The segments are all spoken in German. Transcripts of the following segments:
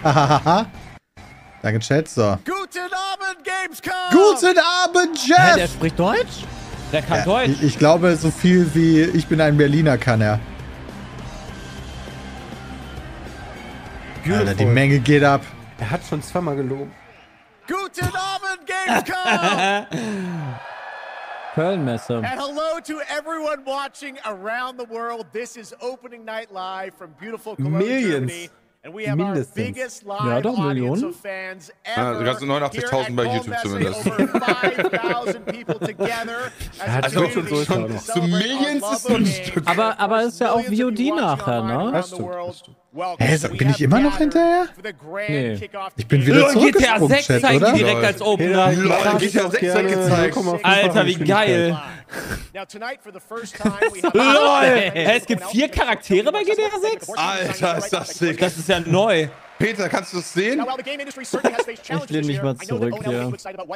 Hahaha. Danke, Chat. So. Guten Abend, Gamescom! Guten Abend, Hä, der Jeff! spricht Deutsch? Der kann Deutsch. Ich glaube, so viel wie ich bin ein Berliner kann er. Alter, die Menge geht ab. Er hat schon zweimal gelogen. Guten Abend, Gamescom! Kölnmesse. And hello to everyone watching around the world. This is opening night live from beautiful Cologne, Millions. Germany. And we have our Mindestens. biggest Ja, live doch, audience Millionen. of fans Ja, ever. du kannst 89.000 bei YouTube zumindest. Over 5,000 people together. Also schon so so Millions ist so ein Stück. Aber ist ja auch VOD nachher, ne? Das stimmt, das stimmt. Hä, bin ich immer noch hinterher? Nee. Ich bin wieder GTA zurückgesprungen, 6 Chat, zeigen die oder? direkt als Opener. Lol, GTA 6 wird gezeigt. Alter, wie geil. LOL. Hä, es gibt 4 Charaktere bei GTA 6? Alter, ist das sick. Das ist ja neu. Peter, kannst du es sehen? Ich lehne mich mal zurück hier.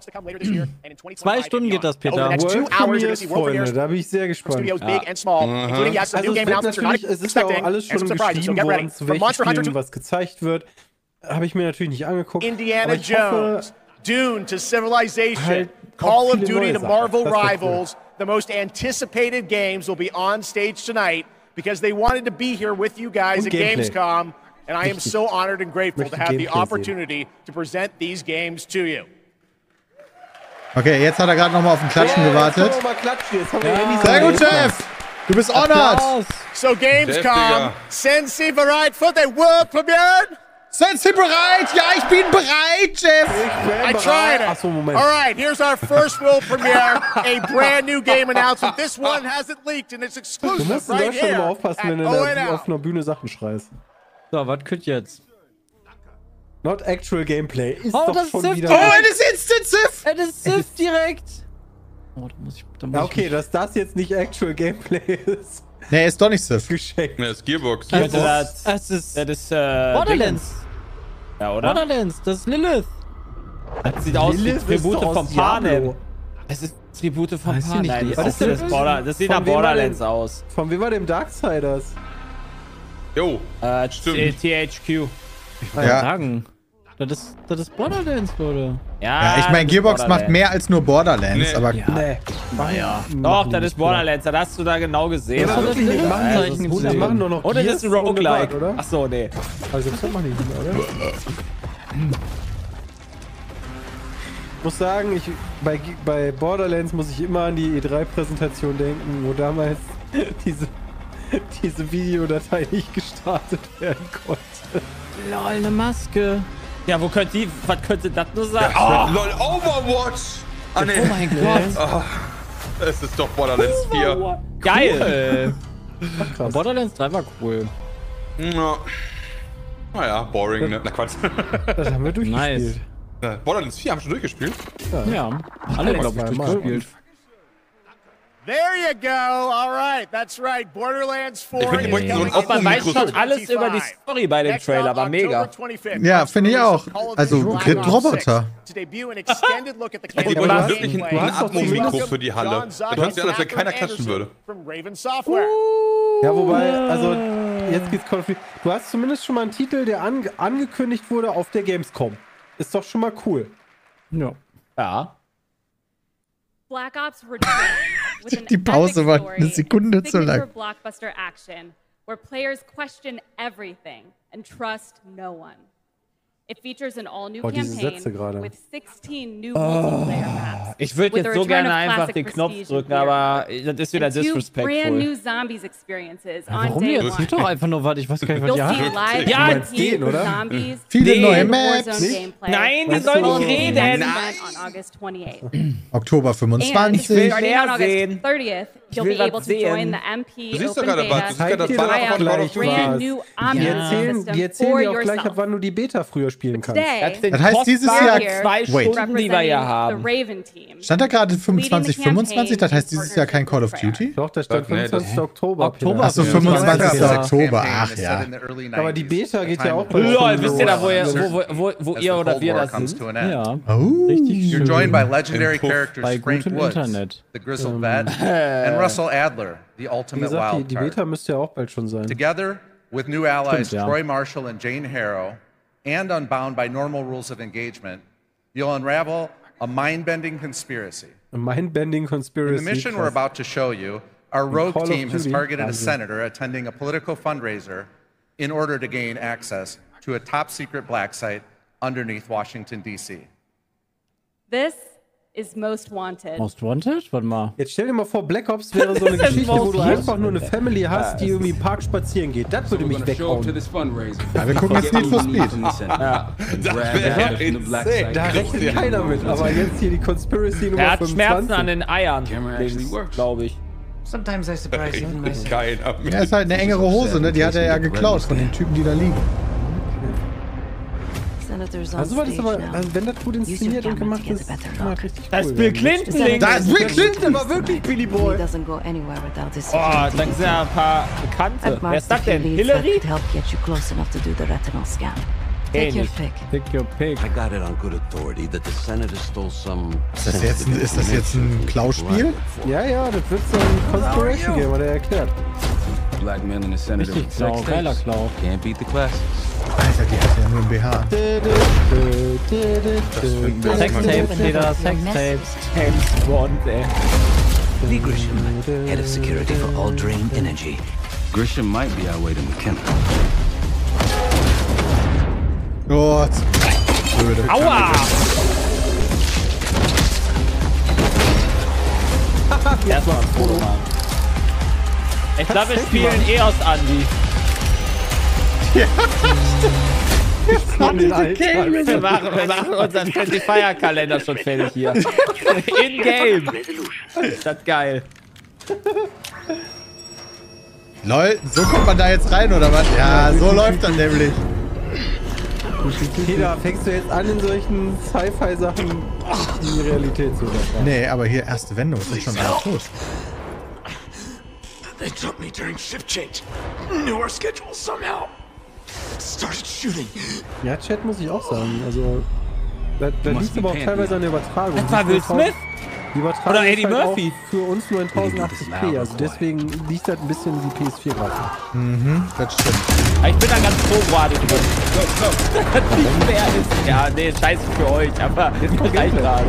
2 Stunden geht das, Peter. World Premiers, Freunde, da bin ich sehr gespannt. Also es ist ja auch alles schon geschrieben worden, zu welchen Spielen was gezeigt wird. Habe ich mir natürlich nicht angeguckt. Indiana aber ich hoffe, Jones, Dune to Civilization, halt Call auch of viele Duty neue to Sachen. Marvel Das wird Rivals. The most anticipated games will be on stage tonight because they wanted to be here with you guys Und at Gameplay. Gamescom, and I am Richtig. so honored and grateful Möchte to have the Gameplay opportunity to present these games to you. Okay, jetzt hat er gerade nochmal auf den Klatschen gewartet. Jetzt können wir mal klatschen. Jetzt haben wir Handys Sehr am gut, Handy. Jeff! Du bist honored! Applaus. So Gamescom, Digga. sind Sie bereit für den World Premiere? Sind Sie bereit? Ja, ich bin bereit, Jeff! I tried it. Achso, Moment. All right, here's our first world premiere, a brand new game announcement. This one hasn't leaked and it's Du exclusive musst in right Deutschland here immer aufpassen, at wenn du da ONL. auf einer Bühne Sachen schreist. So, was könnt jetzt? Not actual Gameplay. Ist Oh, doch das schon ist wieder... Oh, das ist Instant Sif! Das ist Sif direkt. Oh, da muss ich... Ja, okay, dass das jetzt nicht actual Gameplay ist. Nee, ist doch nicht Sif. Geschenkt. Ne, ist Gearbox. Das ist Borderlands. Ja, oder? Borderlands, das ist Lilith. Das sieht aus wie Lilith ist Tribute doch vom aus Diablo. Panem. Es ist Tribute vom Weiß ich Panem. nicht, Nein, was das, ist denn ist das? das sieht Von nach wem war Borderlands denn- aus. Von wem war dem Darksiders? Jo, stimmt. THQ. Ja. Sagen. Das ist Borderlands, Leute. Ja, ich das meine, ist Gearbox macht Borderlands. mehr als nur Borderlands, Nee. aber Nee. Naja. Doch, das ist Borderlands. Das hast du da genau gesehen. Ja, aber wirklich nicht. Machen Also, die das ist nicht. gut Die machen nur noch Oder das ist ein Gears und Roguelike. Gewalt, oder? Achso, nee. Also das machen die nicht mehr, oder? Ich muss sagen, bei Borderlands muss ich immer an die E3-Präsentation denken, wo damals diese Videodatei nicht gestartet werden konnte. Lol, eine Maske. Ja, was könnte das nur sein? Oh, lol, Overwatch! Ah, nee. Oh mein Gott. Es ist doch Borderlands 4. Geil. Ach, krass. Borderlands 3 war cool. Ja. Naja, boring, ne? Na Quatsch. Das haben wir durchgespielt. Nice. Borderlands 4 haben wir schon durchgespielt. Ja, alle, glaube ich, durchgespielt. There you go. All right, that's right. Borderlands 4 Ich finde, die bräuchten so ein Und man weiß Oppo-Mikro. schon alles über die Story bei dem Trailer, war mega. Ja, finde ich auch. Also, Grid-Roboter. Die bräuchten wirklich ein Atmo-Mikro für die Halle. Das hört sich an, als wenn keiner klatschen würde. Ja, wobei, also jetzt geht's Call of Duty. Du hast zumindest schon mal einen Titel, der angekündigt wurde auf der Gamescom. Ist doch schon mal cool. Ja. Ja. Black Ops Return with an Die Pause epic war story, eine Sekunde zu signature lang. blockbuster action where players question everything and trust no one. It features an all-new Oh, diese campaign Sätze gerade. with 16 new multiplayer maps. Ich würde with jetzt the so return gerne of einfach classic den Knopf Prestige drücken, and aber das ist wieder and two brand disrespectful. new Zombies experiences on Warum day jetzt? Gib doch one. einfach nur was, ich weiß gar nicht, was You'll ihr see habt. live Ja, campaigns den, oder? with zombies. Viele Nee. neue Warzone Maps. gameplay. Nein, die Weißt soll du- nicht reden. Event on August 28th. Oktober And 25. starting mehr on August sehen. 30th, you'll will be able was to join sehen. the MP Du siehst doch Open gerade was. Das Beta ist gerade das Zeig dir Banner doch von Call of gleich Duty. brand was. new Die omni erzählen system dir for auch gleich, ab yourself. wann du die Beta früher spielen kannst. Today, Das heißt, dieses Kostbare Jahr. 2 Wait. Stunden, die wir hier haben. the Raven Team. Stand da gerade 25, 25? Das heißt, dieses Jahr kein Call of Duty? Doch, da stand Nee, das- 25. Oktober. Oktober. Achso, Ja. 25. Ja. Oktober. Ach ja. Aber die Beta geht ja auch bald Lol, schon wisst ihr da, los. wo ihr oder wir das sind? Ja. Oh. Richtig You're schön. joined by legendary Im Puff. characters Bei Frank gutem Woods, Internet. the Grizzled Vet, and Russell Adler, the Wie ultimate gesagt, wild die card. Beta müsste ja auch bald schon sein. Together with new allies Stimmt, ja. Troy Marshall and Jane Harrow, and unbound by normal rules of engagement, you'll unravel a mind-bending conspiracy. A mind-bending conspiracy. In the mission we're about to show you, our rogue team has targeted a senator attending a political fundraiser in order to gain access to a top-secret black site underneath Washington, D.C. This is Most Wanted. Most Wanted? Warte mal. Jetzt stell dir mal vor, Black Ops wäre so eine Geschichte, wo du einfach nur eine Family hast, die irgendwie im Park spazieren geht. Das würde mich weghauen. Ja, wir gucken jetzt Need for Speed. Ja. Da rechnet keiner mit, aber jetzt hier die Conspiracy Nummer 25. Er hat Schmerzen an den Eiern, glaube ich. Sometimes I surprise even myself. Ja, ist halt eine engere Hose, ne? Die hat er ja geklaut von den Typen, die da liegen. Also war das aber, also wenn das gut inszeniert und gemacht ist, immer richtig cool. Da ist Bill Clinton links. Da ist Bill Clinton, war wirklich Billy Boy. Oh, da sind ja ein paar Bekannte. Wer ist das denn? Hillary? Take your pick. Pick your pick. I got it on good authority that the senator stole some... Ist das jetzt ein Klauspiel? Ja, ja, das wird so ein Conspiration Game, hat er erklärt. Black man in the senator. Richtig Klau, geiler Klau. Can't beat the class. Alter, die hat ja nur ein BH. Sextapes, Peter, Sextapes. James Bond, ey. Lee Grisham, head of security for All Drain Energy. Grisham might be our way to McKenna. Gott. Blöde. Aua! Erstmal ein Foto machen. Ich glaube, wir spielen EOS Andi. Ja, Wir machen unseren Friendly Fire Kalender schon fertig hier. In-game. Ist das geil. Lol, so kommt man da jetzt rein, oder was? Ja, so läuft das nämlich. Peter, fängst du jetzt an, in solchen Sci-Fi-Sachen die Realität zu übertragen? Nee, aber hier erste Wendung, sind schon alle tot. They took me during shift change. Knew our schedule somehow. Started shooting. Ja, Chat muss ich auch sagen. Also, da liegt aber auch teilweise an der Übertragung. Das war Will Smith? Die Übertragung oder Eddie ist halt Murphy. Auch für uns nur in 1080p. Also deswegen liegt das ein bisschen die PS4-Grafik. Mhm, das stimmt. Ich bin da ganz froh gerade drüber. Nicht mehr ist. Ja, nee, scheiße für euch, aber jetzt reicht gerade.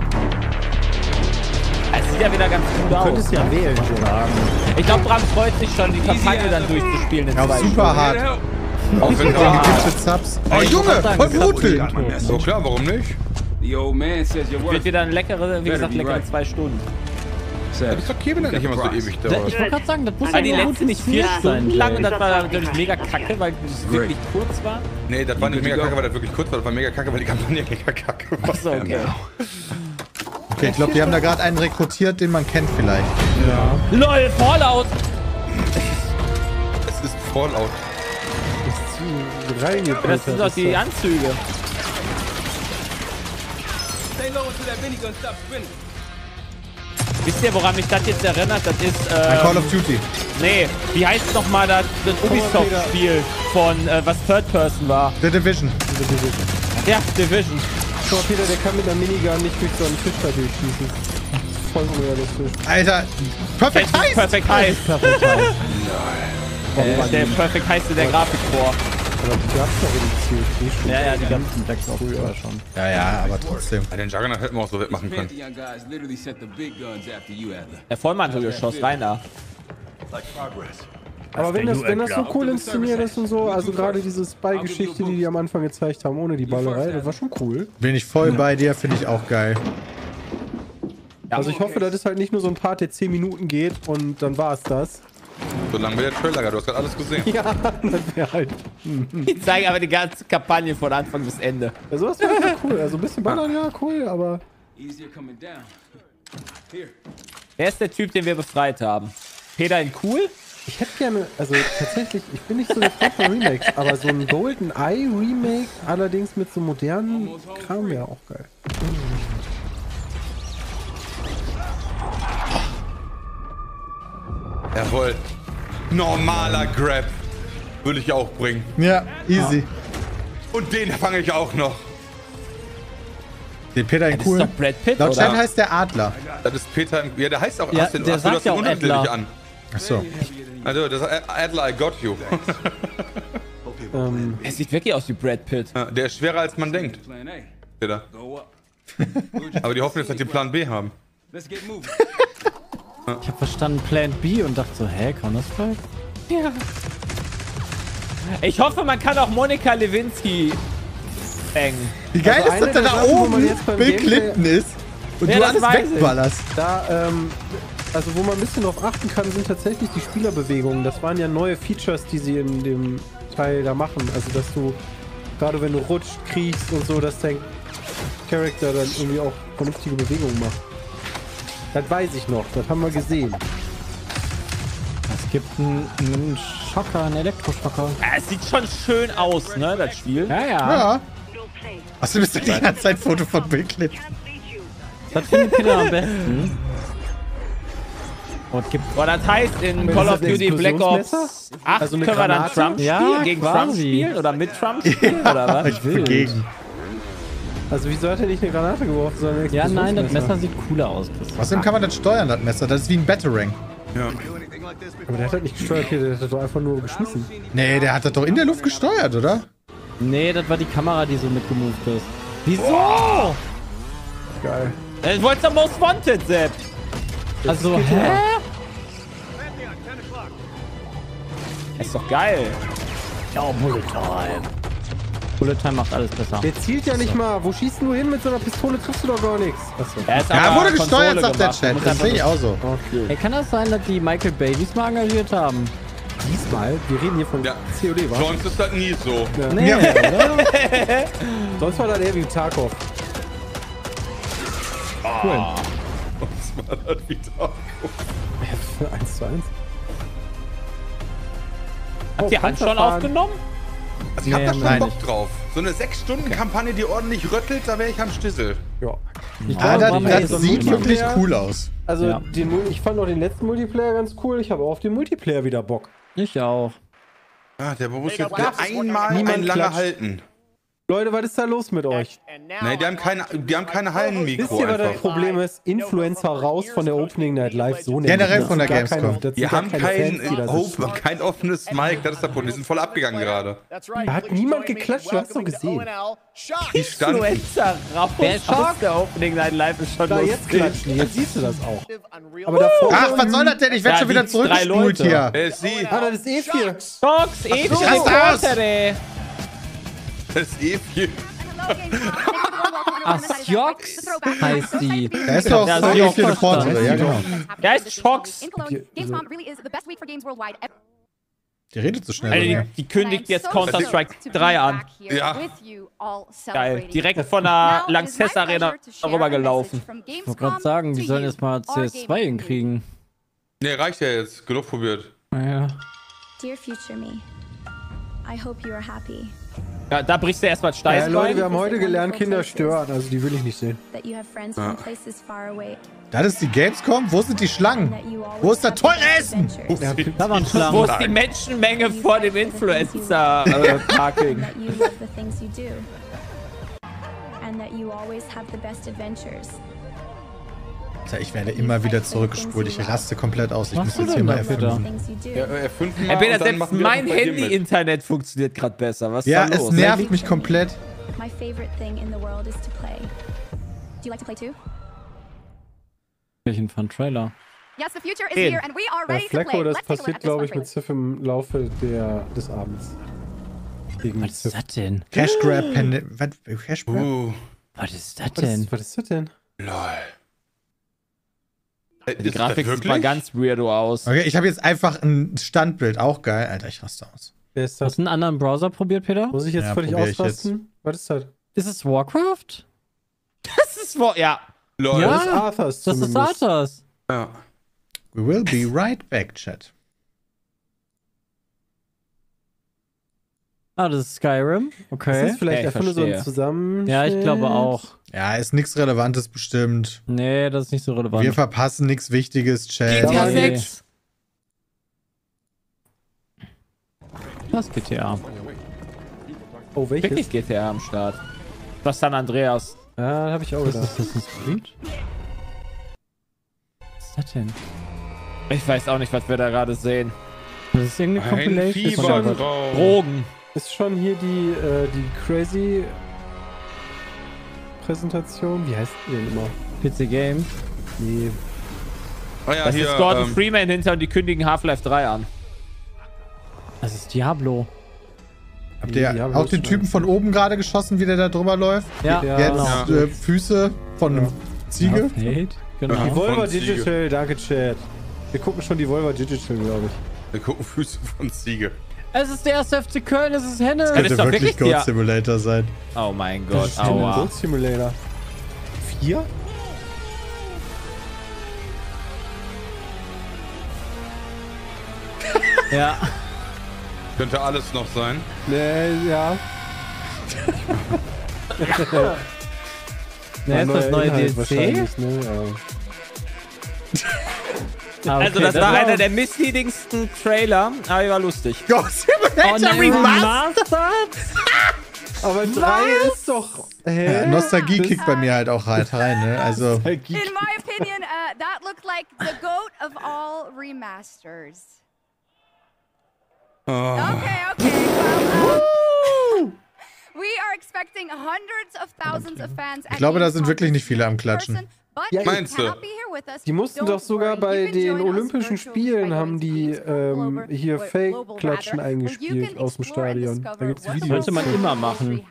Es sieht ja wieder ganz gut aus. Du könntest ja wählen, Ich glaube, Bram freut sich schon, die Kampagne dann durchzuspielen. In ja, super hart. Auch wenn du gibt's Subs. Oh Junge, voll Blutbild. So klar, warum nicht? Wird wieder eine leckere, wie gesagt, leckere 2 Stunden. Das ist okay, wenn das nicht immer so ewig dauert. Ich wollte gerade sagen, das muss die letzte nicht 4 Stunden lang und das war natürlich mega kacke, weil es wirklich kurz war. Nee, das war nicht mega kacke, weil das wirklich kurz war. Das war mega kacke, weil die Kampagne mega kacke war. Achso, okay. Okay, ich glaube, die haben da gerade einen rekrutiert, den man kennt vielleicht. Ja. LOL, Fallout! Es ist Fallout. Das sind doch die Anzüge. Wisst ihr, woran mich das jetzt erinnert? Das ist, Call of Duty. Nee, wie heißt es nochmal das Ubisoft-Spiel von, was Third Person war? The Division. Ja, Division. Schau mal, Peter, der kann mit einer Minigun nicht durch so einen Tisch da durchschießen. Voll unrealistisch. Alter, Perfect Heist! Perfect Heist. Perfect Heist. Der Perfect Heist in der Grafik vor. Aber die gab's doch in die Ja, die ganzen Black Ops früher schon. Ja, aber trotzdem. Ja, den Juggernaut hätten wir auch so wettmachen können. Der Vollmantelgeschoss, rein da. Aber wenn das so cool inszeniert ist und so, also gerade diese Spy-Geschichte, die am Anfang gezeigt haben, ohne die Ballerei, das war schon cool. Bin ich voll bei dir, finde ich auch geil. Also ich hoffe, das ist halt nicht nur so ein Part, der 10 Minuten geht und dann war es das. So lange wie der Trailer, du hast gerade alles gesehen. Ja, das wäre halt... Die zeigen aber die ganze Kampagne von Anfang bis Ende. Ja, sowas wäre halt cool. Also ein bisschen ballern, ja, cool, aber... Wer ist der Typ, den wir befreit haben? Peter in cool? Ich hätte gerne, also tatsächlich, ich bin nicht so der Fan von Remakes, aber so ein GoldenEye Remake, allerdings mit so modernen Kram wäre auch geil. Jawohl. Normaler Grab. Würde ich auch bringen. Ja, easy. Und den fange ich auch noch. Den Peter in cool. Das ist doch Brad Pitt, laut oder? Chat heißt der Adler. Das ist Peter in... Ja, der heißt auch... Ja, Aston, der sagt ja auch unterschiedlich Adler. an. Achso. Also, das ist Adler, I got you. Er sieht wirklich aus wie Brad Pitt. Ja, der ist schwerer als man denkt. Peter. Aber die hoffen jetzt, dass die Plan B haben. Ich habe verstanden Plan B und dachte so, hä, Counter-Strike? Ja. Ich hoffe, man kann auch Monika Lewinsky bangen. Wie geil ist das, da oben Bill Clinton ist und du alles wegballerst. Da, also wo man ein bisschen drauf achten kann, sind tatsächlich die Spielerbewegungen. Das waren ja neue Features, die sie in dem Teil da machen. Also dass du, gerade wenn du rutscht, kriechst und so, dass dein Charakter dann irgendwie auch vernünftige Bewegungen macht. Das weiß ich noch, das haben wir gesehen. Es gibt einen Schocker, einen Elektroschocker. Es sieht schon schön aus, ne, das Spiel. Ja. Hast du bist doch die ganze Zeit Foto von Bill Clinton? Das findet Peter am besten. Boah, das heißt in Call of Duty Black Ops 8 können wir dann Trump spielen? Gegen Trump spielen? Oder mit Trump spielen? Oder was? Ich will gegen. Also wieso hat er nicht eine Granate geworfen, sondern ein Ja, nein, das Messer sieht cooler aus. Außerdem kann man das steuern, das Messer. Das ist wie ein Batarang. Ja. Aber der hat halt nicht gesteuert, der hat doch einfach nur geschmissen. Nee, der hat das doch in der Luft gesteuert, oder? Nee, das war die Kamera, die so mitgemoved ist. Wieso? Oh! Geil. Ich wollte doch Most Wanted, Sepp. Also, hä? Das ist doch geil. Ja, Bullet Time. Bullet Time macht alles besser. Der zielt ja nicht mal. Wo schießt du hin mit so einer Pistole? Triffst du doch gar nichts. Achso. Ja, wurde gesteuert, sagt der Chat. Das sehe ich auch so. Okay. Hey, kann das sein, dass die Michael Bay diesmal engagiert haben? Diesmal? Wir reden hier von COD, wa? Sonst ist das nie so. Ja. Nee, oder? Sonst war das eher wie Tarkov. Cool. Was war das wie Tarkov? 1:1. Habt ihr Hand schon aufgenommen? Also ich hab da schon Bock drauf. So eine 6-Stunden-Kampagne, die ordentlich röttelt, da wäre ich am Stissel. Ja. Das sieht wirklich cool aus. Also ich fand auch den letzten Multiplayer ganz cool. Ich habe auch auf den Multiplayer wieder Bock. Ich auch. Ja, der muss jetzt einmal ein lange halten. Leute, was ist da los mit euch? Nee, die haben keine Hallenmikro. Wisst ihr, was das Problem ist? Influencer raus von der Opening Night Live. So generell von der Gamescom. Die haben kein offenes Mic, das ist der Punkt. Die sind voll abgegangen gerade. Da hat niemand geklatscht, du hast doch gesehen. Die standen. Influencer raus aus der Opening Night Live ist schon lustig. Jetzt klatschen, jetzt siehst du das auch. Aber davor ach, was soll das denn? Ich werde schon wieder zurückgespult hier. Wer ist sie? Ah, das ist E4. Fox, E4. Das ist E4. Asjox heißt die. Da ist doch E4 Reporter, ja genau. Der ist Shox. Die redet so schnell. Also die kündigt jetzt Counter-Strike 3 an. Ja. Geil. Direkt von der Lanxess Arena rübergelaufen. Ich wollte gerade sagen, die sollen jetzt mal CS2 hinkriegen. Ne, reicht ja jetzt. Genug probiert. Naja. Dear future me, I hope you are happy. Ja, da brichst du erstmal Stein. Ja, Leute, wir haben heute gelernt, Kinder stören. Also die will ich nicht sehen. Das ist die Gamescom? Wo sind die Schlangen? Wo ist das teure Essen? Da waren Schlangen. Wo ist die Menschenmenge vor dem Influencer-Parking? Ich werde immer wieder zurückgespult. Ich raste komplett aus. Ich muss jetzt hier mal F5. F5 Peter, selbst mein Handy-Internet funktioniert gerade besser. Was ist ja, da los? Es nervt mich komplett. Welchen Fun-Trailer? Flacco, das passiert, glaube ich, mit Civ im Laufe des Abends. Was ist das denn? Cash Grab. Cash Grab? Was ist das denn? Was ist das denn? Lol. Die Grafik sieht mal ganz weirdo aus. Okay, ich habe jetzt einfach ein Standbild. Auch geil. Alter, ich raste aus. Wer ist das? Hast du einen anderen Browser probiert, Peter? Muss ich jetzt völlig ausrasten? Was ist das? Ist es Warcraft? Das ist ja. Lol. Ja, das ist Arthurs. Das ist Arthurs. Ja. We will be right back, Chat. Ah, das ist Skyrim. Okay. Das ist vielleicht einfach nur so ein Zusammenschnitt. Ja, ich glaube auch. Ja, ist nichts Relevantes bestimmt. Nee, das ist nicht so relevant. Wir verpassen nichts Wichtiges, Chat. GTA 6. Das ist GTA. Oh, welches? Wirklich GTA am Start. Was San Andreas. Ja, habe ich auch gedacht. Ist das ein Street? Was ist das denn? Ich weiß auch nicht, was wir da gerade sehen. Das ist irgendeine Compilation. Drogen. Ist schon hier die crazy Präsentation? Wie heißt die denn immer? PC Games? Nee. Oh ja, Das hier, ist Gordon Freeman hinter und die kündigen Half-Life 3 an. Das ist Diablo. Habt ihr auch den Typen von oben gerade geschossen, wie der da drüber läuft? Ja. Jetzt Genau. Füße von einem Ziege. Genau. Die Volva Digital, danke Chat. Wir gucken schon die Volva Digital, glaube ich. Wir gucken Füße von Ziege. Es ist der erste FC Köln, es ist Henne. Das könnte wirklich Goat Simulator sein. Oh mein Gott, Das ist aua. Goat Simulator. 4? Ja. Könnte alles noch sein. Nee, ja. Ne, ist das neue DLC? Wahrscheinlich, ne? Ja. Also das war einer der missleadingsten Trailer, aber war lustig. Goat Simulator Remastered! Aber 3 ist doch... Ja, Nostalgie kickt bei mir halt auch halt rein, ne? Also... In my opinion, that looked like the goat of all remasters. Okay. Well, we are expecting hundreds of thousands of fans. Ich glaube, da sind wirklich nicht viele am Klatschen. Ja, meinst du? Die mussten doch sogar bei den Olympischen Spielen haben die hier Fake-Klatschen eingespielt aus dem Stadion. Da gibt's Videos. Sollte man immer machen.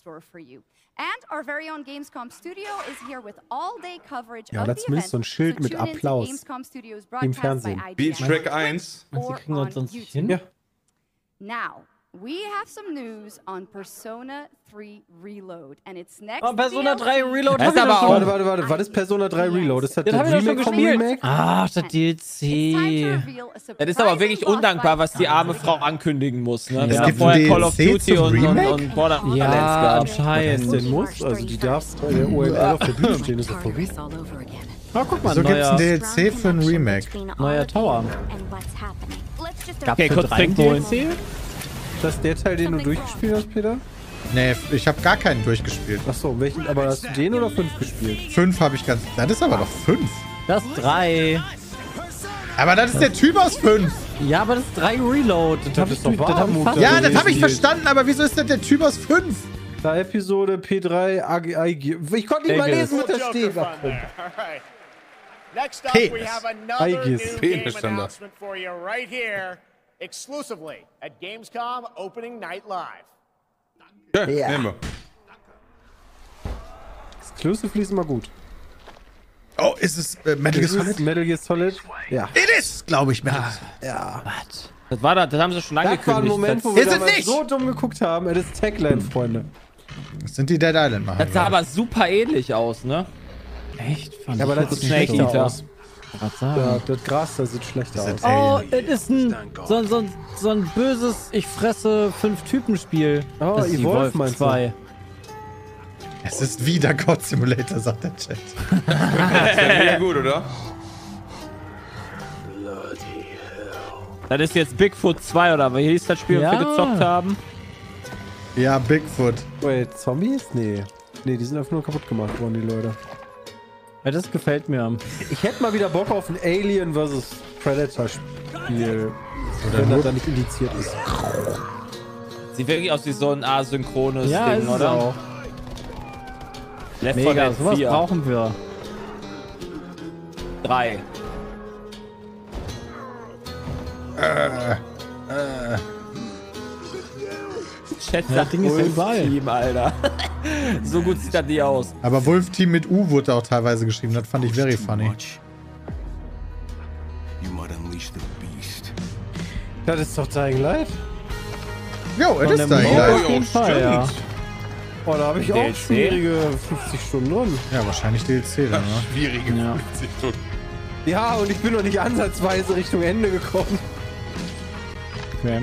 Ja, das zumindest so ein Schild mit Applaus im Fernsehen. Beat Track 1. Sie kriegen uns sonst nicht hin. Ja. Now, we have some news on Persona 3 Reload and its next Persona 3 Reload Das ist aber auch... Warte. Was ist Persona 3 Reload? Ist das Das hab ich doch schon Remake vom gespielt. Remake? Ah, das DLC. Das ist aber wirklich undankbar, was die arme Frau ankündigen muss. Ne? Es Ja, gibt vorher ein Call of DLC Duty zum und Remake? Borderlands Ja, gehabt. Was anscheinend. denn muss? Also die darf bei der OML auf der Bühne stehen, ist doch verrückt. Ah, guck mal, So gibt's ein neuer, DLC für ein Remake. neuer Tower. Okay, kurz trinken holen. Ist das der Teil, den du durchgespielt hast, Peter? Nee, ich habe gar keinen durchgespielt. Achso, welchen? Aber hast du den oder 5 gespielt? 5 habe ich ganz... Das ist aber doch 5. Das ist 3. Aber das ist der Typ aus 5. Ja, aber das ist 3 Reload. Das ist doch wahr, hab ich Mutter. fast Ja, das habe ich gespielt. verstanden, aber wieso ist das der Typ aus 5? Da Episode P3 AG. Ich konnte nicht mal lesen, was da steht. Next up, we have another Aegis. new game announcement for you right here, exclusively at Gamescom Opening Night Live. Okay, nehmen wir. Exclusively ist immer gut. Oh, ist es Metal Gear Solid? Metal Gear Solid? Ja. It is, glaube ich, Metal. Ja. Das war das haben sie schon Das war ein angekündigt. Moment, wo wir Ist es damals nicht? so dumm geguckt haben. Es ist Tagline, Freunde. Das sind die Dead Island machen. Das sah aber super ähnlich aus, ne? Echt? Fand Ja, aber ich das sieht Snake schlechter Eater. aus. was sagen. Ja, das Gras da sieht schlechter aus. Oh, es ist ein so ein böses Ich fresse 5 Typen Spiel. Oh, das ist die Evolve Wolf meinst 2. Es ist wieder God Simulator, sagt der Chat. Das wäre mega gut, oder? Das ist jetzt Bigfoot 2 oder wie hieß das Spiel, Ja. das wir gezockt haben? Ja, Bigfoot. Wait, Zombies? Nee. Nee, die sind einfach nur kaputt gemacht worden, die Leute. Ja, das gefällt mir. Ich hätte mal wieder Bock auf ein Alien vs. Predator Spiel. Wenn das da nicht indiziert ist. Sieht wirklich aus wie so ein asynchrones Ja, Ding, ist es oder? auch. Left 4 Mega, Dead sowas 4. brauchen wir. 3. Chat Ja, sagt Ding ist ja überall. Wolf-Team, Alter. So gut sieht das nicht aus. Aber Wolf Team mit U wurde auch teilweise geschrieben. Das fand ich very funny. Das ist doch Dying Light. Jo, es ist Dying Mode Light. auf jeden Fall, ja. Oh, da habe ich auch DLC? schwierige 50 Stunden drin. Ja, wahrscheinlich DLC dann, ne? Schwierige Ja. 50 Stunden. Ja, und ich bin noch nicht ansatzweise Richtung Ende gekommen. Okay.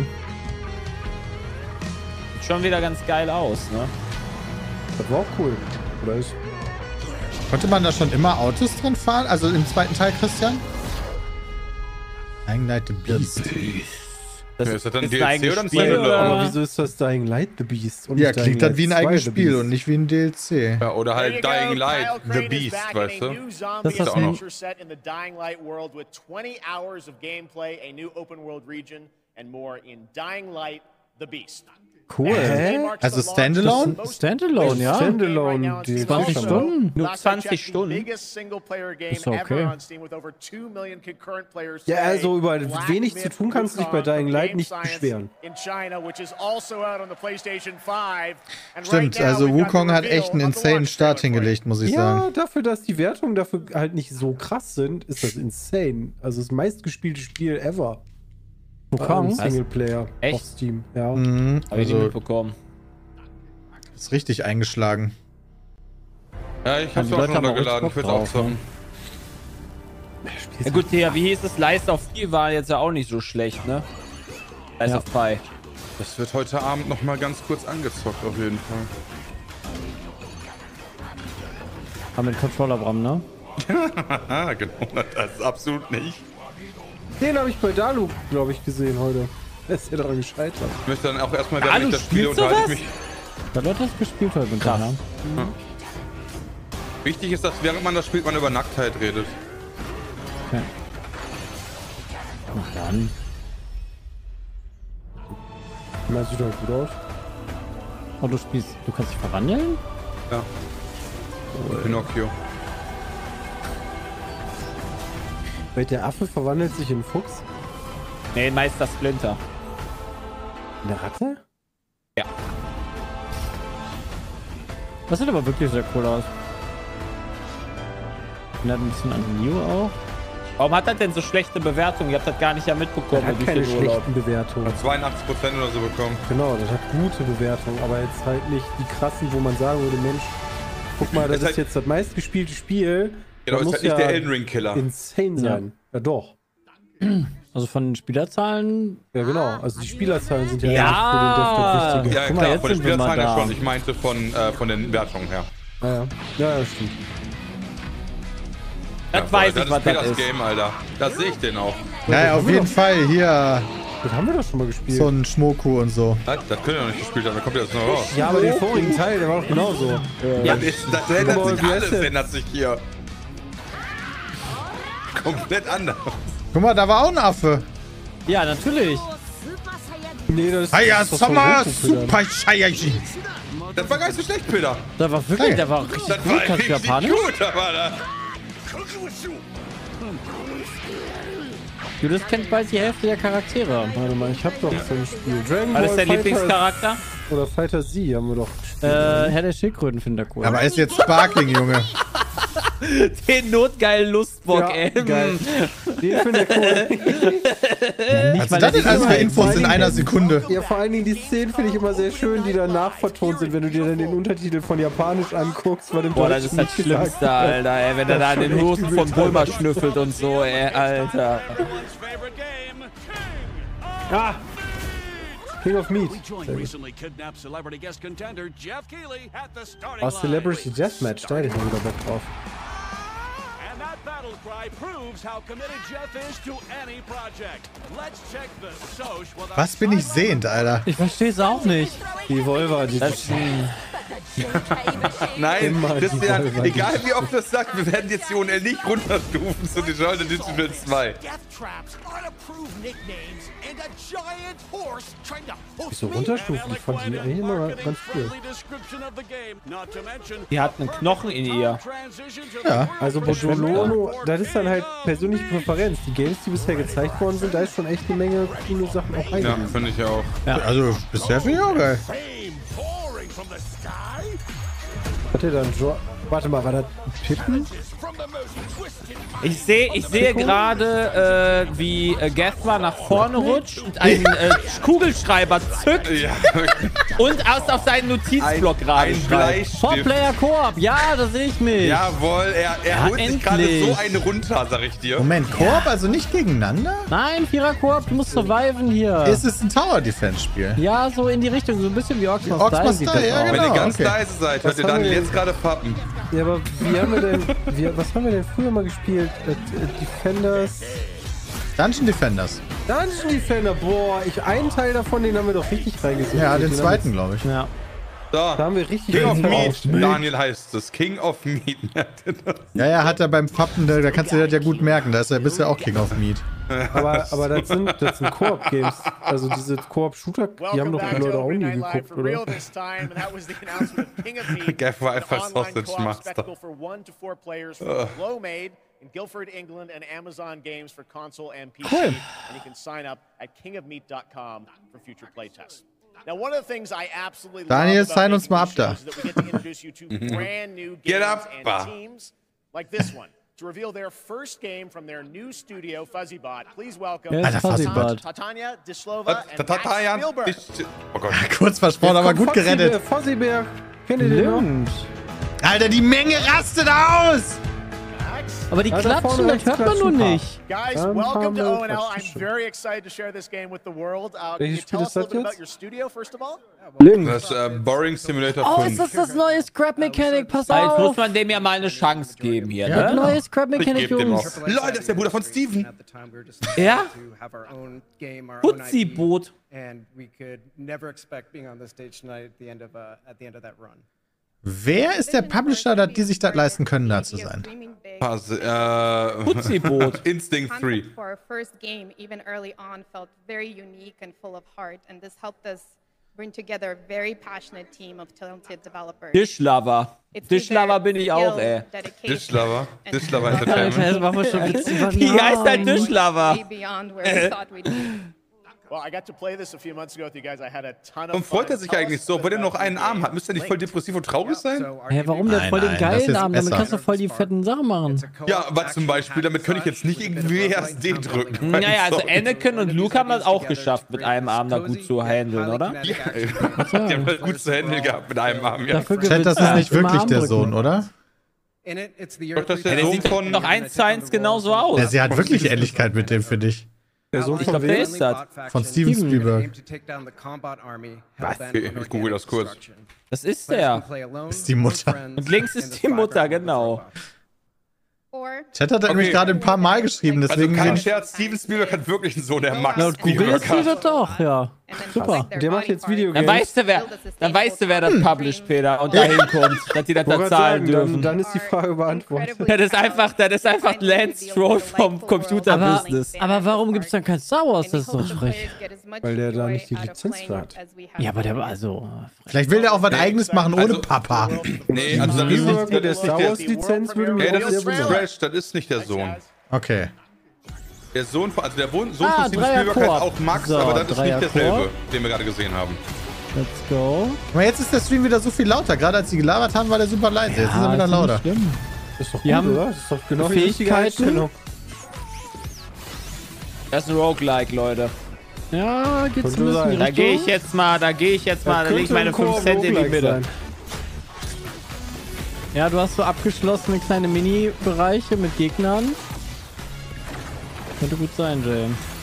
Sieht schon wieder ganz geil aus, ne? Das war auch cool. Oder ist? Konnte man da schon immer Autos drin fahren? Also im zweiten Teil, Christian? Dying Light the Beast. Das Ja, ist das dann ein DLC eigenes oder ein Spiel, Standalone? oder? Aber wieso ist das Dying Light The Beast? Und Ja, nicht klingt Dying dann wie ein Light 2 eigenes The Spiel Beast? und nicht wie ein DLC. Ja, oder There halt you go. Dying Light, Kyle The Crane is Beast, back weißt in du? a new zombie Das ist auch noch. adventure set in the Dying Light world with 20 hours of gameplay, a new open world region, and more in Dying Light: The Beast. Cool. Also Standalone? Standalone, ja. Standalone. 20 Stunden? Nur 20 Stunden. Ist okay. Ja, also über wenig zu tun kannst du dich bei Dying Light nicht beschweren. Stimmt, also Wukong hat echt einen insane Start hingelegt, muss ich sagen. Ja, dafür, dass die Wertungen dafür halt nicht so krass sind, ist das insane. Also das meistgespielte Spiel ever. Wukong? Singleplayer echt? auf Steam, ja. Mhm, Hab ich nicht mitbekommen. Ist richtig eingeschlagen. Ja, ich hab's auch schon runtergeladen. Ich will's auch zocken. Ja gut, ja, wie hieß es? Lies of P war jetzt ja auch nicht so schlecht, ne? Lies of Pi. Das wird heute Abend noch mal ganz kurz angezockt, auf jeden Fall. Haben wir den Controller, Bram, ne? Genau, das ist absolut nicht. Den habe ich bei Dalu, glaube ich, gesehen heute. Er ist ja daran gescheitert. Ich möchte dann auch erstmal, während ich das spiele, unterhalte ich mich. Da wird das gespielt heute mit Krass. Ja. Wichtig ist, dass während man das spielt, man über Nacktheit redet. Okay. Na dann. Das sieht doch gut aus. Oh, du spielst. Du kannst dich verwandeln? Ja. Pinocchio. Der Affe verwandelt sich in Fuchs? Nee, Meister Splinter. In der Ratte? Ja. Das sieht aber wirklich sehr cool aus. Und hat ein bisschen an Neo auch. Warum hat er denn so schlechte Bewertungen? Ihr habt das gar nicht ja mitbekommen. Der hat keine schlechten Bewertungen. Hat 82% oder so bekommen. Genau, das hat gute Bewertungen, aber jetzt halt nicht die krassen, wo man sagen würde, Mensch, guck mal, das ist jetzt das meistgespielte Spiel. Genau, ist halt nicht der Elden Ring Killer. Insane sein. Ja, doch. Also von den Spielerzahlen? Ja, genau. Also die Spielerzahlen sind ja, ja für den Desktop wichtiger. Ja, klar, von den Spielerzahlen ja schon. Ich meinte von den Wertungen her. Ja, stimmt. Das weiß ich, was das ist. Game, Alter. Das sehe ich den auch. Ja, auf jeden Fall. Hier. Das haben wir doch schon mal gespielt. So ein Schmoku und so. Das können wir noch nicht gespielt haben. Da kommt jetzt noch raus. Ja, aber den vorigen Teil, der war doch genauso. Ja. Das ändert sich alles, ändert sich hier. Komplett anders. Guck mal, da war auch ein Affe. Ja, natürlich. Nee, das ist Super Saiyajin. Das war gar nicht so schlecht, Peter. Da war wirklich, der war richtig das gut. war Kannst du Japanisch? gut, aber da. Julius kennt bald die Hälfte der Charaktere. Warte mal, ich hab doch so ein Spiel. Dragon Was Ball ist der Fighter Lieblingscharakter? Oder Fighter Z haben wir doch gespielt. Herr der Schildkröten findet er cool. Aber ist jetzt Sparkling, Junge. Den notgeilen Lustbock, Ja, ey. geil. Den finde ich cool. Was ist das denn alles für Infos in einer Sekunde? Ja, vor allen Dingen die Szenen finde ich immer sehr schön, die danach vertont sind, wenn du dir dann den Untertitel von Japanisch anguckst. Weil Boah, das ist das Schlimmste, Alter, ey. Wenn er da an den Hosen von Bulma schnüffelt und so, ey, Alter. Ah! King of Meat. Aus Celebrity Deathmatch, da hätte ich mal wieder Bock drauf. Was bin ich sehend, Alter? Ich verstehe es auch nicht. Die Volva, die Nein, das ist ja, egal wie oft du das sagst, wir werden jetzt die UNL nicht runterstufen zu Digital Digital 2. Wieso runterstufen? Ich fand die eigentlich immer ganz cool. Die hat einen Knochen in ihr. Ja. Also Bodolono, das ist dann halt persönliche Präferenz. Die Games, die bisher gezeigt worden sind, da ist schon echt eine Menge coole Sachen auch Ja, eingegangen. finde ich auch. Ja. Also bisher finde ich auch geil. Hat er dann warte mal, war das Pippen? Ich sehe gerade, wie Gathra nach vorne rutscht und einen Kugelschreiber zückt und auf seinen Notizblock gerade schreibt. 4-Player-Koop, ja, da sehe ich mich. Jawohl, er holt sich gerade so einen runter, sag ich dir. Moment, Koop, also nicht gegeneinander? Nein, 4er-Koop, du musst surviven hier. Ist es ein Tower-Defense-Spiel? Ja, so in die Richtung, so ein bisschen wie Oxmas Oxmas sieht Style, das ja, aus. genau. Wenn ihr ganz okay. leise seid, hört ihr dann jetzt gerade Pappen. Ja, aber wie haben wir denn, was haben wir denn früher mal gespielt? Defenders? Dungeon Defenders. Dungeon Defender, boah, einen Teil davon, den haben wir doch richtig reingesucht. Ja, den zweiten, glaube ich. Ja. Da haben wir richtig King of viel Meat, drauf. Daniel heißt es. King of Meat. Ja, hat er beim Fappen, da kannst du das ja gut merken. Da ist er bisher auch King of Meat. Aber das sind Koop-Games. Also diese Koop-Shooter, die haben doch die Leute auch nie geguckt, oder? Gaff war einfach Sausage Master. In Guildford, England, and Amazon games for console and PC. Cool. And you can sign up at kingofmeat.com for future playtests. Now, one of the things I absolutely Daniel, love sign about uns mal ab da. is that we get to introduce you to brand new Get games up. and teams like this one. To reveal their first game from their new studio, FuzzyBot, please welcome Alter, FuzzyBot. Tatjana Dislova and Max Tatjana. Spielberg. Oh Gott. Kurz versprochen, aber gut gerettet. Fuzzyberg. Kennt ihr den noch? Alter, die Menge rastet aus! Aber die klatschen, das hört man nur nicht. Guys, welcome to ONL. I'm very excited to share this game with the world. Can you tell us a little bit about your studio, first of all? Das Boring Simulator 5. Oh, ist das das neue Scrap Mechanic? Pass Jetzt auf. muss man dem ja mal eine Chance geben hier, Das ne? neue Scrap Ich Mechanic, geb dem auch. Jungs. Leute, das ist der Bruder von Steven. Ja? Putzi-Boot. Wer ist der Publisher, dass die sich das leisten können, da zu sein? Putzi-Boot. Instinct 3. For our first game, even early on, felt very unique and full of heart, and this helped us bring together a very passionate team of talented developers. Dishlover. Dishlover bin ich auch, ey. Dishlover. Dishlover Alter, Entertainment. das machen wir schon Witze. Wie heißt dein Dishlover? Way beyond where we thought we'd be. Well, I got to play this a few months ago with you guys. I had a ton of Warum freut er sich eigentlich so? Weil er noch einen Arm hat. Müsste er nicht voll depressiv und traurig sein? Hä, warum der voll den Nein, das geilen ist Arm? Damit besser. kannst du voll die fetten Sachen machen. Ja, was zum Beispiel? Damit könnte ich jetzt nicht irgendwie erst D drücken. Naja, also Anakin und Luke haben das auch geschafft, mit einem Arm da gut zu handeln, oder? Ja, die haben das gut zu handeln gehabt mit einem Arm, ja. Dafür Chat, das ist nicht immer wirklich der Armdrücken. Sohn, oder? Doch, das ist Ja, der der Sohn sieht von... doch 1:1 genauso aus. Ja, sie hat wirklich Ähnlichkeit mit dem, finde ich. Der Sohn Ich von glaube, der wem? ist das. Von Steven Spielberg. Was? Ich google das kurz. Das ist der. Ist die Mutter. Und links ist die Mutter, genau. Chat hat nämlich gerade ein paar Mal geschrieben, Also deswegen kein bin Scherz, Steven Spielberg hat wirklich einen Sohn, der Max Laut Google Spielberg ist sie das hat. doch, ja. Super. Der macht jetzt Dann Videogames. weißt du, wer das published, Peter, und dahin kommt, dass die das da Wollte zahlen sagen, dürfen. dann ist die Frage beantwortet. Das ist einfach Lance Stroll vom Computerbusiness. Aber warum gibt es dann kein Star Wars? Das ist doch frech. Weil der da nicht die Lizenz für hat. Ja, aber der war also... vielleicht will der auch was Eigenes machen ohne Papa. Nee, also das ist nicht Der Star Wars Lizenz würde mir Ja, auch das sehr ist wundern. Crash, das ist nicht der Sohn. Okay. Der Sohn von, also der Sohn von Ah, Steven Spielberg heißt Dreier-Koop. auch Max, So, aber das ist nicht Dreier-Koop. derselbe, den wir gerade gesehen haben. Let's go. Aber jetzt ist der Stream wieder so viel lauter. Gerade als sie gelabert haben, war der super leise. Jetzt ist er wieder ist lauter. nicht schlimm. Das ist doch Die gut, haben oder? Das ist doch genau die richtige Fähigkeiten. Einstellung. Das ist ein Roguelike, Leute. Ja, geht's Könnte ein bisschen sein. in Da Richtung. gehe ich jetzt mal, da lege ich meine 5 Cent in die Mitte. Ja, du hast so abgeschlossene kleine Mini-Bereiche mit Gegnern. Könnte gut sein, Jay.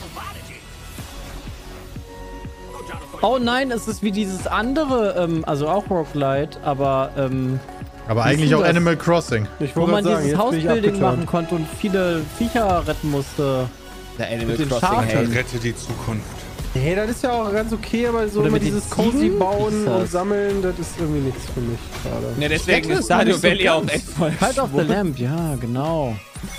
Oh nein, es ist wie dieses andere, also auch Roguelite, aber Aber Wie eigentlich ist auch das? Animal Crossing. Ich wo wollte man gerade sagen, dieses jetzt bin ich Hausbuilding abgetan. machen konnte und viele Viecher retten musste. Der Animal Mit den Crossing Schafen. Hate. Rette die Zukunft. Hey, das ist ja auch ganz okay, aber so Oder immer mit den dieses Cozy Ziegen? bauen Ist das? und sammeln, das ist irgendwie nichts für mich gerade. Ja, deswegen Städte ist ist noch Stardew nicht so Valley auch ganz. echt voll. Cult of the Lamp, ja, genau.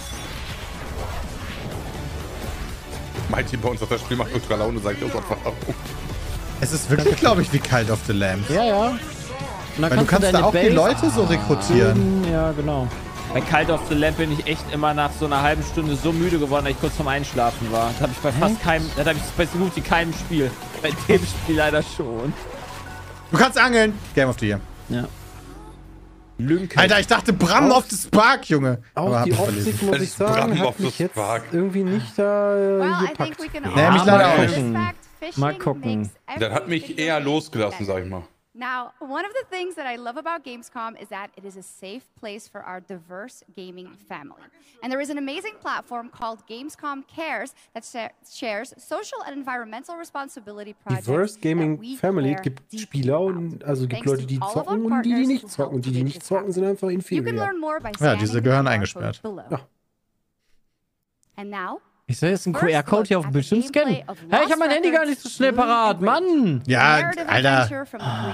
Mighty Bones auf das Spiel macht ultra Laune, sagt aus Erfahrung. Es ist wirklich, glaube ich, wie Cult of the Lamb. Ja, ja. Und dann Weil du kannst deine da auch die Base Leute so rekrutieren. bilden. Ja, genau. Bei Cult of the Lamp bin ich echt immer nach so einer halben Stunde so müde geworden, dass ich kurz vorm Einschlafen war. Das habe ich bei fast keinem, das habe ich bei so gut wie keinem Spiel. Bei dem Spiel leider schon. Du kannst angeln. Game of the Year. Ja. Lünke. Alter, ich dachte Bram of the Spark, Junge. Auch Aber hab die ich Optik, verlesen. muss Das ich ist sagen, Bram hat of the mich jetzt Spark. irgendwie nicht da gepackt. Nee, mich leider auch nicht. Mal gucken. Das hat mich eher losgelassen, sag ich mal. Now, one of the things that I love about Gamescom is that it is a safe place for our diverse gaming family. And there is an amazing platform called Gamescom Cares that shares social and environmental responsibility projects. Diverse Gaming that we Family care gibt deeply Spieler about. und also gibt Thanks Leute, to die all of zocken our und die, die partners nicht who zocken. Und die, die help nicht make this zocken, sind happen. einfach You can inferior. learn more by Ja, scanning diese the gehören QR eingesperrt. code below. Ja. And now, Ich soll jetzt einen QR-Code hier auf dem Bildschirm scannen. Hey, ich habe mein Handy gar nicht so schnell parat, Mann! Ja, Alter.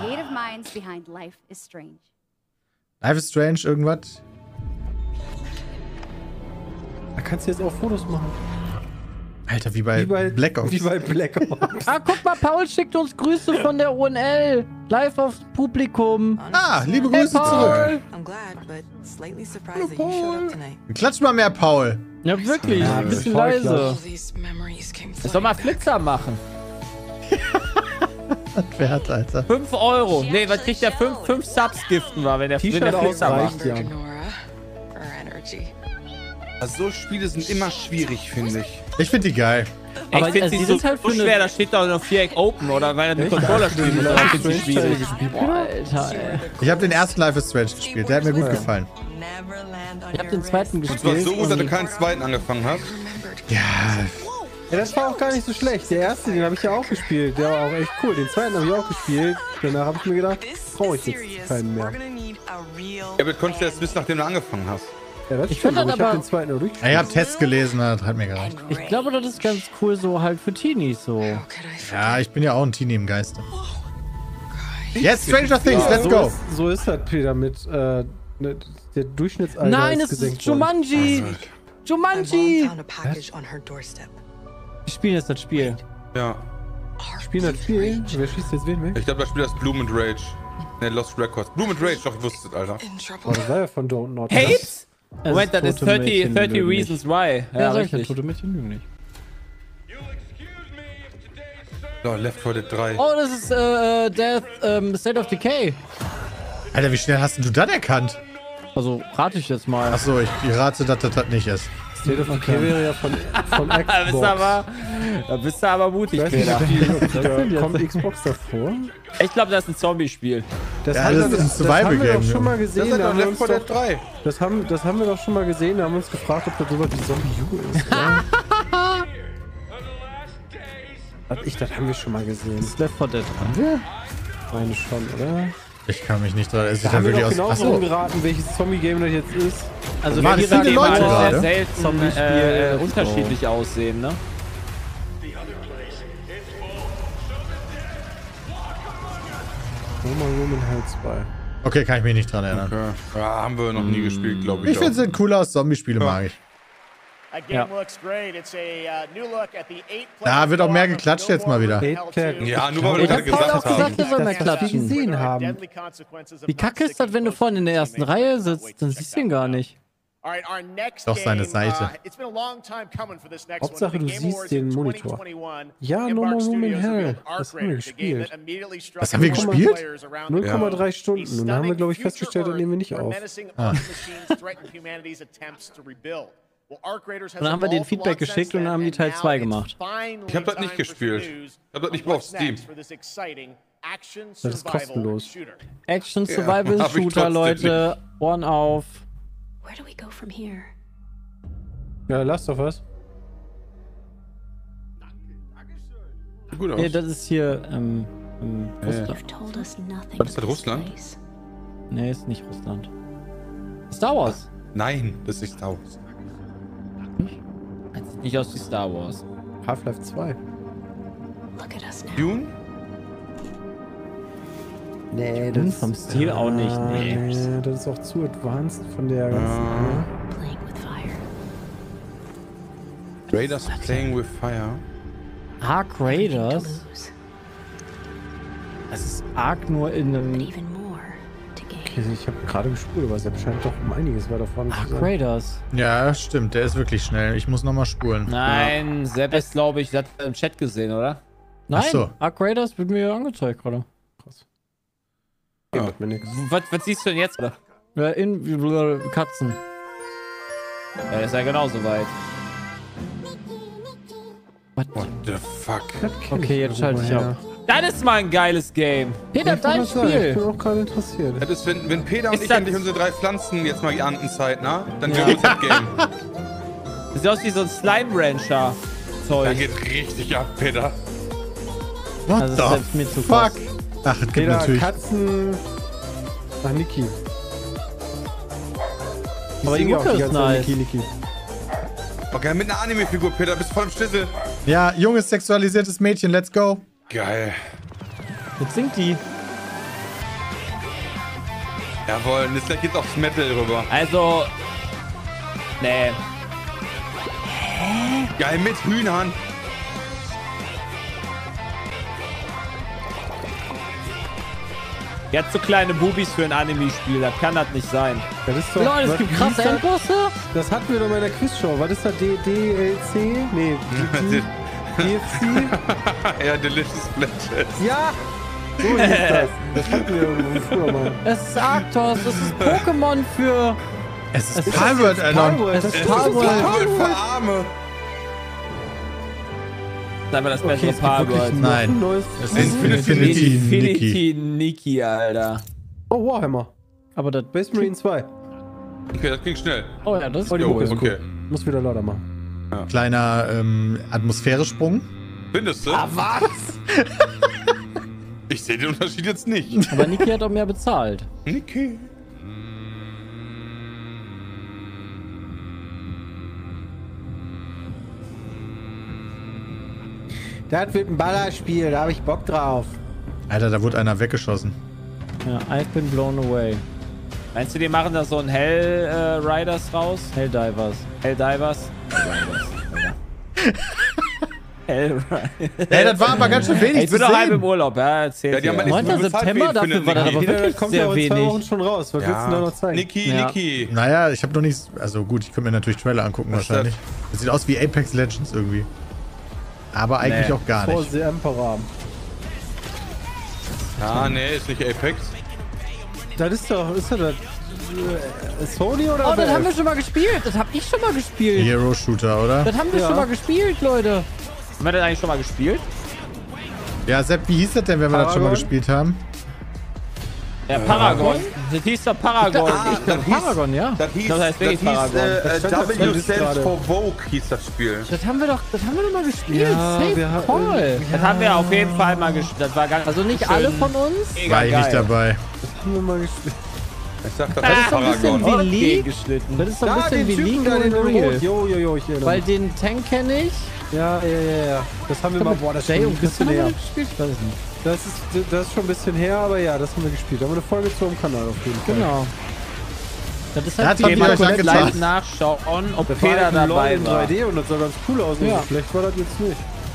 Life is Strange, irgendwas? Da kannst du jetzt auch Fotos machen. Alter, wie bei Black Ops. Wie bei Black Ops. Ah, guck mal, Paul schickt uns Grüße von der UNL. Live aufs Publikum. Ah, liebe Grüße zurück. Klatsch mal mehr, Paul. Ja, wirklich. Ja, ein bisschen leise. Ich soll mal Flitzer machen. Wert, Alter. 5 Euro. Nee, was kriegt der 5 Subs giften war, wenn der Flitzer macht? Ja. Also so Spiele sind immer schwierig, finde ich. Ich finde die geil. Aber ich finde sie so, halt so schwer, da steht doch noch Viereck Open, oder? Weil er den Controller spielen muss, das finde ich schwierig. Alter, ey. Ich habe den ersten Life is Strange gespielt, der hat mir gut gefallen. Ich habe den zweiten gespielt. Und zwar so gut, dass du keinen zweiten angefangen hast. Ja. Ja, das war auch gar nicht so schlecht. Der erste, den habe ich ja auch gespielt. Der war auch echt cool. Den zweiten habe ich auch gespielt. Danach habe ich mir gedacht, brauche ich jetzt keinen mehr. Ja, aber konntest du jetzt bis nachdem du angefangen hast. Ja, das ich stimmt, finde aber ich habe den zweiten noch durchgespielt. Ich habe Tests gelesen, das hat mir gereicht. Ich glaube, das ist ganz cool so halt für Teenies so. Ja, ich bin ja auch ein Teenie im Geiste. Yes, Stranger Things, let's go. So ist das, Peter, mit der Durchschnittsalter. Nein, es ist Jumanji. Jumanji. Wir spielen jetzt das Spiel. Ja. Spielen das Spiel? Wer schießt jetzt wen weg? Ich glaube, das Spiel ist Bloom and Rage. Ne, Lost Records. Bloom and Rage, doch, ich wusste es, Alter. Oh, das war ja von Don't Not. Tapes? Moment, das ist 30 Reasons Why. Ja, richtig. Tote Mädchen lügen nicht. Oh, Left 4 Dead 3. Oh, das ist Death State of Decay. Alter, wie schnell hast du das erkannt? Also, rate ich jetzt mal. Achso, ich rate, dass das nicht ist. State of Decay wäre ja von Xbox. Da bist du aber mutig, Peter. Kommt Xbox davor? Ich glaube, das ist ein Zombie-Spiel. Das ist ein Survival-Game. Das haben wir doch schon mal gesehen. Das ist doch Left 4 Dead 3. Das haben wir doch schon mal gesehen. Da haben wir uns gefragt, ob das sowas wie Zombie U ist. Das haben wir schon mal gesehen. Das ist Left 4 Dead. Haben wir? Meine schon, oder? Ich kann mich nicht dran. Es sieht da haben wir wirklich doch aus. genauso umgeraten, welches Zombie-Game das jetzt ist. Also waren viele Leute gerade. Sehr selten unterschiedlich aussehen, ne? Nochmal Roman Hell 2. Okay, kann ich mich nicht dran erinnern. Okay. Ja, haben wir noch nie gespielt, glaube ich. Ich finde, es sind cooler aus Zombie-Spiele, mag ich. Da wird auch mehr geklatscht jetzt mal wieder. Ja, nur weil wir gerade gesagt haben. Wir sollen mehr klatschen. Gesehen haben. Wie kacke ist das, wenn du vorne in der ersten Reihe sitzt? Dann siehst du ihn gar nicht. Doch seine Seite. Hauptsache, du siehst den Monitor. Ja, nochmal Roman Hell. Das haben wir gespielt. Das haben wir gespielt? 0,3 Stunden. Und da haben wir, glaube ich, festgestellt, das nehmen wir nicht auf. Und dann haben wir den Feedback geschickt und dann haben die Teil 2 gemacht. Ich habe das nicht gespielt. Ich habe das nicht auf Steam. Das ist kostenlos. Action Survival Shooter, Leute. Ohren auf. Where do we go from here? Ja, Last of Us. Gut aus. Nee, das ist hier Russland. Was ist das, Russland? Nee, ist nicht Russland. Star Wars. Nein, das ist nicht Star Wars. Das sieht nicht aus wie Star Wars. Half-Life 2. Dune? Nee, das vom Stil auch nicht. Nee, das ist auch zu advanced von der ganzen. Raiders Playing with Fire. Ark Raiders? Das ist Ark nur in einem... Okay, ich habe gerade gespult, aber es scheint doch um einiges weiter vorne zu sein. Ark Raiders. Ja, stimmt. Der ist wirklich schnell. Ich muss nochmal spulen. Nein, Sepp ist, glaube ich, das hat er im Chat gesehen, oder? Nein, Ach so. Ark Raiders wird mir angezeigt gerade. Krass. Ja. Mir nix. Was siehst du denn jetzt, oder? Ja, Katzen. Ja, ist ja genauso weit. What the fuck? Okay, jetzt schalte ich ab. Das ist mal ein geiles Game. Peter, dein Ich bin Spiel. auch gerade interessiert. Das ist, wenn Peter und Ist ich das- endlich unsere 3 Pflanzen jetzt mal ernten zeitnah, dann wird uns das Game. Das sieht aus wie so ein Slime-Rancher-Zeug. Da geht richtig ab, Peter. What Also, the das ist mir zu fuck? krass. Ach, es gibt Peter, natürlich... Katzen. Ach, Niki. Aber die Mucke ist nice. Niki. Okay, mit einer Anime-Figur, Peter, bist voll im Schlüssel. Ja, junges, sexualisiertes Mädchen, let's go. Geil. Jetzt singt die. Jawohl, und jetzt geht's aufs Metal rüber. Also... Nee. Geil, mit Hühnern. Jetzt so kleine Bubis für ein Anime-Spiel, das kann das nicht sein. Das ist doch, Leute, es gibt krasse Endbosse. Das hatten wir doch in der Quizshow. Was ist das? DLC? Nee, DFC? Ja, Delicious Splatoon. Ja! So hieß das. Das hatten wir irgendwo früher mal. Es ist Arctos, es ist Pokémon für... Es ist Palworld, Addon. Es ist Palworld für Arme. Das ist einfach das bessere Palworld. Nein. Das ist Infinity Nikki, Alter. Oh, Warhammer. Aber das Space Marine 2. Okay, das ging schnell. Oh ja, das ist die Mucke ist okay. cool. Muss wieder lauter machen. Ja. Kleiner Atmosphäresprung. Findest du? Ah, was? Ich sehe den Unterschied jetzt nicht. Aber Niki hat auch mehr bezahlt. Niki. Das wird ein Ballerspiel, da habe ich Bock drauf. Alter, da wurde einer weggeschossen. Ja, I've been blown away. Meinst du, die machen da so ein Hell Riders raus? Helldivers. Helldivers? Hellriders. Ey, das war aber ganz schön wenig. Ich bin doch halb im Urlaub, ja, erzähl. Ja, die haben ja 9. September, dafür war das aber wirklich kommt sehr ja in 2 wenig. Wochen schon raus. Was willst du da noch zeigen? Niki. Naja, ich habe noch nichts. Also gut, ich könnte mir natürlich Trailer angucken wahrscheinlich. Das sieht aus wie Apex Legends irgendwie. Aber eigentlich auch gar nicht. For the Emperor. Ah, nee, ist nicht Apex. Das ist doch das Sony oder Oh, das Valve? haben wir schon mal gespielt. Das hab ich schon mal gespielt. Hero Shooter, oder? Das haben wir schon mal gespielt, Leute. Haben wir das eigentlich schon mal gespielt? Ja, Sepp, wie hieß das denn, wenn wir das schon mal gespielt haben? Ja, Paragon. Das hieß doch Paragon. Ich glaube Paragon, ja. Das hieß, Das heißt wirklich Paragon. W stands for Vogue hieß das Spiel. Das haben wir doch mal gespielt. Ja, Safe Call. Das haben wir auf jeden Fall mal gespielt. Das war ganz Also nicht schön alle von uns. mega War ich nicht geil. dabei. Das haben wir mal gespielt. Ich sag, das Das ist ist so ein bisschen Paragon. wie League. Geschnitten. Das ist so ein Da, bisschen den wie Typen League da, den Unreal. Rot. Jo, ich erinnere Weil mich. den Tank kenne ich. Ja. Das haben wir mal, boah, das ist Jay schon ein und bisschen Christian her. haben gespielt. Ich weiß es nicht. Das ist schon ein bisschen her, aber ja, das haben wir gespielt. Da haben wir eine Folge zu am Kanal auf jeden Fall. Genau. Das ist Da halt hat wie man euch Live angezeigt. nachschauen, ob Das war Peter halt ein LOL dabei in war. 3D und das sah ganz cool aus. Ja. Also schlecht war das jetzt nicht.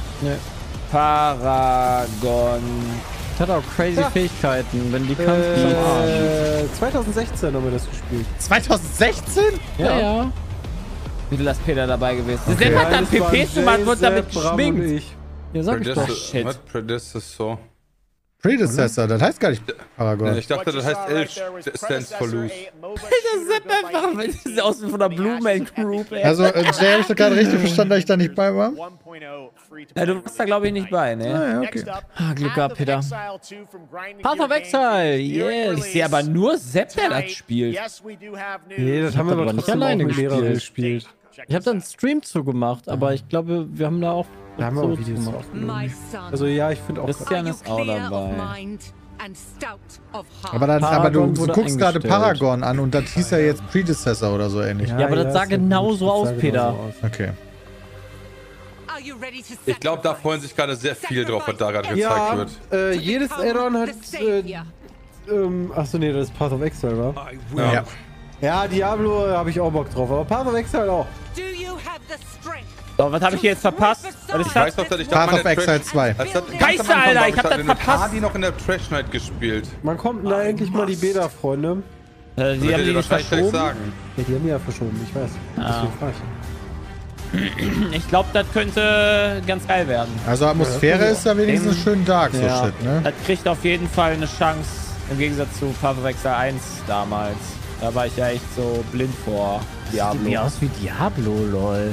Paragon. Das hat auch crazy Fähigkeiten, wenn die kannst du zum Arsch. 2016 haben wir das gespielt. 2016? Ja. Wie du das Peter dabei gewesen. Okay. Sepp hat dann Das waren PP gemacht, Jay, wird damit Sepp, Bram und geschminkt. ich. Ja, sag ich doch. Shit. Was? Predecessor. Predecessor, das heißt gar nicht Paragon. Ja, ich dachte, das heißt L stands for loose. Das Sepp einfach, das sieht aus wie von der Blue Man Group, ey. Also, Jay, habe ich das gerade richtig verstanden, dass ich da nicht bei war? Ja, du warst da, glaube ich, nicht bei, ne? Ah, ja, okay. Glück gehabt, Peter. Path of Exile, yes. Ich sehe aber nur Sepp, der das spielt. Nee, das haben wir aber nicht trotzdem alleine auch mit mehreren gespielt. gespielt. Ich habe da einen Stream zugemacht, aber ich glaube, wir haben da auch Da haben wir auch Videos gemacht. aufgenommen. Also ja, ich finde auch... Christian ist auch dabei. Aber, dann, Paragon du wurde guckst gerade eingestellt. Paragon an und das hieß ja jetzt Predecessor oder so ähnlich. Ja, aber das sah ist ja genau gut, so das aus, sah Peter. genauso aus. Okay. Ich glaube, da freuen sich gerade sehr viel drauf, was da gerade gezeigt Ja, wird. jedes Add-on hat... achso, nee, das ist Path of Exile, wa? Ja. Ja, Diablo habe ich auch Bock drauf, aber Path of Exile auch. So, was habe ich hier jetzt verpasst? Was ist Ich weiß das? noch, dass ich Path of Exile 2. Scheiße, Alter, ich hab das verpasst. Die noch in der Trash Night gespielt. Man kommt da endlich mal die Beta-Freunde. Die haben die nicht wahrscheinlich gleich verschoben. sagen. Ja, die haben die ja verschoben, ich weiß. Deswegen frag ich. Ich glaube, das könnte ganz geil werden. Also Atmosphäre ist ja wenigstens schön dark, so Ja, shit, ne? das kriegt auf jeden Fall eine Chance, im Gegensatz zu Path of Exile 1 damals. Da war ich ja echt so blind vor Diablo. Sieht aus wie Diablo, lol.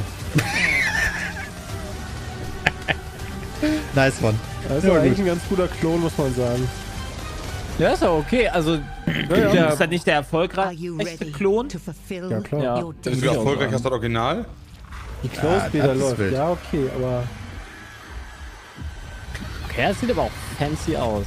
Nice one. Das ist aber eigentlich ein ganz guter Klon, muss man sagen. Ja, ist ja okay. Also, Ist das nicht der erfolgreichste Klon? Ja, klar. ja. Das ist wie erfolgreich als das Original. Die Close-Beta das ist läuft. wild. Ja, okay, aber... Okay, das sieht aber auch fancy aus.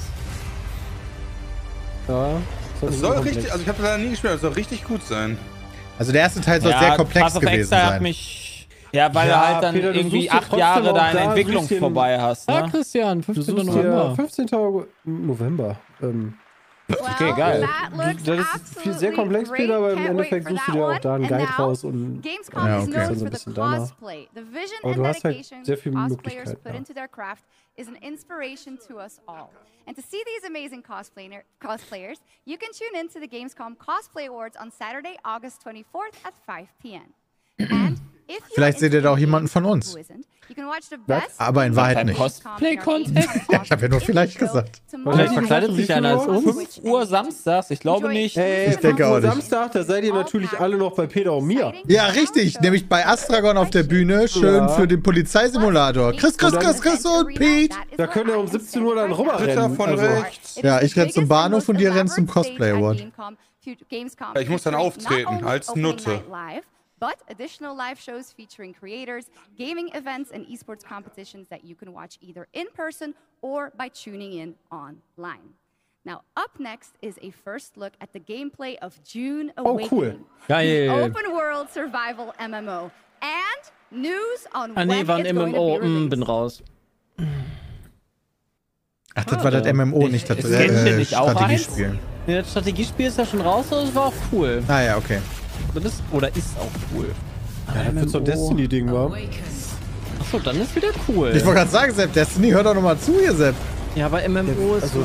Ja, Das soll richtig, also ich habe das leider nie gespielt, aber es soll richtig gut sein. Also der erste Teil soll sehr komplex Path of gewesen Exile hat sein. mich Ja, weil du halt dann Peter, du irgendwie suchst dir 8 Jahre trotzdem deine auch da Entwicklung ein bisschen- vorbei hast, Ja, ne? Christian, Du 15. suchst November. dir 15. November. Okay, geil. Das ist sehr komplex, Peter, aber im Endeffekt suchst du dir auch da einen Guide raus und Gamescom ja, is okay. known So ein for the bisschen danach. cosplay. The vision Aber and du hast halt dedication sehr viele cosplayers Möglichkeiten. put into their craft is an inspiration to us all. And to see these amazing cosplayers, you can tune in to the Gamescom Cosplay Awards on Saturday, August 24th at 5 p.m. And if you're Vielleicht seht ihr da auch jemanden von uns. who isn't, you can watch the best Aber in Wahrheit nicht. Cosplay-Content? Ich habe ja nur vielleicht gesagt. Vielleicht verkleidet sich einer als uns. 5 Uhr samstags, ich glaube nicht. Ich denke auch nicht. Samstag, da seid ihr natürlich alle noch bei Peter und mir. Ja, richtig. Nämlich bei Astragon auf der Bühne. Schön für den Polizeisimulator. Chris und Pete. Da könnt ihr um 17 Uhr dann rüberrennen. Von rechts. Ja, ich renne zum Bahnhof und ihr rennt zum Cosplay Award. Ich muss dann auftreten als Nutte. But additional live shows featuring creators, gaming events, and esports competitions that you can watch either in person or by tuning in online. Now, up next is a first look at the gameplay of June Awakening, cool. the Geil. open world survival MMO, and news on Ah, nee, when war ein it's going to MMO. be released. Bin raus. Ach, das war das MMO, nicht das nicht auch Strategiespiel. Nee, das Strategiespiel ist ja schon raus, aber es war auch cool. Ah ja, okay. Das ist, oder ist auch cool. Ja, das wird so ein Destiny-Ding, wa? Achso, dann ist wieder cool. Ich wollte gerade sagen, Sepp, Destiny, hör doch nochmal zu hier, Sepp. Ja, aber MMO ist also,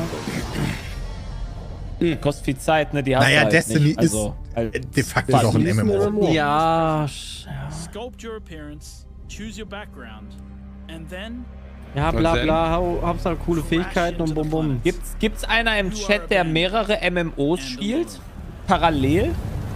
Kostet viel Zeit, ne? Die hast Naja, du halt Destiny nicht. Also, ist de facto doch ein MMO. Ja, Sculpt your appearance, choose your background, and then ja, bla bla, Hauptsache coole Fähigkeiten und bum bum. Gibt's einer im Chat, der mehrere MMOs spielt? Parallel?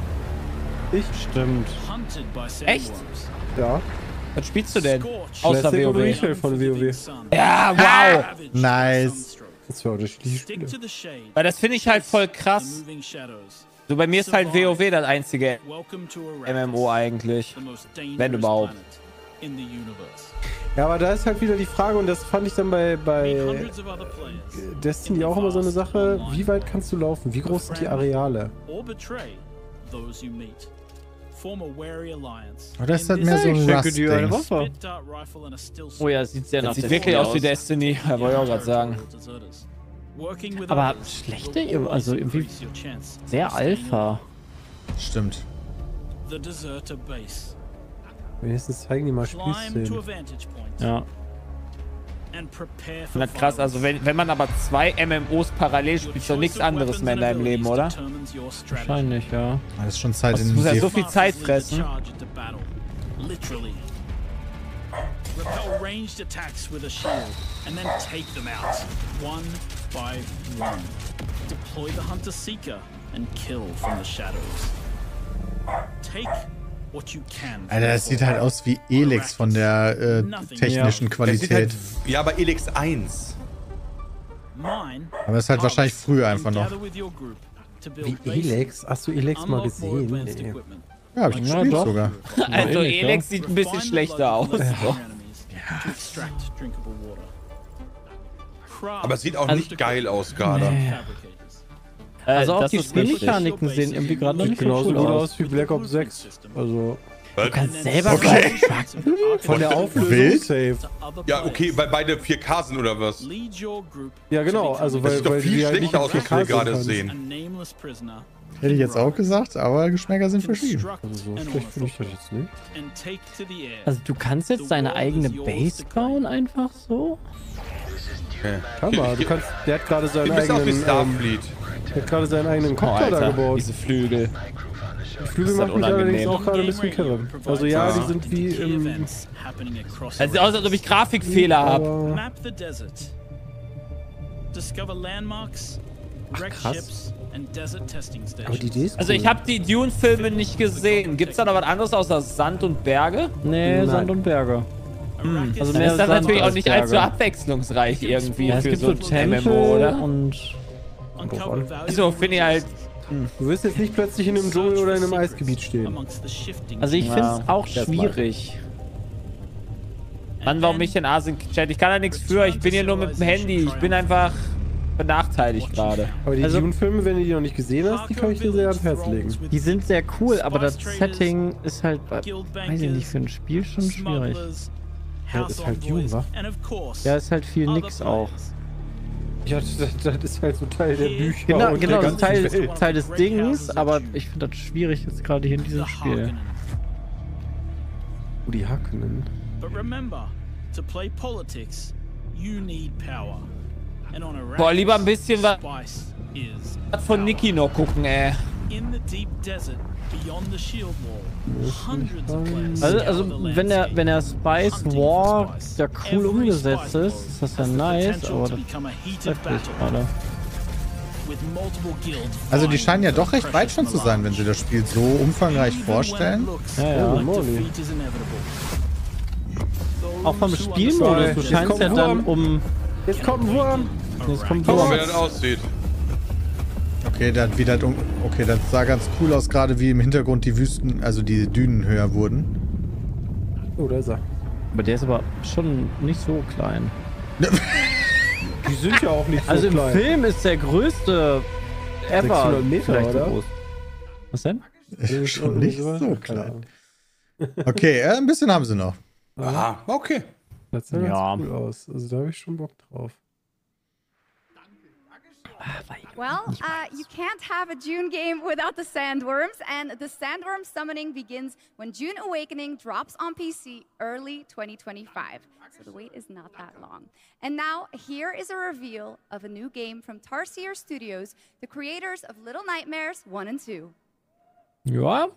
Stimmt. hunted by Echt? sandworms. Ja. Was spielst du denn? Außer Classic und WoW. Retail von WoW. Ja, wow! Nice. Das war unterschiedliche Stick Spiele. to the shade, Weil das finde ich halt voll krass. moving shadows. So, bei mir ist halt WoW das einzige Welcome to Arrakis, MMO eigentlich. the most Wenn dangerous überhaupt. planet in the universe. Ja, aber da ist halt wieder die Frage, und das fand ich dann bei Hundreds of other players, Destiny auch immer so eine Sache, wie weit kannst du laufen? Wie groß sind die Areale? or betray those you meet. Form a wary alliance. Aber das ist halt mehr so ein Rust-Ding. Spit dart rifle and a still Oh ja, sieht sehr nach Das sieht wirklich aus wie Destiny. Ja, wollte ich auch gerade sagen. Working with Aber others schlechte, will also irgendwie increase your chance. sehr Alpha. Stimmt. The Deserter Base. Wenigstens zeigen die mal Climb to a Spielszenen. vantage point Ja. and prepare Und for das krass, also wenn man aber 2 MMOs parallel spielt, ist doch nichts anderes mehr in deinem Leben, oder? Wahrscheinlich, ja. Das ist schon Zeit Das in muss ja den so viel Zeit fressen. Literally. Repel ranged attacks with a shield and then take them out, one by one. Deploy the Hunter Seeker and kill from the shadows. Take what you can. Alter, das sieht halt aus wie Elex von der technischen Qualität. Ja, aber Elex 1. Mine. Aber es ist halt wahrscheinlich früher einfach noch. Gather with your group to Wie build Elex? Hast du Elex mal gesehen? Nee. Ja, hab ich gespielt doch. sogar. Also Elex sieht ein bisschen schlechter aus. So. to extract drinkable water. Aber es sieht auch nicht geil aus gerade. Also auch das die ist richtig. Spielmechaniken sehen irgendwie gerade noch Sieht nicht so genauso cool gut aus. aus wie Black Ops 6. Also Du kannst selber Okay. von der Auflösung Wild? safe. Ja, okay, weil beide 4K sind oder was? Lead your group Ja, genau. Also Das weil, sieht doch weil viel die halt schlechter aus, nicht was wir 4K gerade kannst. a sehen. nameless prisoner Hätte ich jetzt auch gesagt, aber Geschmäcker sind verschieden. Also so schlecht finde ich das jetzt nicht. and take to the air. Also du kannst jetzt deine eigene Base bauen einfach so? Kann man. Du kannst, der hat gerade seinen Du bist auch wie eigenen, Starfleet. der hat gerade seinen eigenen Oh, Kopter da Alter, gebaut. diese Flügel. Die Flügel ist das machen mich allerdings unangenehm. auch gerade ein bisschen kirre. Also ja, die sind wie im... Events happening across Das sieht aus, als ob ich Grafikfehler habe. Aber Map the desert. Discover landmarks, wreck krass. ships, and desert testing aber stations. die Idee ist Also cool. ich habe die Dune-Filme nicht gesehen. Gibt's da noch was anderes außer Sand und Berge? Nee, Nein. Sand und Berge. Arrakis Also Dann mehr ist das Sand natürlich auch als nicht Berge. allzu abwechslungsreich irgendwie Ja, es für gibt so so ein Tempel MMO, oder? und uncover valuable Also finde ich halt... Du wirst jetzt nicht plötzlich in einem Dschungel oder in einem Eisgebiet stehen. amongst the shifting also ich finde Ja, es auch das schwierig. Mann, warum mich in Asien-Chat? Ich kann da nichts für. Ich bin hier nur mit dem Handy. Ich bin einfach teile ich gerade. Aber die Dune-Filme, wenn du die noch nicht gesehen hast, die kann ich dir sehr ans Herz legen. Die sind sehr cool, aber das Setting ist halt, weiß ich nicht, für ein Spiel schon schwierig. Ja, ist halt Dune, wa? Ja, ist halt viel nix auch. Ja, das ist halt so Teil der Bücher. Genau, das ist Teil des Dings, aber ich finde das schwierig jetzt gerade hier in diesem Spiel. Die Hackenen. Boah, lieber ein bisschen was von Niki noch gucken, ey. Also wenn der Spice War ja cool umgesetzt ist das ja nice, aber das läuft nicht gerade. Also die scheinen ja doch recht weit schon zu sein, wenn sie das Spiel so umfangreich vorstellen. Ja. Auch vom Spielmodus, du scheinst ja dann um... Jetzt kommt ein Wurm! Guck mal, wie das aussieht. Okay, das sah ganz cool aus, gerade wie im Hintergrund die Wüsten, also die Dünen höher wurden. Oh, da ist er. Aber der ist aber schon nicht so klein. Die sind ja auch nicht so also klein. Also im Film ist der größte ever 600 Meter, oder? So was denn? Ist schon nicht so klein. Okay, ein bisschen haben sie noch. Aha, okay. Das sah ganz cool aus. Also da habe ich schon Bock drauf. Well, you can't have a June game without the Sandworms, and the Sandworm summoning begins when June Awakening drops on PC early 2025. So the wait is not that long. And now, here is a reveal of a new game from Tarsier Studios, the creators of Little Nightmares 1 and 2. Ja.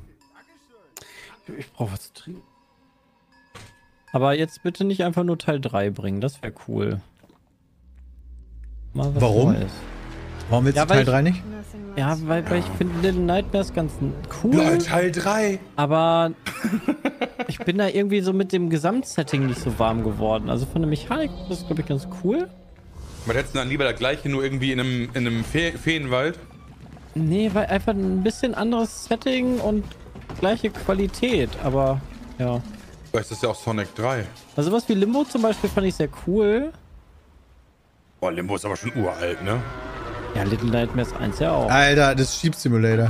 Ich brauche was zu trinken. Aber jetzt bitte nicht einfach nur Teil 3 bringen, das wäre cool. Mal was Warum? Neues. Warum willst du Teil 3 nicht? Ja, weil ich finde Little Nightmares ganz cool. Ja, Teil 3. Aber ich bin da irgendwie so mit dem Gesamtsetting nicht so warm geworden. Also von der Mechanik ist das, glaube ich, ganz cool. Man hätte dann lieber das gleiche, nur irgendwie in einem Feenwald. Nee, weil einfach ein bisschen anderes Setting und gleiche Qualität, aber ja. Vielleicht ist das ja auch Sonic 3. Also was wie Limbo zum Beispiel fand ich sehr cool. Boah, Limbo ist aber schon uralt, ne? Ja, Little Nightmares 1 ja auch. Alter, das ist Sheep Simulator.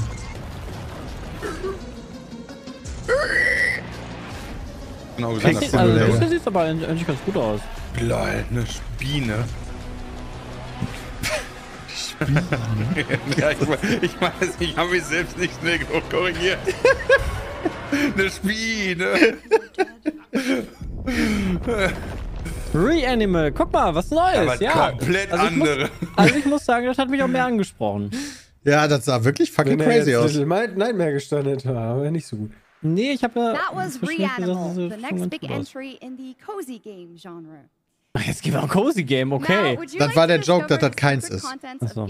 Genau gesagt. Das sieht aber eigentlich ganz gut aus. Bleib, eine Spine. Ja, ich weiß, ich habe mich selbst nicht schnell genug korrigiert. Eine Spine. Reanimal, guck mal, was Neues. Aber ja, komplett andere. Also ich muss sagen, das hat mich auch mehr angesprochen. Ja, das sah wirklich fucking crazy aus. Little Nightmare gestanden, aber nicht so gut. Nee, ich habe ja... That was Reanimal, the next big entry in the cozy game genre. Jetzt gehen wir auf Cozy Game, okay. Das war der Joke, dass das keins ist. Achso.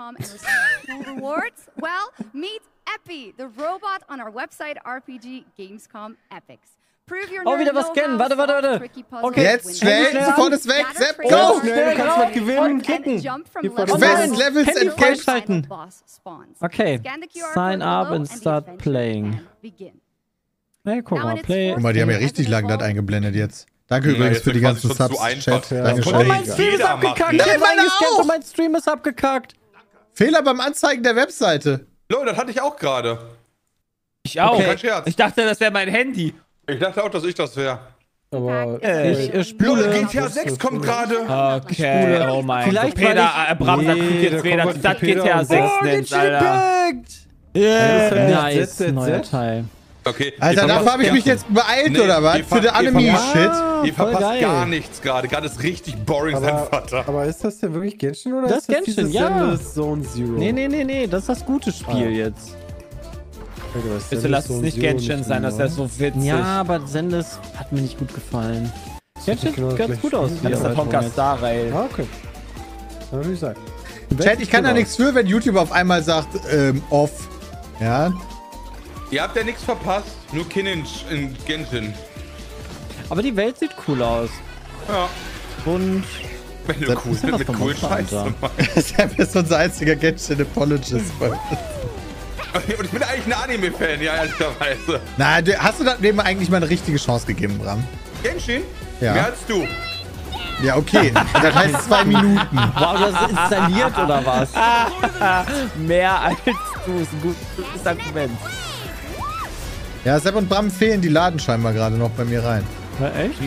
Rewards? Well, meet Epi, the robot on our website RPG Gamescom Epics. Oh, wieder was scannen. Warte. Okay, jetzt schnell, sofort ist weg. Sepp, go! Schnell, du kannst was gewinnen. Kicken. Best Levels and freischalten. Okay, sign up and start playing. Hey, guck mal, play. Guck mal, die haben ja richtig lang das eingeblendet jetzt. Danke übrigens für die ganzen Subs. Chat. Oh, mein Stream ist abgekackt. Ich hab eingescannt und mein Stream ist abgekackt. Fehler beim Anzeigen der Webseite. Leute, das hatte ich auch gerade. Ich auch. Okay. Kein Scherz. Ich dachte, das wäre mein Handy. Ich dachte auch, dass ich das wäre. Aber ich spule. GTA 6 kommt gerade. Okay, oh mein Gott. Peter, Bram, das kriegt jetzt weder das GTA 6 nennt, Alter. Nice, neuer Teil. Okay. Alter, dafür habe ich mich jetzt beeilt, oder was? Für den Anime-Shit. Ihr verpasst gar nichts gerade. Gerade ist richtig boring sein Vater. Aber ist das denn wirklich Genshin oder das ist das Genshin, ja. Zone Zero? Nee, das ist das gute Spiel jetzt. Bitte lass es nicht Genshin sein, das ist ja so witzig. Ja, aber Zendes hat mir nicht gut gefallen. Genshin sieht ganz gut aus. Das ist der Tonka Star Rail. Ah, okay. Kann natürlich sein. Chat, ich kann da nichts für, wenn YouTube auf einmal sagt, off. Ja. Ihr habt ja nichts verpasst, nur Kinninch in Genshin. Aber die Welt sieht cool aus. Ja. Und... Wenn du cool mit cool Scheiße Sepp ist unser einziger Genshin-Apologist. Und ich bin eigentlich ein Anime-Fan, ja, ehrlicherweise. Na, hast du dem eigentlich mal eine richtige Chance gegeben, Bram? Genshin? Ja. Mehr als du. Ja, okay. Das heißt 2 Minuten. Wow, das ist installiert oder was? Mehr als du. Ist ein gutes Argument. Ja, Sepp und Bram fehlen, die laden scheinbar gerade noch bei mir rein. Ja, echt?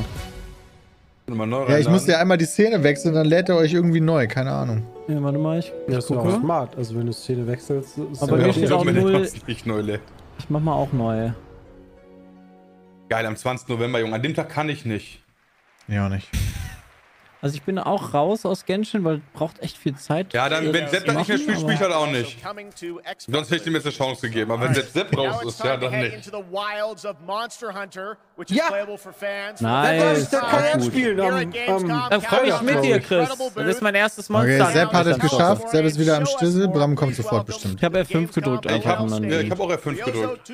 Ja, ich musste ja einmal die Szene wechseln, dann lädt er euch irgendwie neu. Keine Ahnung. Ja, warte mal, ich das ist auch smart. Also wenn du Szene wechselst, ist aber hier steht auch 0. Nicht neu lädt. Ich mach mal auch neu. Geil, am 20. November, Junge. An dem Tag kann ich nicht. Ja, auch nicht. Also ich bin auch raus aus Genshin, weil es braucht echt viel Zeit. Ja, dann, wenn Sepp dann nicht mehr spielt, spiele ich halt auch nicht. Sonst hätte ich ihm jetzt eine Chance gegeben. Aber wenn Sepp raus ist, ja, dann nicht. Ja! Nice. Der kann er spielen. Dann freue ich mit dir, Chris. Das ist mein erstes Monster. Okay, Sepp hat es geschafft. Sepp ist wieder am Stissel. Bram kommt sofort bestimmt. Ich habe F5 gedrückt. Ich habe auch F5 gedrückt.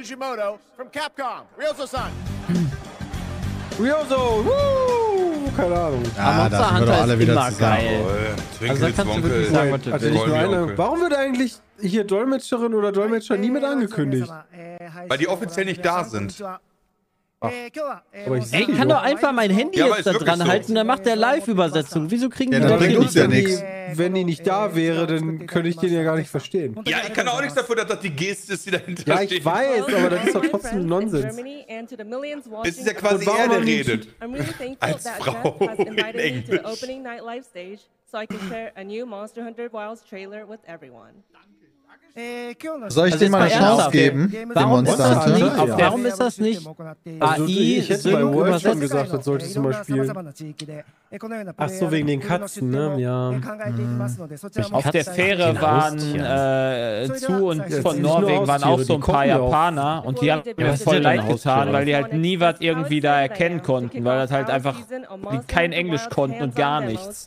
Ryozo! Woo! Keine Ahnung. Ah, da sind wir doch alle wieder zusammen. Also da kannst du wirklich sagen, was du willst. Warum wird eigentlich hier Dolmetscherin oder Dolmetscher nie mit angekündigt? Weil die offiziell nicht da sind. Aber ich Ey, kann doch einfach mein Handy jetzt da dran halten, dann macht der Live-Übersetzung. Wieso kriegen die das bringt uns ja nichts. Wenn die nicht da wäre, dann könnte ich den ja gar nicht verstehen. Ja, ich kann auch nichts dafür, dass das die Geste ist, die dahinter steht. Ja, ich weiß, aber das ist doch trotzdem Nonsens. Es ist ja quasi er, der redet. Als Frau in Englisch. Soll ich dem mal eine Chance geben? Dem Monster Hunter? Warum ist das nicht Also, AI? ich hätte bei World schon gesagt, das solltest du mal spielen. Ach so, wegen den Katzen, ne? Ja. Auf der Fähre waren zu und von Norwegen waren auch so ein paar Japaner und die haben mir voll leid getan, weil die halt nie was irgendwie da erkennen konnten, weil das halt einfach die kein Englisch konnten und gar nichts.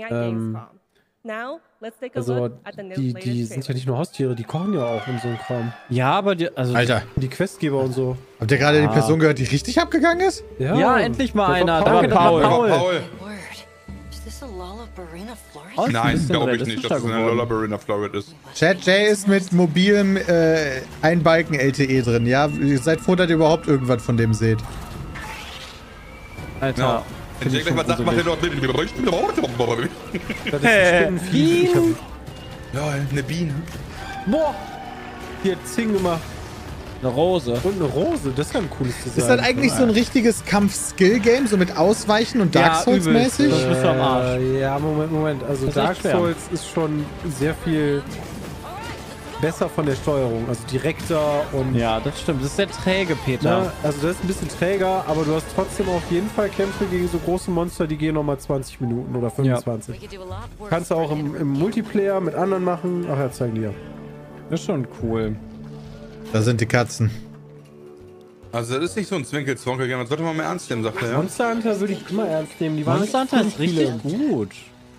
Also, die sind ja nicht nur Haustiere, die kochen ja auch und so ein Kram. Ja, aber Alter. Die Questgeber und so. Habt ihr gerade die Person gehört, die richtig abgegangen ist? Ja, endlich mal einer. Danke, Paul. Nein, glaube ich nicht, dass es eine Lollabarina Florid ist. Chat J ist mit mobilem Einbalken-LTE drin. Ja, ihr seid froh, dass ihr überhaupt irgendwas von dem seht. Alter. Ja. Wenn Jay gleich mal sagt, macht er doch... Das ist ein Bienen. Ja, eine Biene. Boah! Die hat Zing gemacht. Eine Rose. Und eine Rose, das ist ja ein cooles Design. Ist das eigentlich so ein richtiges Kampf-Skill-Game, so mit Ausweichen und Dark Souls-mäßig? Das bist du am Arsch. Ja, Moment. Also Dark Souls ist schon sehr viel besser von der Steuerung, also direkter und... Ja, das stimmt. Das ist sehr träge, Peter. Na, also das ist ein bisschen träger, aber du hast trotzdem auf jeden Fall Kämpfe gegen so große Monster, die gehen nochmal 20 Minuten oder 25. Ja. Kannst du auch im Multiplayer mit anderen machen. Ach ja, zeigen die ja. Das ist schon cool. Da sind die Katzen. Also das ist nicht so ein Zwinkel-Zwonkel-Game, das sollte man mal ernst nehmen, sagt er. Ja? Monster Hunter würde ich immer ernst nehmen. Die Monster Hunter ist richtig gut.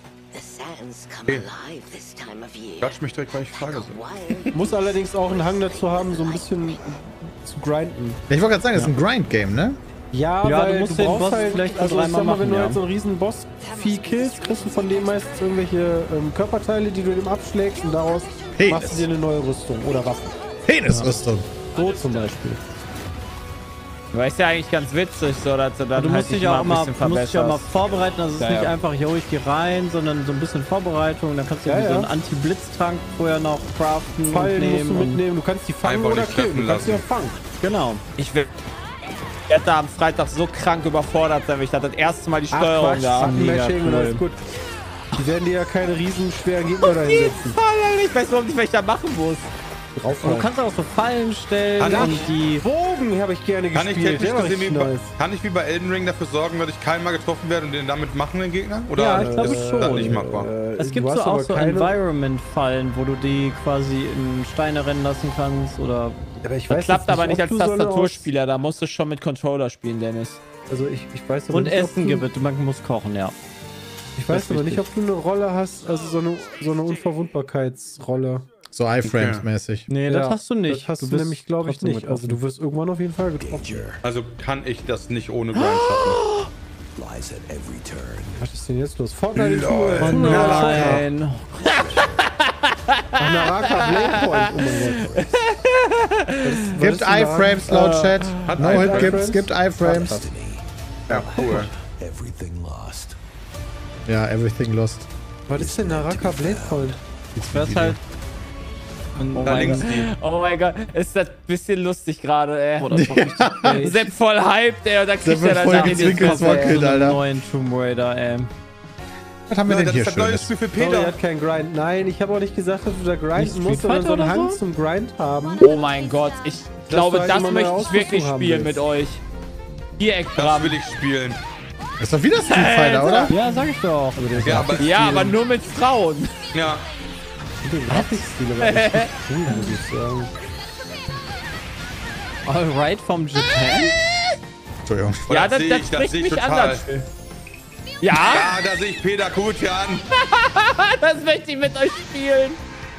Okay. Quatsch mich direkt, weil ich frage. Muss allerdings auch einen Hang dazu haben, so ein bisschen zu grinden. Ich wollte gerade sagen, das ist ein Grind-Game, ne? Ja, weil du den Boss halt, vielleicht also ich sag mal, wenn du halt so einen riesen Boss-Vieh killst, kriegst du von dem meistens irgendwelche Körperteile, die du dem abschlägst und daraus machst du dir eine neue Rüstung oder Waffen. Penisrüstung. So zum Beispiel. Du weißt ja eigentlich ganz witzig, so dass du dann du musst dich auch mal vorbereiten, also es ist ja, nicht einfach, yo, ich gehe rein, sondern so ein bisschen Vorbereitung, dann kannst du ja so einen Anti-Blitz-Tank vorher noch craften. Fallen musst du mitnehmen, du kannst die fangen oder killen, du kannst die auch fangen. Genau. Ich werde da am Freitag so krank überfordert sein, weil ich da das erste Mal die Steuerung da habe. Cool. Gut. Die werden dir ja keine riesen schweren Gegner da hinsetzen. Ich weiß überhaupt nicht, was ich da machen muss. Du kannst auch so Fallen stellen und die Bogen habe ich gerne gespielt. Kann ich wie bei Elden Ring dafür sorgen, dass ich keinem getroffen werde und den damit machen, den Gegner? Oder ja, ich glaube schon. Das nicht machbar? Es gibt so auch so Environment-Fallen, wo du die quasi in Steine rennen lassen kannst oder... Aber ich das weiß klappt aber nicht als so Tastaturspieler, da musst du schon mit Controller spielen, Dennis. Also ich weiß aber und nicht, Essen gibt es, man muss kochen, ja. Ich weiß aber nicht, ob du eine Rolle hast, also so eine Unverwundbarkeitsrolle. So Iframes-mäßig. Nee, das hast du nicht. Das hast du nämlich, glaube ich, nicht. Also du wirst irgendwann auf jeden Fall getroffen. Also kann ich das nicht ohne Grind schaffen. Was ist denn jetzt los? Fortnite oh nein. Naraka Bladepoint. Oh mein Gott. Gibt Iframes laut Chat. No Hit gibt Iframes. Ja, cool. Ja, Everything Lost. Was ist denn Naraka Blade Point? Das ist halt... Oh mein Gott, ist das ein bisschen lustig gerade, ey. Sepp voll hyped, ey, und da kriegt er dann einen neuen Tomb Raider, ey. Was haben wir denn hier das ist das neue Spiel für Peter. Oh, er hat keinen Grind. Nein, ich habe auch nicht gesagt, dass du da grinden musst, sondern so einen Hang zum Grind haben. Oh mein Gott, ich glaube, das möchte ich wirklich spielen mit euch. Das will ich spielen. Das ist doch wieder Street Fighter, oder? Ja, sag ich doch. Ja, aber nur mit Frauen. Ja. Den Grafikstil aber echt cool, muss ich sagen. Alright from Japan? Entschuldigung. Ja, das spricht mich an. Ja? Ja, da sehe ich Peter Kutian. Das möchte ich mit euch spielen.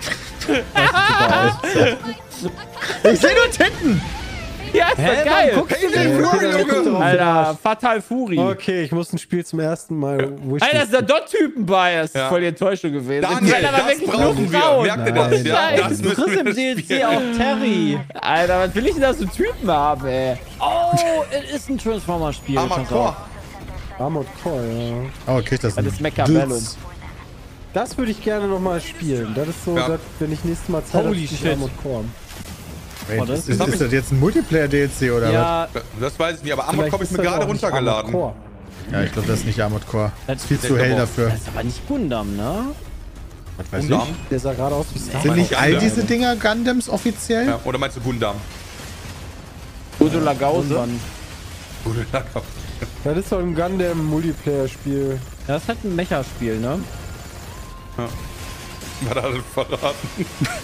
Ich sehe nur Titten. Ja, ist doch geil. Alter, Fatal Fury. Okay, ich muss ein Spiel zum ersten Mal Alter, ist da dort Typen bei. Das ist voll die Enttäuschung gewesen. Daniel, das brauchen wir. Merkt ihr das? Ja, das du kriegst im DLC auch Terry. Alter, was will ich denn da so Typen haben, ey? Oh, es ist ein Transformer-Spiel. Armored Core. Armored Core, ja. Oh, krieg das. Das ist Mechabellum. Das würde ich gerne nochmal spielen. Das ist so, dass, wenn ich nächstes Mal Zeit habe, Armored Core. Wait, ist das jetzt ein Multiplayer-DLC oder was? Das weiß ich nicht, aber Armored Core habe ich mir gerade runtergeladen. Ja, ich glaube, das ist nicht Armored Core. Das ist viel zu hell dafür. Das ist aber nicht Gundam, ne? Was weiß ich? Der sah gerade aus wie Star Wars. Sind nicht all diese Dinger Gundams offiziell? Ja, oder meinst du Gundam? Udo Lagause. Udo Lagause. Das ist doch ein Gundam-Multiplayer-Spiel. Ja, das ist halt ein Mecha-Spiel, ne? Ja. Hat er alles verraten.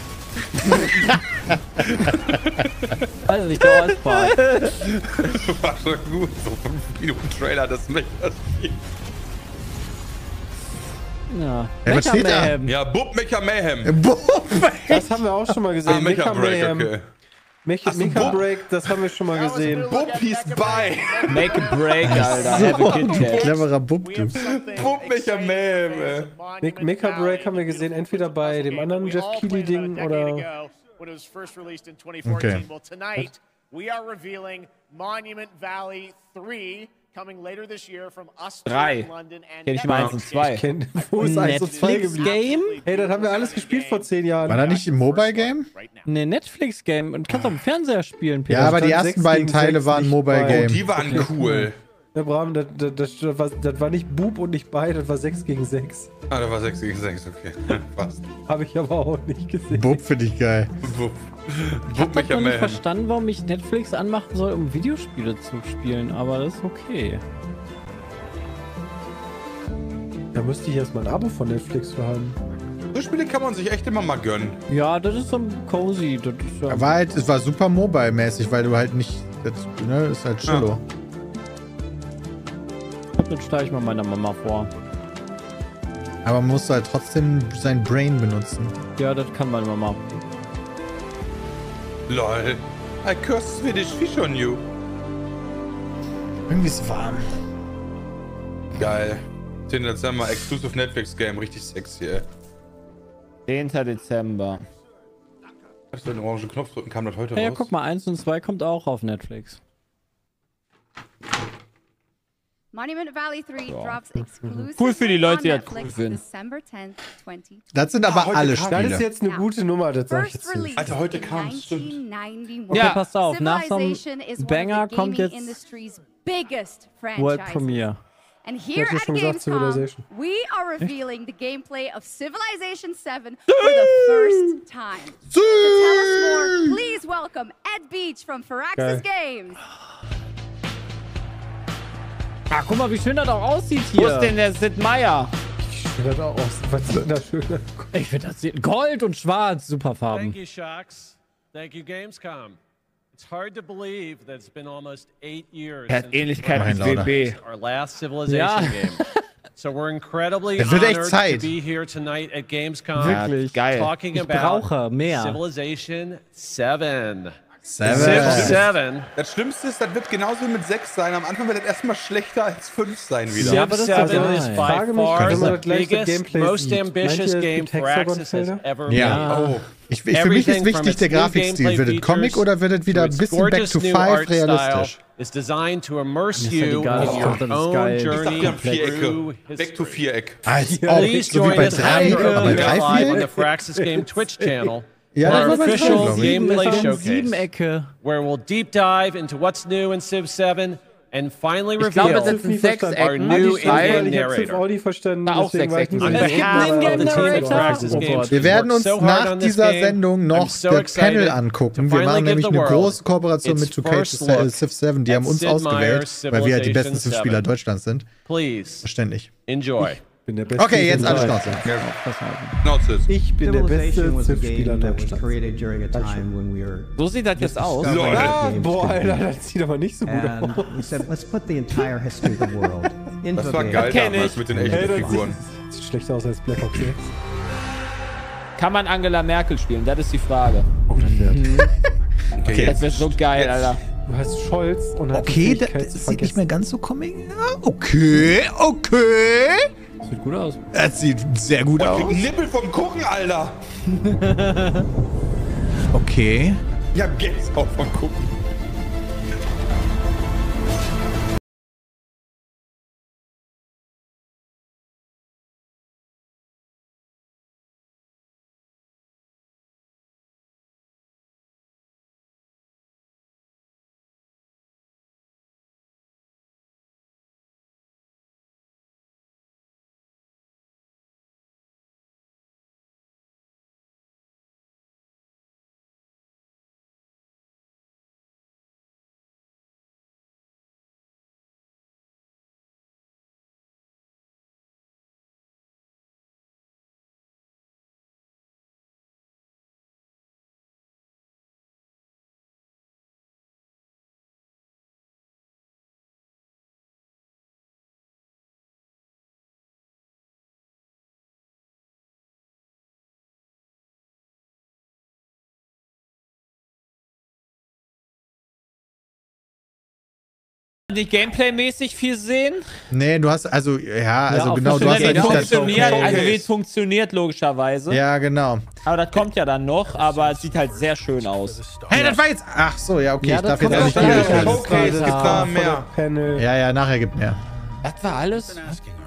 Also nicht der Ortspark. War schon gut, so 5 Minuten Trailer, das Mecha-Spiel. Ja. Hey, was steht da? Ja, Bub Mecha Mayhem. Das haben wir auch schon mal gesehen. Mecha Break, okay. Mecha Break, das haben wir schon mal gesehen. Bub hieß bei. Make a Break, Alter. Have a Kid Kat. Cleverer Bub, du. Bub Mecha Mayhem, Mecha Break haben wir gesehen, entweder bei dem anderen Jeff Keighley-Ding oder... Okay. Tonight we are revealing Monument Valley 3 coming later this year from us in London and kenn ich mal 1 und 2. Wo ist 1 und 2 geblieben? Hey, das haben wir alles gespielt vor 10 Jahren. War da nicht ein Mobile-Game? Ne, Netflix-Game. Und kannst auch im Fernseher spielen, Peter. Ja, aber die ersten beiden Teile waren Mobile-Game. Oh, die waren cool. Ja, Bram, das war nicht Bub und nicht bei, das war 6 gegen 6. Ah, das war 6 gegen 6, okay. Passt. Habe ich aber auch nicht gesehen. Bub finde ich geil. Ich hab doch nicht verstanden, warum ich Netflix anmachen soll, um Videospiele zu spielen, aber das ist okay. Da müsste ich erstmal ein Abo von Netflix für haben. So Spiele kann man sich echt immer mal gönnen. Ja, das ist so cozy. Das ist ja es war super mobile-mäßig, weil du halt nicht... ne, ist halt Chillo. Ja. Das stelle ich mal meiner Mama vor. Aber man muss halt trotzdem sein Brain benutzen. Ja, das kann meine Mama. Lol. I curse Swedish fish on you. Irgendwie ist es warm. Geil. 10. Dezember, Exclusive Netflix Game, richtig sexy, ey. 10. Dezember. Kannst du den orangen Knopf drücken, kam das heute ja, raus? Ja, guck mal, 1 und 2 kommt auch auf Netflix. Monument Valley 3 drops exclusively cool für die Leute, die on das cool Netflix finden. December 10th, 2020. Das sind aber alle Spiele. Das ist jetzt eine gute Nummer, das sag ich jetzt nicht. Alter, heute kam es, stimmt. Ja, passt auf, nach so einem Banger kommt jetzt World Premiere. And here at Gamescom, we are revealing the gameplay of Civilization 7 for the first time. To tell us more, please welcome Ed Beach from Firaxis Games. Ah, guck mal, wie schön das auch aussieht hier. Wo ist denn der Sid Meier? Wie schön das auch aussieht. Was ist denn da schön? Ich finde das Gold und schwarz, super Farben. Thank you, Shax. Thank you, Gamescom. It's hard to believe that it's been almost 8 years since Ähnlichkeit mit WB. Our last Civilization game. So we're incredibly honored to be here tonight at Gamescom. Wirklich geil. Talking ich about brauche mehr. Civilization 7. Seven. Das Schlimmste ist, das wird genauso wie mit 6 sein. Am Anfang wird das erstmal schlechter als 5 sein wieder. Ja, aber das ist by far the biggest, most ambitious game Firaxis has ever made. Ja. Oh. Für mich ist wichtig der Grafikstil. Wird es Comic oder wird es wieder ein bisschen Back to 5 realistisch? is designed to immerse you in your own journey through history. Back to Viereck. Please join us live on the Firaxis Game Twitch channel for our official gameplay showcase, where we'll deep dive into what's new in Civ 7 and finally reveal our new in-game narrator. On behalf of the team at Firaxis Games, wir werden uns nach dieser Sendung noch das Panel angucken. Wir machen nämlich eine große Kooperation mit 2K Civ 7. Die haben uns ausgewählt, weil wir halt die besten Civ-Spieler Deutschlands sind. Verständlich. Enjoy. Okay, jetzt alle Schnauze. Ich bin der beste Civ-Spieler Deutschlands. So sieht das jetzt aus. Boah, Alter, das sieht aber nicht so gut aus. Das war geil damals mit den echten Figuren. Sieht schlechter aus als Black Ops 6. Kann man Angela Merkel spielen? Das ist die Frage. Oh, das wird. Okay, das wird so geil, Alter. Du heißt Scholz und hast okay, das sieht nicht mehr ganz so coming. Okay. Sieht gut aus. Das sieht sehr gut aus. Ich krieg Nippel vom Gucken, Alter. Okay. Ich hab Gänsehaut vom Gucken. Die Gameplay-mäßig viel sehen? Nee, du hast, also, ja, also genau, du hast ja nicht funktioniert, also wie es funktioniert, logischerweise. Ja, genau. Aber das kommt ja dann noch, aber es sieht halt sehr schön aus. Hey, das war jetzt, ach so, ja, okay, ja, ich darf jetzt auch nicht viel. Ja, nachher gibt mehr. Das war alles?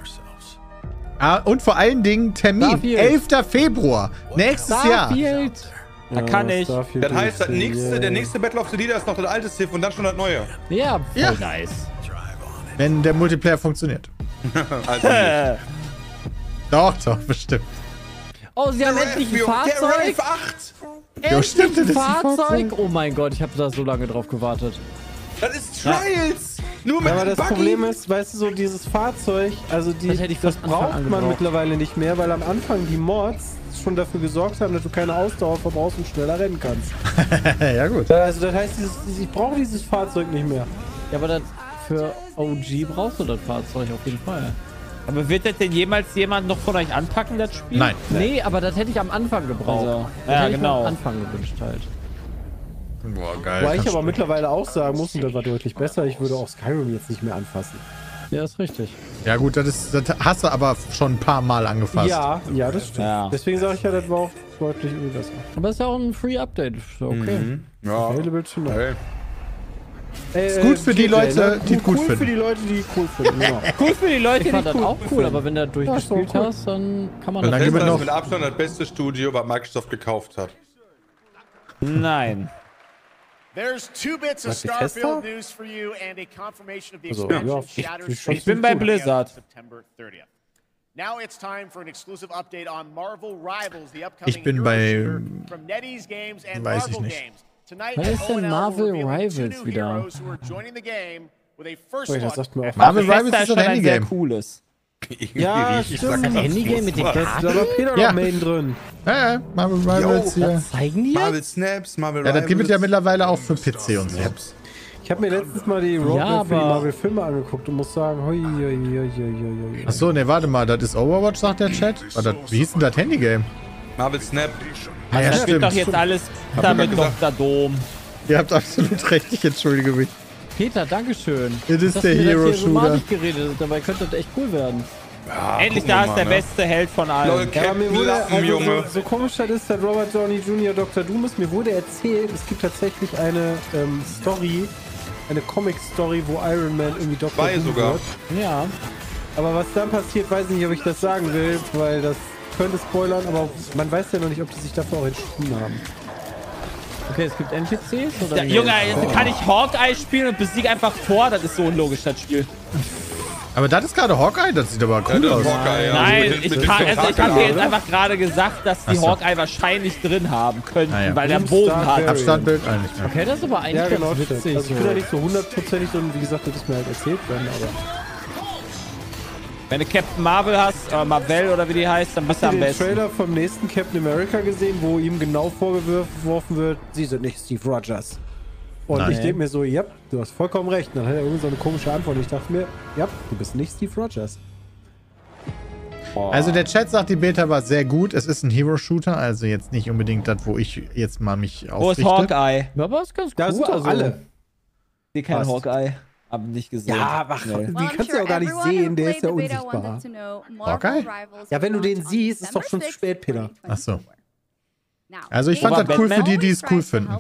Ah, und vor allen Dingen Termin, 11. Februar, nächstes Jahr. Da kann ich. Das heißt, der nächste Battle of the Leader ist noch das alte Civ und dann schon das neue. Ja, voll nice. Wenn der Multiplayer funktioniert. Also nicht. Doch, bestimmt. Oh, sie haben endlich ein Fahrzeug. Endlich ein Fahrzeug. Oh mein Gott, ich habe da so lange drauf gewartet. Das ist Trials. Nur mit aber das Problem ist, weißt du, so dieses Fahrzeug, also das braucht man mittlerweile nicht mehr, weil am Anfang die Mods schon dafür gesorgt haben, dass du keine Ausdauer verbrauchst und schneller rennen kannst. Ja gut. Also das heißt, ich brauche dieses Fahrzeug nicht mehr. Ja, aber für OG brauchst du das Fahrzeug auf jeden Fall. Aber wird das denn jemals jemand noch von euch anpacken, das Spiel? Nein. Nee, aber das hätte ich am Anfang gebraucht. Also, ja, genau. Am Anfang gewünscht halt. Boah, geil. Weil ich aber mittlerweile auch sagen muss, und das war deutlich besser, ich würde auch Skyrim jetzt nicht mehr anfassen. Ja, ist richtig. Ja gut, das hast du aber schon ein paar Mal angefasst. Ja, das stimmt. Ja. Deswegen sage ich ja, das war auch deutlich besser. Aber es ist ja auch ein Free-Update. Okay. Mhm. Ja. Ist gut für die Leute, die gut finden. Cool für die Leute, die cool finden. Genau. Cool für die Leute, die fand das auch cool, aber wenn du durchgespielt hast, dann kann man das ist mit Abstand das beste Studio, was Microsoft gekauft hat. Nein. There's 2 bits of Starfield news for you and a confirmation of the expansion Shattered Ich bin bei Blizzard. September 30th. Now it's time for an exclusive update on Marvel Rivals, the upcoming Ich bin bei from NetEase Games and weiß ich Marvel nicht. Games. Tonight was ist denn Marvel Rivals wieder? Marvel Rivals ist ein Handygame. Cooles. Ja, stimmt. Ein Handygame mit den Karten. Da war Peter noch Main drin. Ja, Marvel Rivals hier. Was zeigen die Marvel jetzt? Snaps, Marvel Ja, Rivals. das gibt es ja mittlerweile auch für PC und so. Ich habe mir letztens mal die Roadmap für die Marvel-Filme angeguckt und muss sagen, hoi. Achso, ne, warte mal, das ist Overwatch, sagt der Chat. Wie hieß denn das Handygame? Marvel Snap. Ah, ja, das wird doch jetzt alles damit Dr. Dom. Ihr habt absolut recht, ich entschuldige mich. Peter, dankeschön. Das ist der Hero-Shooter. Geredet, dabei könnte das echt cool werden. Ja, endlich da ist der beste Held von allen. Ja, mir wurde, so komisch das ist, dass Robert Downey Jr. Dr. Doom ist, mir wurde erzählt, es gibt tatsächlich eine Story, eine Comic-Story, wo Iron Man irgendwie Dr. Doom sogar wird. Ja. Aber was dann passiert, weiß ich nicht, ob ich das sagen will, weil das könnte spoilern, aber man weiß ja noch nicht, ob die sich dafür auch entschieden haben. Okay, es gibt NPCs oder? Ja, Junge, kann ich Hawkeye spielen und besiege einfach Thor? Das ist so unlogisch, das Spiel. Aber das ist gerade Hawkeye, das sieht aber cool aus. Hawkeye, ja. Nein, ich habe dir jetzt einfach gerade gesagt, dass die Hawkeye wahrscheinlich drin haben könnten, weil der Bogen hat. Abstandbild eigentlich mehr. Okay, das ist aber eigentlich ganz witzig. Also ich bin ja nicht so 100%ig und wie gesagt, das ist mir halt erzählt worden, aber... Wenn du Captain Marvel hast, Marvel oder wie die heißt, dann bist du am besten. Hast du den Trailer vom nächsten Captain America gesehen, wo ihm genau vorgeworfen wird, sie sind nicht Steve Rogers? Und ich denke mir so, ja, du hast vollkommen recht. Und dann hat er irgendwie so eine komische Antwort. Und ich dachte mir, ja, du bist nicht Steve Rogers. Also der Chat sagt, die Beta war sehr gut. Es ist ein Hero-Shooter, also jetzt nicht unbedingt das, wo ich jetzt mal mich ausrichte. Wo ist Hawkeye? Ja, aber ist ganz cool. Da sind doch alle. Die kennen Hawkeye. Hab nicht gesehen. Ja, ach, die kannst du ja auch gar nicht sehen, der ist ja unsichtbar. Hawkeye? Ja, wenn du den siehst, ist doch schon zu spät, Peter. Ach so. Also ich fand das cool für die, die es cool finden.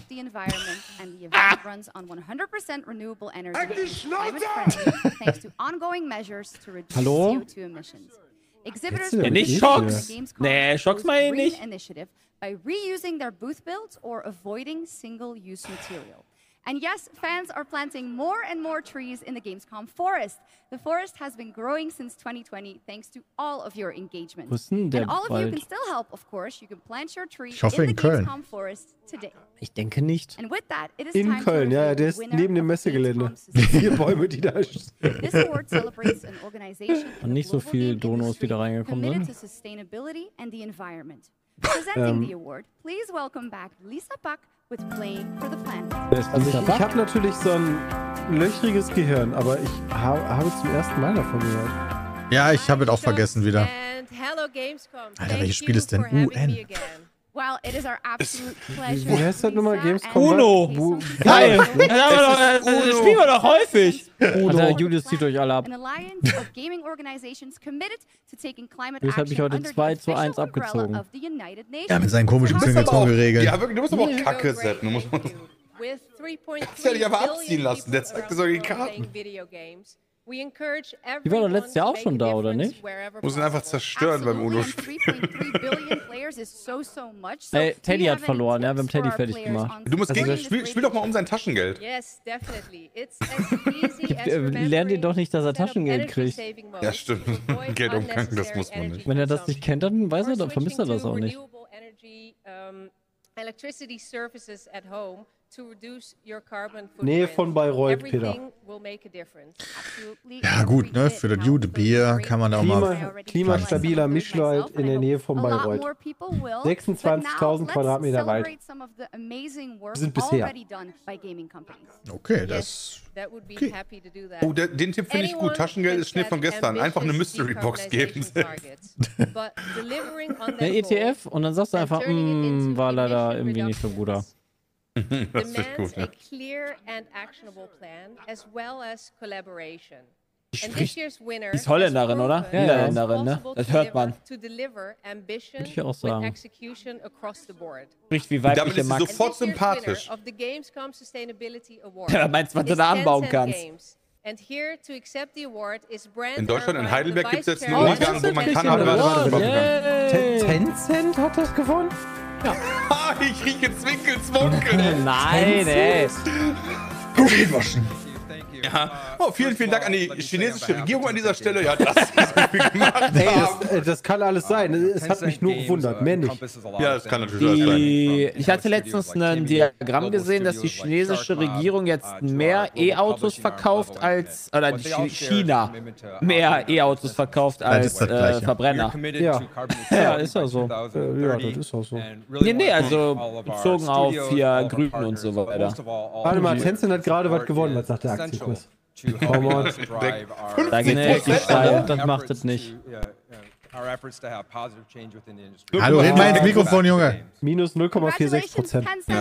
Hallo? Nicht Shocks? Nee, Shocks meine ich nicht. By reusing their booth builds or avoiding single-use material. And yes, fans are planting more and more trees in the Gamescom forest. The forest has been growing since 2020 thanks to all of your engagement. And all of you can still help, of course. You can plant your tree in the Gamescom forest today. Ich denke nicht. And with that, it is in Köln, ja, der ist neben dem Messegelände. 4 Bäume, die da This award celebrates an organization und nicht so viel Donos wieder reingekommen sind. Committed to sustainability and the environment. Presenting the award, please welcome back Lisa Buck with Playing for the Planet. Also ich habe natürlich so ein löchriges Gehirn, aber ich habe zum ersten Mal davon gehört. Ja, ich habe es auch vergessen wieder. Alter, welches Spiel ist denn UN? Well, it is our absolute pleasure. Wie heißt das nochmal? Gamescom? Uno! Geil! Das spielen wir doch häufig! Uno. Julius zieht euch alle ab. An alliance of gaming organizations committed to taking climate action habe ich heute 2:1 abgezogen. Ja, mit seinen komischen Klingelton-Regeln. Ja, wirklich, du musst aber auch Kacke setzen. Kannst ja nicht einfach abziehen lassen. Der zeigt dir solche Karten. Die war doch letztes Jahr auch schon da, oder nicht? Muss ihn einfach zerstören beim UNO-Spiel. Ey, Teddy hat verloren, ja, wir haben Teddy fertig gemacht. Du musst spiel doch mal um sein Taschengeld. Lern dir doch nicht, dass er Taschengeld kriegt. Ja, stimmt. Geldumgang, das muss man nicht. Wenn er das nicht kennt, dann weiß er, dann vermisst er das auch nicht. Nähe von Bayreuth, Peter. Ja gut, ne, für das gute Bier kann man da auch mal... Klimastabiler Mischwald in der Nähe von Bayreuth. 26.000 Quadratmeter Wald. Sind bisher. Okay, das... Okay. Oh, den Tipp finde ich gut. Taschengeld ist Schnee von gestern. Einfach eine Mystery Box geben. Der ETF und dann sagst du einfach, war leider irgendwie nicht so guter. Das ist gut, ja. Die ist Holländerin, oder? Ja, Niederländerin, ne? Das hört man. Würde ich auch sagen. Spricht wie weibliche Damit ist sie Max. sofort sympathisch. Ja, meinst du, was du da anbauen kannst? In Deutschland, in Heidelberg gibt es jetzt einen Umgang, wo man Cannabis kaufen kann. Tencent hat das gewonnen? Ja. Ich rieche Zwinkel-Zwunkel. Nein, ey. Gut waschen. Ja. Oh, vielen Dank an die chinesische Regierung an dieser Stelle. Ja, das ist so viel gemacht. Ey, das kann alles sein. Es hat mich nur gewundert. Mehr nicht. Ja, das kann natürlich alles sein. Ich hatte letztens ein Diagramm gesehen, dass die chinesische Regierung jetzt mehr E-Autos verkauft als, oder China mehr E-Autos verkauft als Verbrenner. Ja, ist ja so. Ja, das ist auch so. Nee, also bezogen auf hier Grün und so weiter. Warte mal, Tencent hat gerade was gewonnen. Was sagt der Aktienkurs? Da geht richtig steil, das macht es nicht. Hallo, red mal ins Mikrofon, Junge. Minus 0,46%. Ja.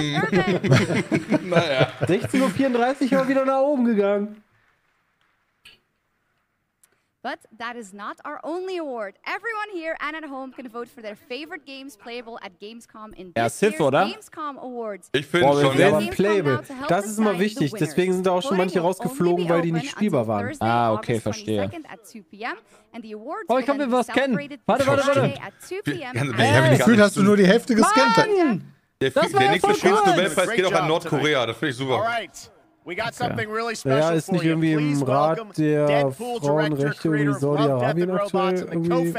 Naja. 16:34 Uhr wieder nach oben gegangen. But that is not our only award. Everyone here and at home can vote for their favorite games playable at Gamescom in this year's Gamescom Awards. Ich finde schon playable. Das ist immer wichtig. Deswegen sind da auch schon manche rausgeflogen, weil die nicht spielbar waren. Ah, okay, verstehe. Oh, ich kann mir was scannen. Warte. Ich habe das Gefühl, hast du nur die Hälfte gescannt. Der nächste Friedensnobelpreis geht auch an Nordkorea. Das finde ich super. Ja, ist nicht irgendwie im Rat der Frauenrechte irgendwie Saudi-Arabien aktuell irgendwie...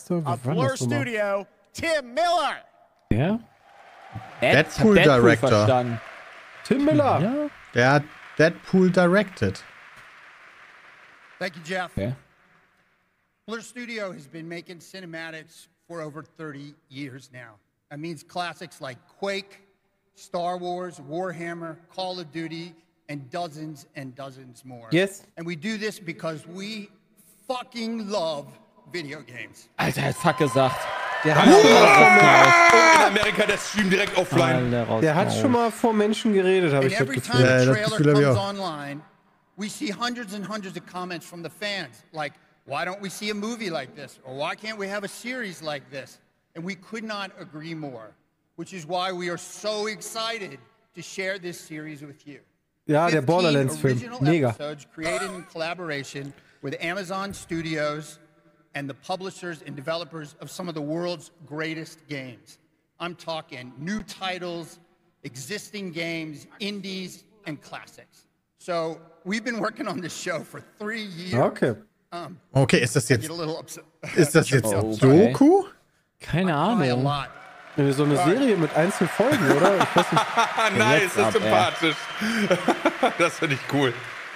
Tim Miller. Ja? Deadpool Director. Tim Miller. Ja. Der hat Deadpool directed. Thank you, Jeff. Okay. Blur Studio has been making cinematics for over 30 years now. That means classics like Quake, Star Wars, Warhammer, Call of Duty, and dozens more. Yes. And we do this because we fucking love video games. Alter, er hat fuck gesagt. Der hat in Amerika der Stream direkt offline. Der hat schon mal vor Menschen geredet, habe ich das Gefühl. Ja, das Gefühl habe ich auch. Online, we see hundreds and hundreds of comments from the fans, like, why don't we see a movie like this? Or why can't we have a series like this? And we could not agree more, which is why we are so excited to share this series with you. Ja, der Borderlands-Film. Mega. Episodes created in collaboration with Amazon Studios and the publishers and developers of some of the world's greatest games. I'm talking new titles, existing games, indies, and classics. So we've been working on this show for 3 years. Okay. Okay, ist das jetzt Doku? Keine Ahnung. So eine Serie mit Einzelfolgen, oder? Ich weiß nicht. Nice, das ist sympathisch. Das finde ich cool.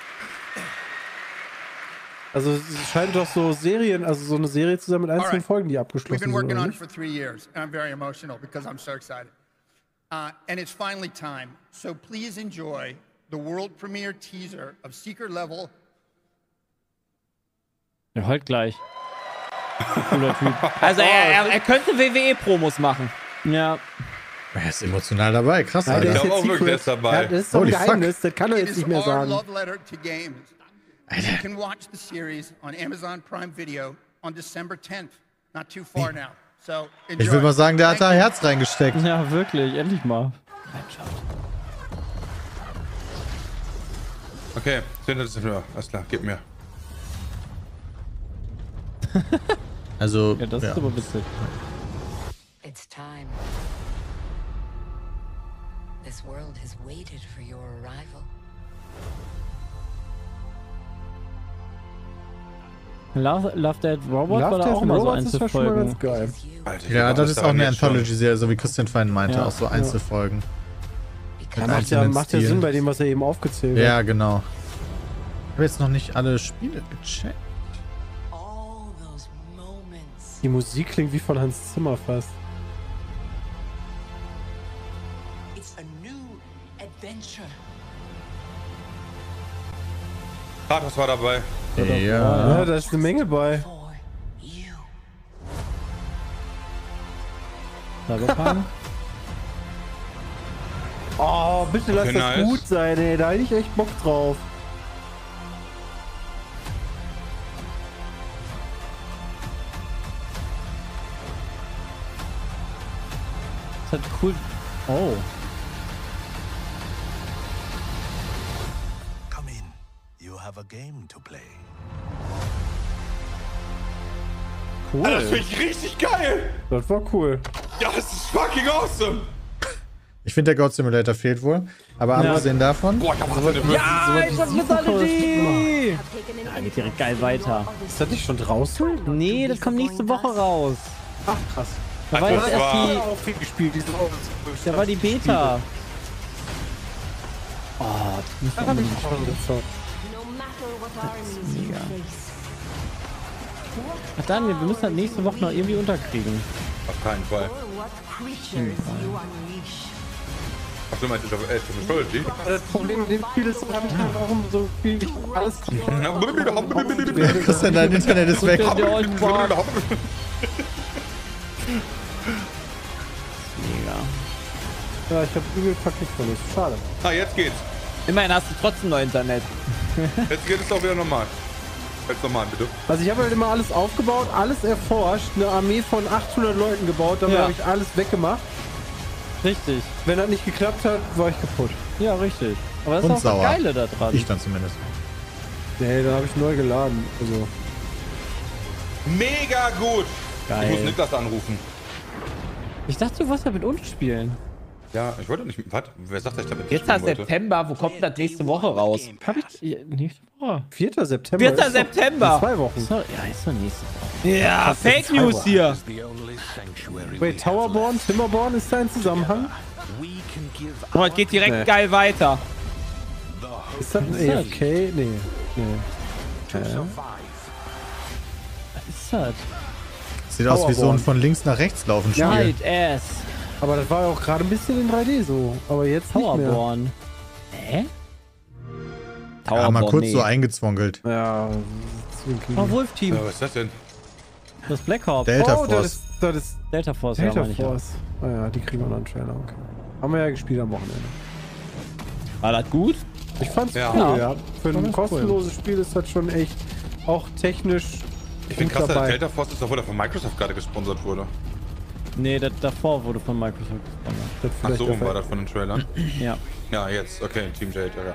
Also es scheint doch so Serien, also so eine Serie zusammen mit einzelnen Folgen, die abgeschlossen sind. We've been working on it for 3 years, and I'm very emotional because I'm so excited. And it's finally time. So please enjoy the world premiere teaser of Secret Level. Ja, halt gleich. Cooler Typ. Also er könnte WWE-Promos machen. Ja. Er ist emotional dabei, krass. Ja, ich glaube auch wirklich, ist dabei. Ja, das ist doch ein Geheimnis, das kann er jetzt nicht mehr sagen. You can watch the series on Amazon Prime Video on December 10th. Not too far now. So enjoy. Ich würde mal sagen, der hat da Herz reingesteckt. Ja, wirklich, endlich mal. Okay, alles klar, gib mir. Also, ja, das ist aber witzig. It's time. This world has waited for your arrival. Love Dead Robot war da auch mal so Einzelfolgen. Alter, ja, das ist auch eine Anthology-Serie, so wie Christian Fein meinte, auch so Einzelfolgen. Ja, macht ja Sinn bei dem, was er eben aufgezählt hat. Ja, genau. Ich habe jetzt noch nicht alle Spiele gecheckt. Die Musik klingt wie von Hans Zimmer fast. Kratos war dabei. Ja, da ist eine Menge bei. Cyberpunk. Oh, bitte lass das gut sein, ey. Da hätte ich echt Bock drauf. Das hat cool. Oh. Come in. You have a game to play. Cool. Alter, das finde ich richtig geil. Das war cool. Ja, das ist fucking awesome. Ich finde, der God Simulator fehlt wohl. Aber abgesehen davon. Boah, ich hab das Mythology! Ja, geht direkt geil weiter. Ist das nicht schon draußen? Nee, das kommt nächste Woche raus. Ach, krass. Da war jetzt erst die gespielt, da war die Beta. Oh, das habe ich schon gezockt. Mega. Ach Daniel, wir müssen das nächste Woche noch irgendwie unterkriegen. Auf keinen Fall. Ach du meinst, das ist Mythology? Das Problem mit dem Spiel ist, warum so viel alles kommt. Christian, dein Internet ist weg. Mega. Ja, ich hab übel verklickt von uns. Schade. Ah, jetzt geht's. Immerhin hast du trotzdem noch Internet. Jetzt geht es doch wieder normal. Jetzt nochmal, bitte. Also ich habe halt immer alles aufgebaut, alles erforscht, eine Armee von 800 Leuten gebaut, damit habe ich alles weggemacht. Richtig. Wenn das nicht geklappt hat, war ich kaputt. Ja, richtig. Aber das ist auch das Geile da dran. Ich dann zumindest. Nee, dann habe ich neu geladen. Also. Mega gut! Geil. Ich muss Niklas anrufen. Ich dachte, du wolltest ja mit uns spielen. Ja, ich wollte nicht. Was? Wer sagt, dass ich damit nicht spielen wollte? September, wo kommt das nächste Woche raus? Hab ich. Nächste Woche. 4. September. 4. September. In 2 Wochen. So, ja, ist doch nächste Woche. Ja, Fake News hier. Wait, Towerborn, Timberborn ist da ein Zusammenhang? Oh, es geht direkt geil weiter. Ist das ein AFK? Nee. Was ist das? Sieht aus wie so ein von links nach rechts laufen Spiel. Night Ass. Aber das war ja auch gerade ein bisschen in 3D so. Aber jetzt Towerborn. Hä? Ja, mal kurz so eingezwonkelt. Ja. Wolf-Team. Was ist das denn? Das Black Hawk. Delta Force. Das ist Delta Force. Delta Force. Ah ja, die kriegen wir noch einen Trailer. Okay. Haben wir ja gespielt am Wochenende. War das gut? Ich fand's cool, ja. Für ein kostenloses Spiel ist das schon echt auch technisch. Ich finde krass, dass Delta Force ist, obwohl er von Microsoft gerade gesponsert wurde. Nee, das davor wurde von Microsoft gesponsert. Ach so, war das von den Trailern? Ja. Ja, jetzt. Okay, Team Jade, ja.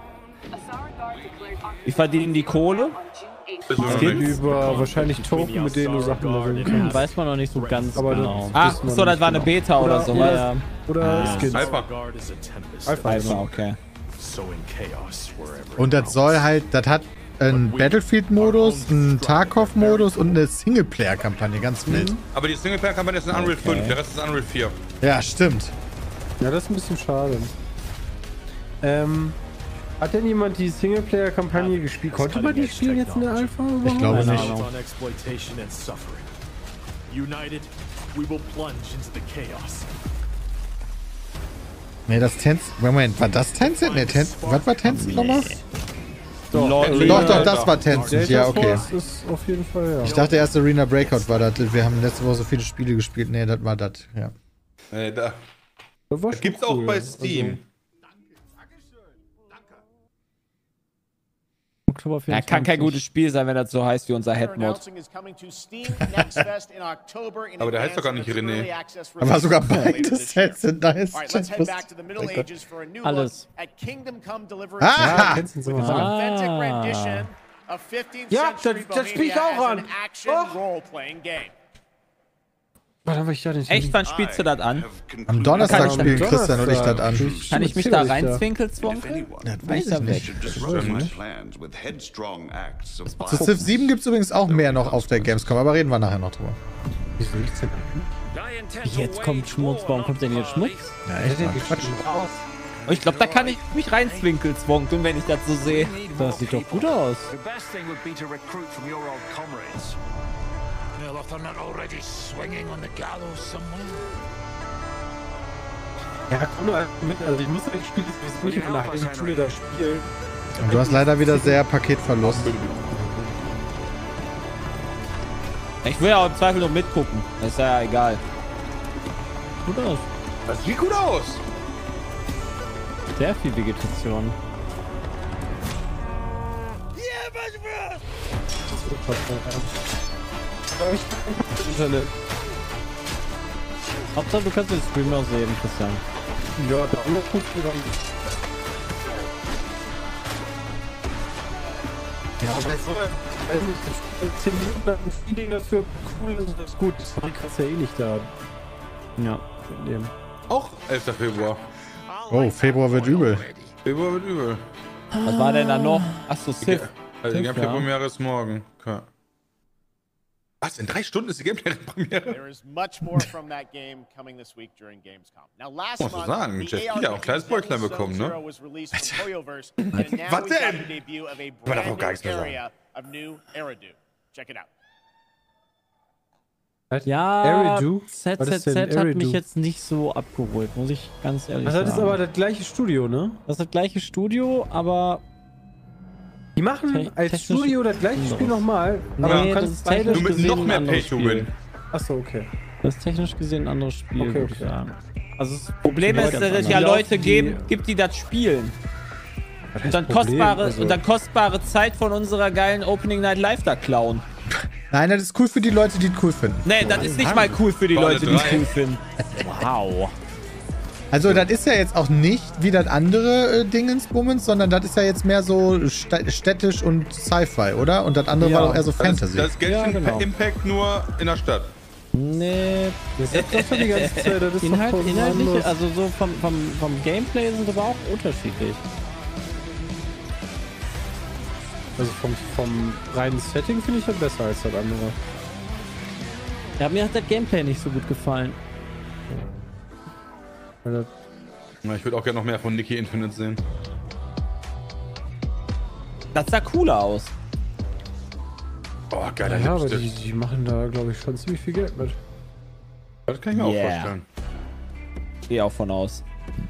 Wie verdienen die Kohle? Das geht über wahrscheinlich Token, mit denen du Sachen leveln kannst. Weiß man noch nicht so ganz genau. Ach so, das war eine Beta oder so. Oder Skins. Alpha. Alpha, okay. Und das soll halt, das hat einen Battlefield-Modus, einen Tarkov-Modus und eine Singleplayer-Kampagne, ganz wild. Aber die Singleplayer-Kampagne ist in Unreal 5, der Rest ist Unreal 4. Ja, stimmt. Ja, das ist ein bisschen schade. Hat denn jemand die Singleplayer-Kampagne gespielt? Konnte man die spielen jetzt in der Alpha? Ich glaube nicht. Nee, das Tencent. Moment, war das Tencent? Nee, was war Tencent nochmal? Doch, das war Tencent. Ja, okay. Ist auf jeden Fall, ja. Ich dachte erst Arena Breakout war das. Wir haben letzte Woche so viele Spiele gespielt. Nee, das war das, ja. Nee, das gibt's auch bei Steam. Ja, kann kein gutes Spiel sein, wenn das so heißt wie unser Headmod. Aber der heißt doch gar nicht René. Aber sogar beides Tencent. Nice. Alles. Ja, das spiel ich auch an. Echt, wann spielst du das an? Am Donnerstag spielen Christian und ich das an. Kann ich mich da reinzwinkelzwonkeln? Das weiß ich nicht. Zu Civ 7 gibt es übrigens auch mehr noch auf der Gamescom, aber reden wir nachher noch drüber. Wieso liegt's denn da? Jetzt kommt Schmutz. Warum kommt denn jetzt Schmutz? Ja, echt mal. Ich glaube, da kann ich mich reinzwinkelzwonkeln, wenn ich das so sehe. Das sieht doch gut aus. Ja, komm nur mit. Also ich muss das Spiel sowieso nicht nach der Schule da spielen. Und du hast leider wieder sehr Paketverlust. Ich will ja im Zweifel noch mitgucken. Das ist ja egal. Gut aus. Das sieht gut aus. Sehr viel Vegetation. Internet. Hauptsache, du kannst den Stream noch sehen, Christian. Ja, da haben wir gut gegangen. Ja, aber so 10 Minuten lang ein Feeling dafür cool ist, das ist gut. Das kannst du ja eh nicht da. Ja, nehmen. Auch 11. Februar. Oh, Februar wird übel. Februar wird übel. Was war denn da noch? Achso, Civ. Also die Gameplay-Premiere ist morgen. Okay. Was? In 3 Stunden ist die Gameplay-Premiere? There is much more from that game coming this week during Gamescom. Now last month, muss sagen, Jeff Keighley hat auch ein kleines Spoiler bekommen, ne? Was denn? Aber darf auch gar nichts mehr sagen. Check it out. Ja, ZZZ hat mich jetzt nicht so abgeholt, muss ich ganz ehrlich sagen. Das ist aber das gleiche Studio, ne? Das ist das gleiche Studio, aber... Die machen als Studio das gleiche Spiel nochmal, aber nee, du kannst technisch gesehen noch mehr Pay-to-Win. Achso, okay. Das ist technisch gesehen ein anderes Spiel, okay, würde ich sagen. Also das Problem ist, dass es ja Leute gibt, die das spielen. Und dann kostbare Zeit von unserer geilen Opening Night Live da klauen. Nein, das ist cool für die Leute, die es cool finden. Nee, das ist nicht mal cool für die Leute, die es cool finden. Wow. Also das ist ja jetzt auch nicht wie das andere Dingensbummens, sondern das ist ja jetzt mehr so städtisch und Sci-Fi, oder? Und das andere war doch eher so Fantasy. Das Genshin Impact nur in der Stadt. Nee, das ist doch schon die ganze Zeit. Das ist inhaltlich, also so vom Gameplay sind aber auch unterschiedlich. Also vom reinen Setting finde ich das besser als das andere. Ja, mir hat das Gameplay nicht so gut gefallen. Ja, ich würde auch gerne noch mehr von Nikki Infinite sehen. Das sah cooler aus. Oh, geiler Ja, aber die machen da, glaube ich, schon ziemlich viel Geld mit. Das kann ich mir auch vorstellen. Gehe auch von aus.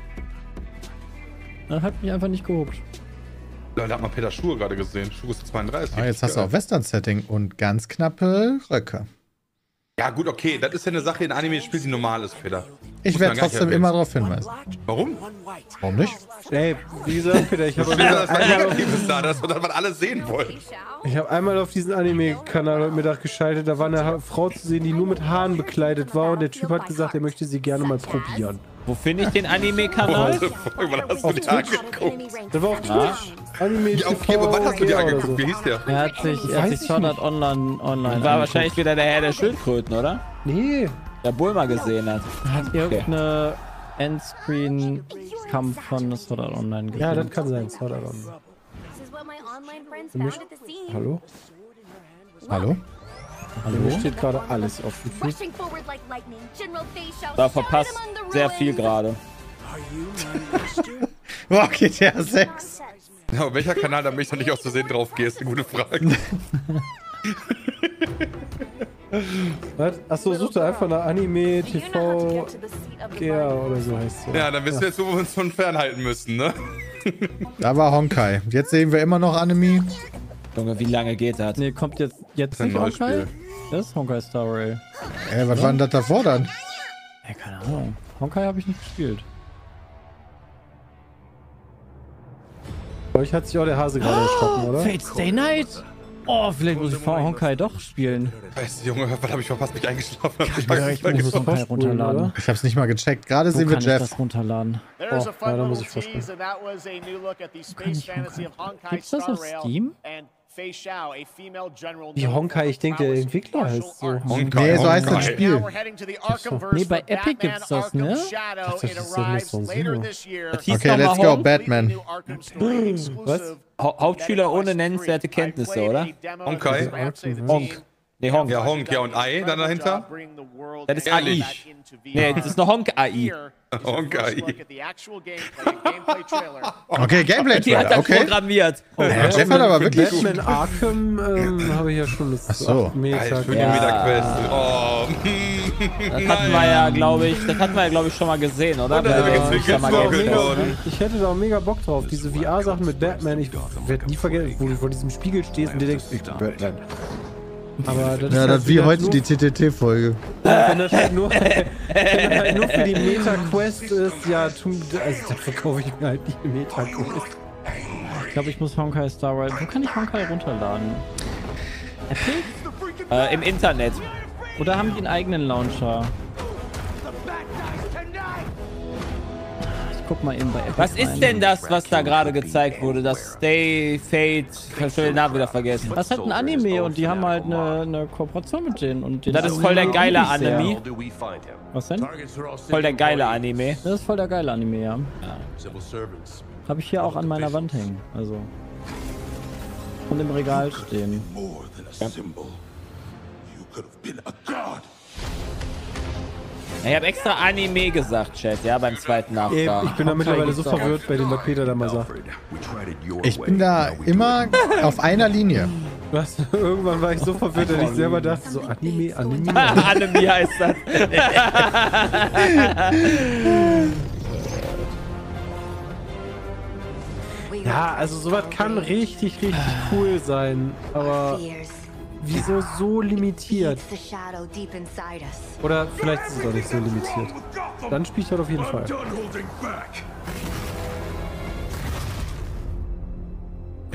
Das hat mich einfach nicht gehuckt. Da hat man Peter Schuhe gerade gesehen. Schuhe ist 32. Ah, jetzt hast du auch Western-Setting und ganz knappe Röcke. Ja gut, okay, das ist ja eine Sache in Anime-Spiel, die normal ist, Peter. Ich werde trotzdem immer darauf hinweisen. Warum? Warum nicht? Ey, wie gesagt, Peter, ich habe das, was man alles sehen wollen. Ich habe einmal auf diesen Anime-Kanal heute Mittag geschaltet, da war eine Frau zu sehen, die nur mit Haaren bekleidet war und der Typ hat gesagt, er möchte sie gerne mal probieren. Wo finde ich den Anime-Kanal? Wann hast du die angeguckt? Der war auf Twitch. Anime ja, okay, aber wann hast du die angeguckt? So. Wie hieß der? Er hat sich Sword Art Online war wahrscheinlich wieder der Herr der Schildkröten, oder? Nee. Der Bulma gesehen hat. Er hat irgendeine Endscreen-Kampf von Sword Art Online gesehen. Ja, das kann sein, Sword Art Online. Hallo? Hallo? Hallo? Mir steht gerade alles auf dem Feed. Da verpasst sehr viel gerade. Boah, GTA 6. Ja, welcher Kanal, damit ich noch nicht aus Versehen drauf gehe, ist eine gute Frage. Was? Achso, such da einfach nach Anime TV GR oder so heißt es. Ja, dann wissen wir jetzt, wo wir uns von fernhalten müssen, ne? Da war Honkai. Jetzt sehen wir immer noch Anime. Junge, wie lange geht das? Nee, kommt jetzt ein neues Spiel. Das ist Honkai Star Rail. Ey, was war denn das davor dann? Ja, keine Ahnung. Honkai habe ich nicht gespielt. Bei euch hat sich auch der Hase gerade erschrocken, oder? Fate Stay Night! Oh, vielleicht muss ich Honkai doch spielen. Weißt du, Junge, was habe ich verpasst, mich eingeschlafen? Ich muss Honkai runterladen. Ich hab's nicht mal gecheckt. Gerade sehen wir Jeff. Das runterladen. Oh, ja, da muss ich vorstellen. Gibt's das auf Steam? Wie Honkai, ich denke, der Entwickler heißt so. Nee, so heißt das Spiel. Nee, bei Epic gibt's das, ne? Das ist doch nicht so ein Sinn. Okay, let's go, Batman. Was? Hauptschüler ohne nennenswerte Kenntnisse, oder? Honkai? Honk. Nee, Honk. Ja, Honk, ja, und AI dann dahinter? Das ist AI. Nee, das ist eine Honk-AI. Honk-AI. Okay, Gameplay-Trailer, Die hat das programmiert. Oh, ja, Jeff hat aber wirklich Batman Arkham habe ich ja schon das so. Meta-Quest. Oh. Das hatten wir ja, glaube ich, schon mal gesehen, oder? Ich hätte da auch mega Bock drauf. Diese VR-Sachen mit Batman, ich werde nie vergessen, wo du vor diesem Spiegel stehst und dir denkst, ich bin Batman. Aber das ja, das ist wie heute die TTT-Folge. Wenn das halt nur für die Meta-Quest ist, ja, also da verkaufe ich mir halt die Meta-Quest. Ich glaube, ich muss Honkai Star Rail. Wo kann ich Honkai runterladen? Epic? Im Internet. Oder haben die einen eigenen Launcher? Guck mal eben bei Epic. Was ist denn das, was da gerade gezeigt wurde? Das Stay, Fate, ich hab schon den Namen wieder vergessen. Das ist halt ein Anime und die haben halt eine Kooperation mit denen. Und das ist voll der geile Anime. Was denn? Voll der geile Anime. Das ist voll der geile Anime, ja. Habe ich hier auch an meiner Wand hängen. Also. Und im Regal stehen. Ja. Ich habe extra Anime gesagt, Chat, ja, beim zweiten Nachfragen. Ich bin da mittlerweile so verwirrt bei dem, was Peter da mal sagt. Ich bin da immer auf einer Linie. Was? Irgendwann war ich so verwirrt, dass ich selber dachte, so Anime. Anime heißt das. Ja, also sowas kann richtig cool sein, aber wieso so limitiert? Oder vielleicht ist es doch nicht so limitiert. Dann spiele ich das auf jeden Fall.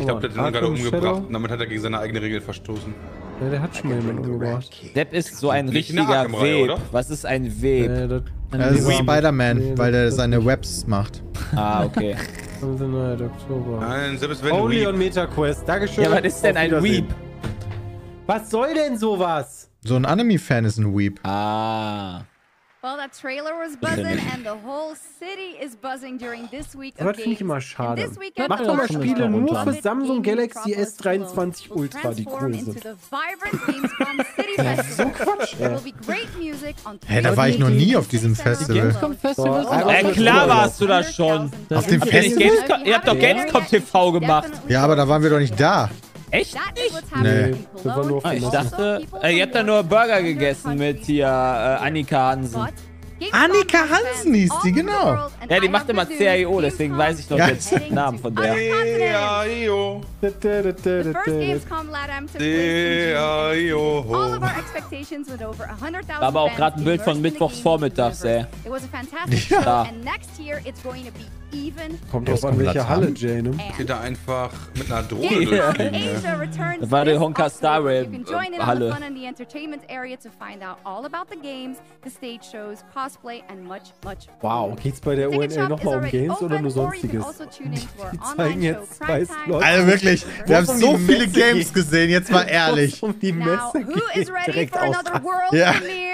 Ich glaube, der hat den gerade umgebracht und damit hat er gegen seine eigene Regel verstoßen. Ja, der hat schon mal jemanden umgebracht. Depp ist so ein richtiger Web. Was ist ein Web? Das ist Spider-Man, weil der seine Webs macht. Ah, okay. Nein, selbst wenn Only on MetaQuest. Dankeschön. Ja, was ist denn ein Weep? Was soll denn sowas? So ein Anime-Fan ist ein Weep. Ah. Well, that trailer was buzzing and the whole city is buzzing during this week of das finde ich immer schade. Mach doch mal Spiele nur für Samsung Galaxy S23 Ultra, die cool sind. So Quatsch. Hey, da war ich noch nie auf diesem Festival. Klar warst du da schon. Auf dem Festival? Ihr habt doch Gamescom TV gemacht. Ja, aber da waren wir doch nicht da. Echt nicht? Nee. Ich dachte, ihr habt da nur Burger gegessen mit hier Annika Hansen. Annika Hansen hieß die, genau. Ja, die macht immer CIO, deswegen weiß ich noch jetzt den Namen von der. CIO. War aber auch gerade ein Bild von Mittwochsvormittags, ey. Ja. Kommt drauf an, welche Halle, Jane. Geht da einfach mit einer Drohne durchfliegen. Das war die Honka Star Rail Halle. Wow, geht's bei der ONL nochmal um Games oder nur Sonstiges? Die zeigen jetzt 2 Slots. Also wirklich, wir haben so viele Games gesehen, jetzt mal ehrlich. Um die Messe geht direkt aus. Ja.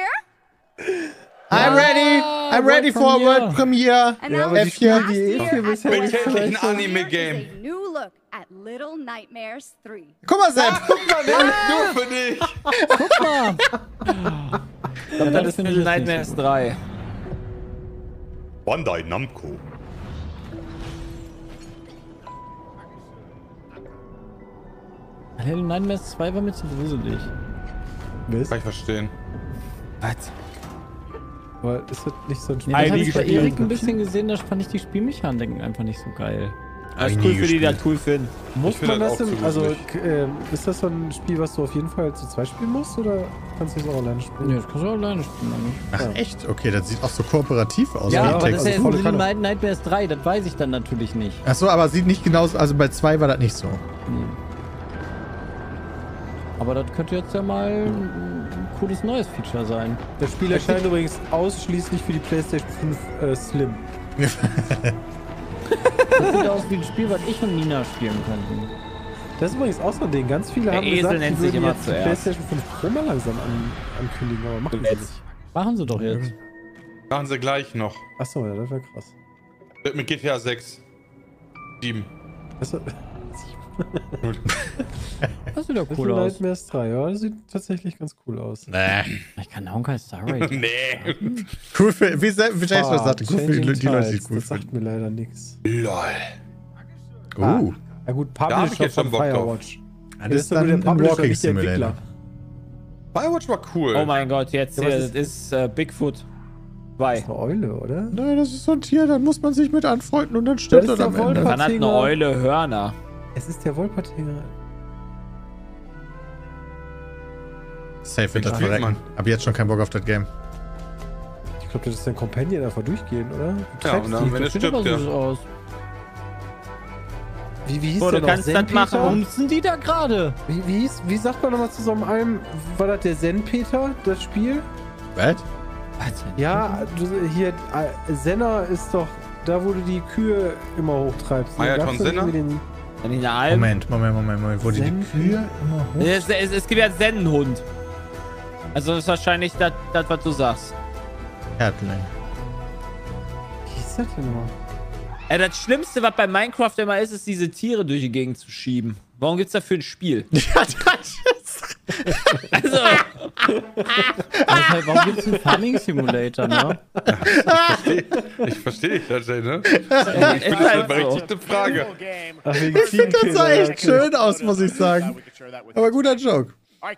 I'm ready for a World Premiere. Ja, aber F4. Mit täglichen Anime-Game. Guck mal, Sepp. Guck mal, nur für dich. Guck mal. Ich glaube, das ist Little Nightmares 3. Bandai Namco. Little Nightmares 2 war mir zu gruselig. Kann ich verstehen. Was? Aber ist das nicht so ein Spiel? Ja, das habe ich bei Erik ein bisschen gesehen, da fand ich die Spielmechaniken einfach nicht so geil. Alles cool für die, die das cool finden. Muss man das denn, also ist das so ein Spiel, was du auf jeden Fall zu zweit spielen musst, oder kannst du es auch alleine spielen? Ja, das kannst du auch alleine spielen. Ach echt? Okay, das sieht auch so kooperativ aus. Ja, aber das ist ja Little Nightmares 3, das weiß ich dann natürlich nicht. Ach so, aber sieht nicht genauso, also bei 2 war das nicht so. Aber das könnte jetzt ja mal ein cooles neues Feature sein. Das Spiel erscheint übrigens ausschließlich für die PlayStation 5 Slim. Das sieht aus wie ein Spiel, was ich und Nina spielen könnten. Das ist übrigens auch so ein Ding. Ganz viele haben gesagt, die würden jetzt die PlayStation 5 Pro mal langsam ankündigen, aber machen sie nicht. Machen sie doch jetzt. Machen sie gleich noch. Achso, ja, das wäre krass. Mit GTA 6. 7. Das sieht doch cool aus. Nightmares 3, ja, das sieht tatsächlich ganz cool aus. Nee. Ich kann Honkai Star Rail. Nee. Cool für, wie Jason sagte, cool für die Leute, die cool finden. Das sagt mir leider nichts. LOL. Ja gut, Publisher von Firewatch. Ja, das ist dann der Publisher, nicht der Entwickler. Firewatch war cool. Oh mein Gott, jetzt hier, das ist Bigfoot 2. Das ist eine Eule, oder? Nein, das ist so ein Tier, dann muss man sich mit anfreunden und dann stirbt er am Ende. Dann hat eine Eule Hörner. Es ist der Wolpertinger. Safe wird das verrecken. Hab jetzt schon keinen Bock auf das Game. Ich glaube, das ist dein Companion einfach durchgehen, oder? Ja, und dann, wenn es stirbt, ja. Aus. Wie hieß der noch? Du kannst das machen. Warum sind die da gerade? Wie sagt man nochmal zusammen einem? War das der Zen-Peter, das Spiel? Was? Ja, hier, Senna ist doch da, wo du die Kühe immer hochtreibst. Ayaton Senna? Moment. Wo die Kühe immer hochtreibst? Es gibt ja einen Sennenhund. Also das ist wahrscheinlich das, was du sagst. Härtling. Wie ist das denn noch? Das Schlimmste, was bei Minecraft immer ist diese Tiere durch die Gegend zu schieben. Warum gibt's dafür ein Spiel? Ja, das ist... Also... Warum gibt's einen Farming Simulator, ne? Ich verstehe dich tatsächlich, ne? Ich finde das eine berechtigte Frage. Ich finde das sah echt schön aus, muss ich sagen. Aber guter Joke.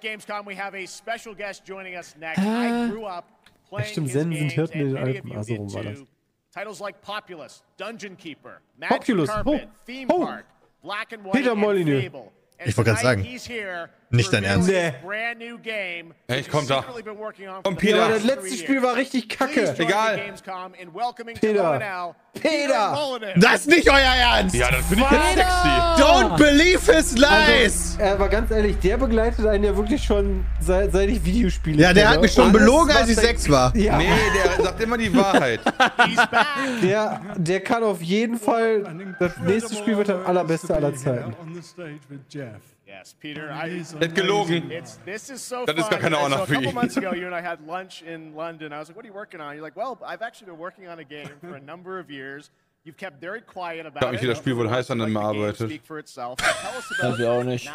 Stimmt, Zen sind Hirten in den Alpen. Also rum war das. Titles like Populous, Dungeon Keeper, Populous, Carpet, Theme Park, Black and White, Peter Molyneux. Fable. Ich wollte gerade sagen, Nicht dein Ernst. Nee. Ich komm da. Komm, Peter. Ja, aber das letzte Spiel war richtig kacke. Egal. Peter. Das ist nicht euer Ernst. Ja, das finde ich jetzt sexy. Don't believe his lies. Also, aber ganz ehrlich, der begleitet einen ja wirklich schon, seit ich Videospiele Ja, der hat mich schon belogen, als ich 6 war. Ja. Nee, der sagt immer die Wahrheit. Der kann auf jeden Fall, das nächste Spiel wird das allerbeste aller Zeiten. Yes, Peter. Hat gelogen. This is so das ist gar keine Honor für ihn. A couple months ago, you and I had lunch in London. I was like, "What are you working on?" You're like, "Well, I've actually been working on a game for a number of years. You've kept very quiet about it." Ich glaube, das Spiel wurde heiß an dem arbeitet. Weiß ich auch nicht.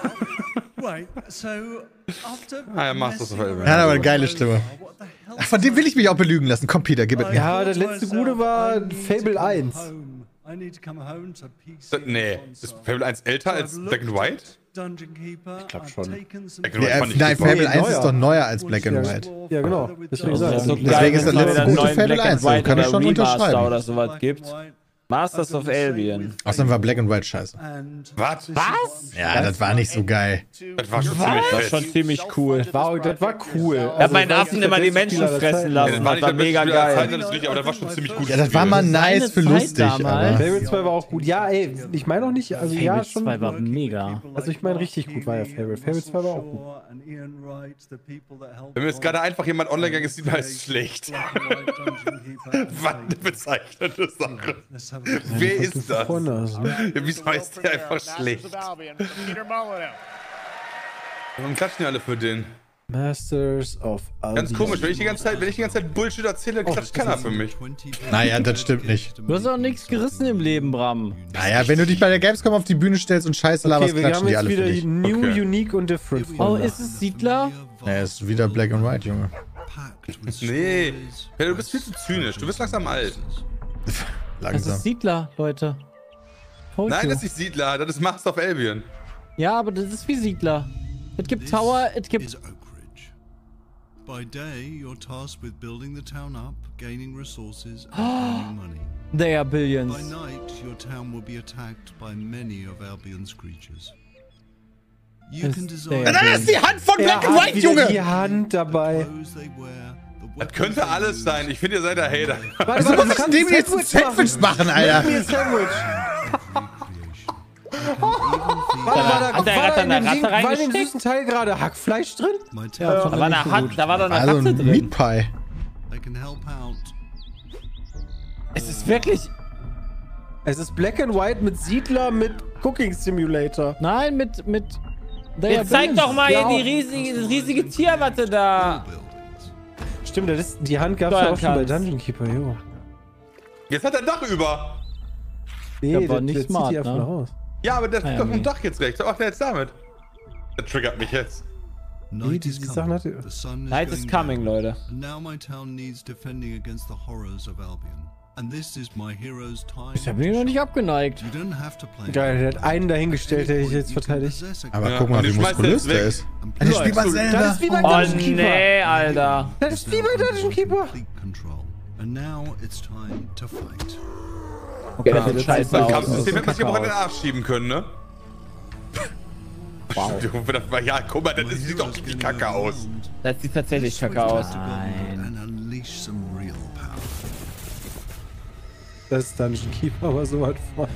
Ah, Masters of Albion. Er hat aber eine geile Stimme. Ach, von dem will ich mich auch belügen lassen. Komm, Peter, gib es mir. Ja, das letzte Gute war Fable 1. Nee, ist Fable 1 älter als Black and White? Ich glaube schon. Nein, Fable 1 ist doch neuer als Black and White. Ja, genau. Deswegen ist das letzte gute Fable 1. So kann ich schon unterschreiben. Oder sowas gibt. Masters of Albion. Außerdem war Black and White scheiße. Was? Ja, das war nicht so geil. Das war schon ziemlich cool. Das war cool. Er hat meinen Affen immer die Menschen fressen lassen. Das war mega geil. Aber das war schon ziemlich gut. Ja, das war mal nice für lustig. Fable 2 war auch gut. Ja, ey, ich meine auch nicht. Also, ja, schon. Fable 2 war mega. Also, ich meine, richtig gut war ja Fable. Fable 2 war auch gut. Wenn mir jetzt gerade einfach jemand online gegangen ist, heißt schlecht. Was eine bezeichnete Sache. Wer ist das? Wieso heißt der einfach schlecht? Warum klatschen die alle für den? Masters of Albion. Ganz komisch, wenn ich die ganze Zeit Bullshit erzähle, klatscht keiner für mich. Naja, das stimmt nicht. Du hast auch nichts gerissen im Leben, Bram. Naja, wenn du dich bei der Gamescom auf die Bühne stellst und Scheiße laberst, klatschen die alle für dich. New, Unique und Different. Oh, ist es Siedler? Ja, ist wieder Black and White, Junge. Nee, ja, du bist viel zu zynisch. Du bist langsam alt. Das ist Siedler, Leute. Nein, das ist nicht Siedler, das ist Master of Albion. Ja, aber das ist wie Siedler. Es gibt Tower, es gibt... By day, you're tasked with building the town up, gaining resources, and earning money. They are billions. By night, your town will be attacked by many of Albion's creatures. You can design... Das ist die Hand von Black and White, Junge! Die Hand dabei. Das könnte alles sein. Ich finde, ihr seid der Hater. Warte, du kannst dem jetzt ein Sandwich machen, Alter. Mir ein Sandwich. Hat er eine Ratte War in dem süßen Teil gerade Hackfleisch drin? Ja, da war da eine also Ratte drin. Meat Pie. Es ist wirklich... Es ist Black and White mit Siedler, mit Cooking Simulator. Nein, mit Jetzt zeig doch mal hier das riesige Tier, was du da... Stimmt, die Hand gab es ja auch schon bei Dungeon Keeper, jo. Jetzt hat er ein Dach über. Nee, das war nicht smart, zieht die einfach raus. Ja, aber der hat doch ein Dach jetzt rechts. Was macht der jetzt damit? Der triggert mich jetzt. Nee, die Sachen hatte... Night is coming, Leute. Now my town needs defending against the horrors of Albion. And this is my hero's time. Ich bin noch nicht abgeneigt. Geil, der hat einen dahingestellt, der ich jetzt verteidigt. Aber guck mal, wie muskulös der ist. Das spielt man selber. Das ist wie bei Dungeon Keeper. Nee, Alter. Das ist wie bei Dungeon Keeper. And now it's time to fight. Okay, das sieht scheiße aus. Kampfsystem hätte man sich aber auch in den Arsch schieben können, ne? Wow. Ja, guck mal, das sieht doch richtig kacke aus. Das sieht tatsächlich kacke aus. Nein. Das ist Dungeon Keeper, aber so weit vor.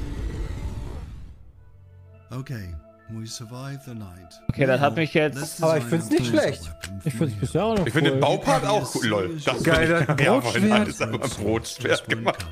Okay, we survive the night. Okay, das hat mich jetzt... Aber ich find's nicht schlecht. Ich find's bisher auch noch Ich finde den Baupart auch cool, lol. Das geil, das Brotschwert. Das ist aber ein Brotschwert gemacht.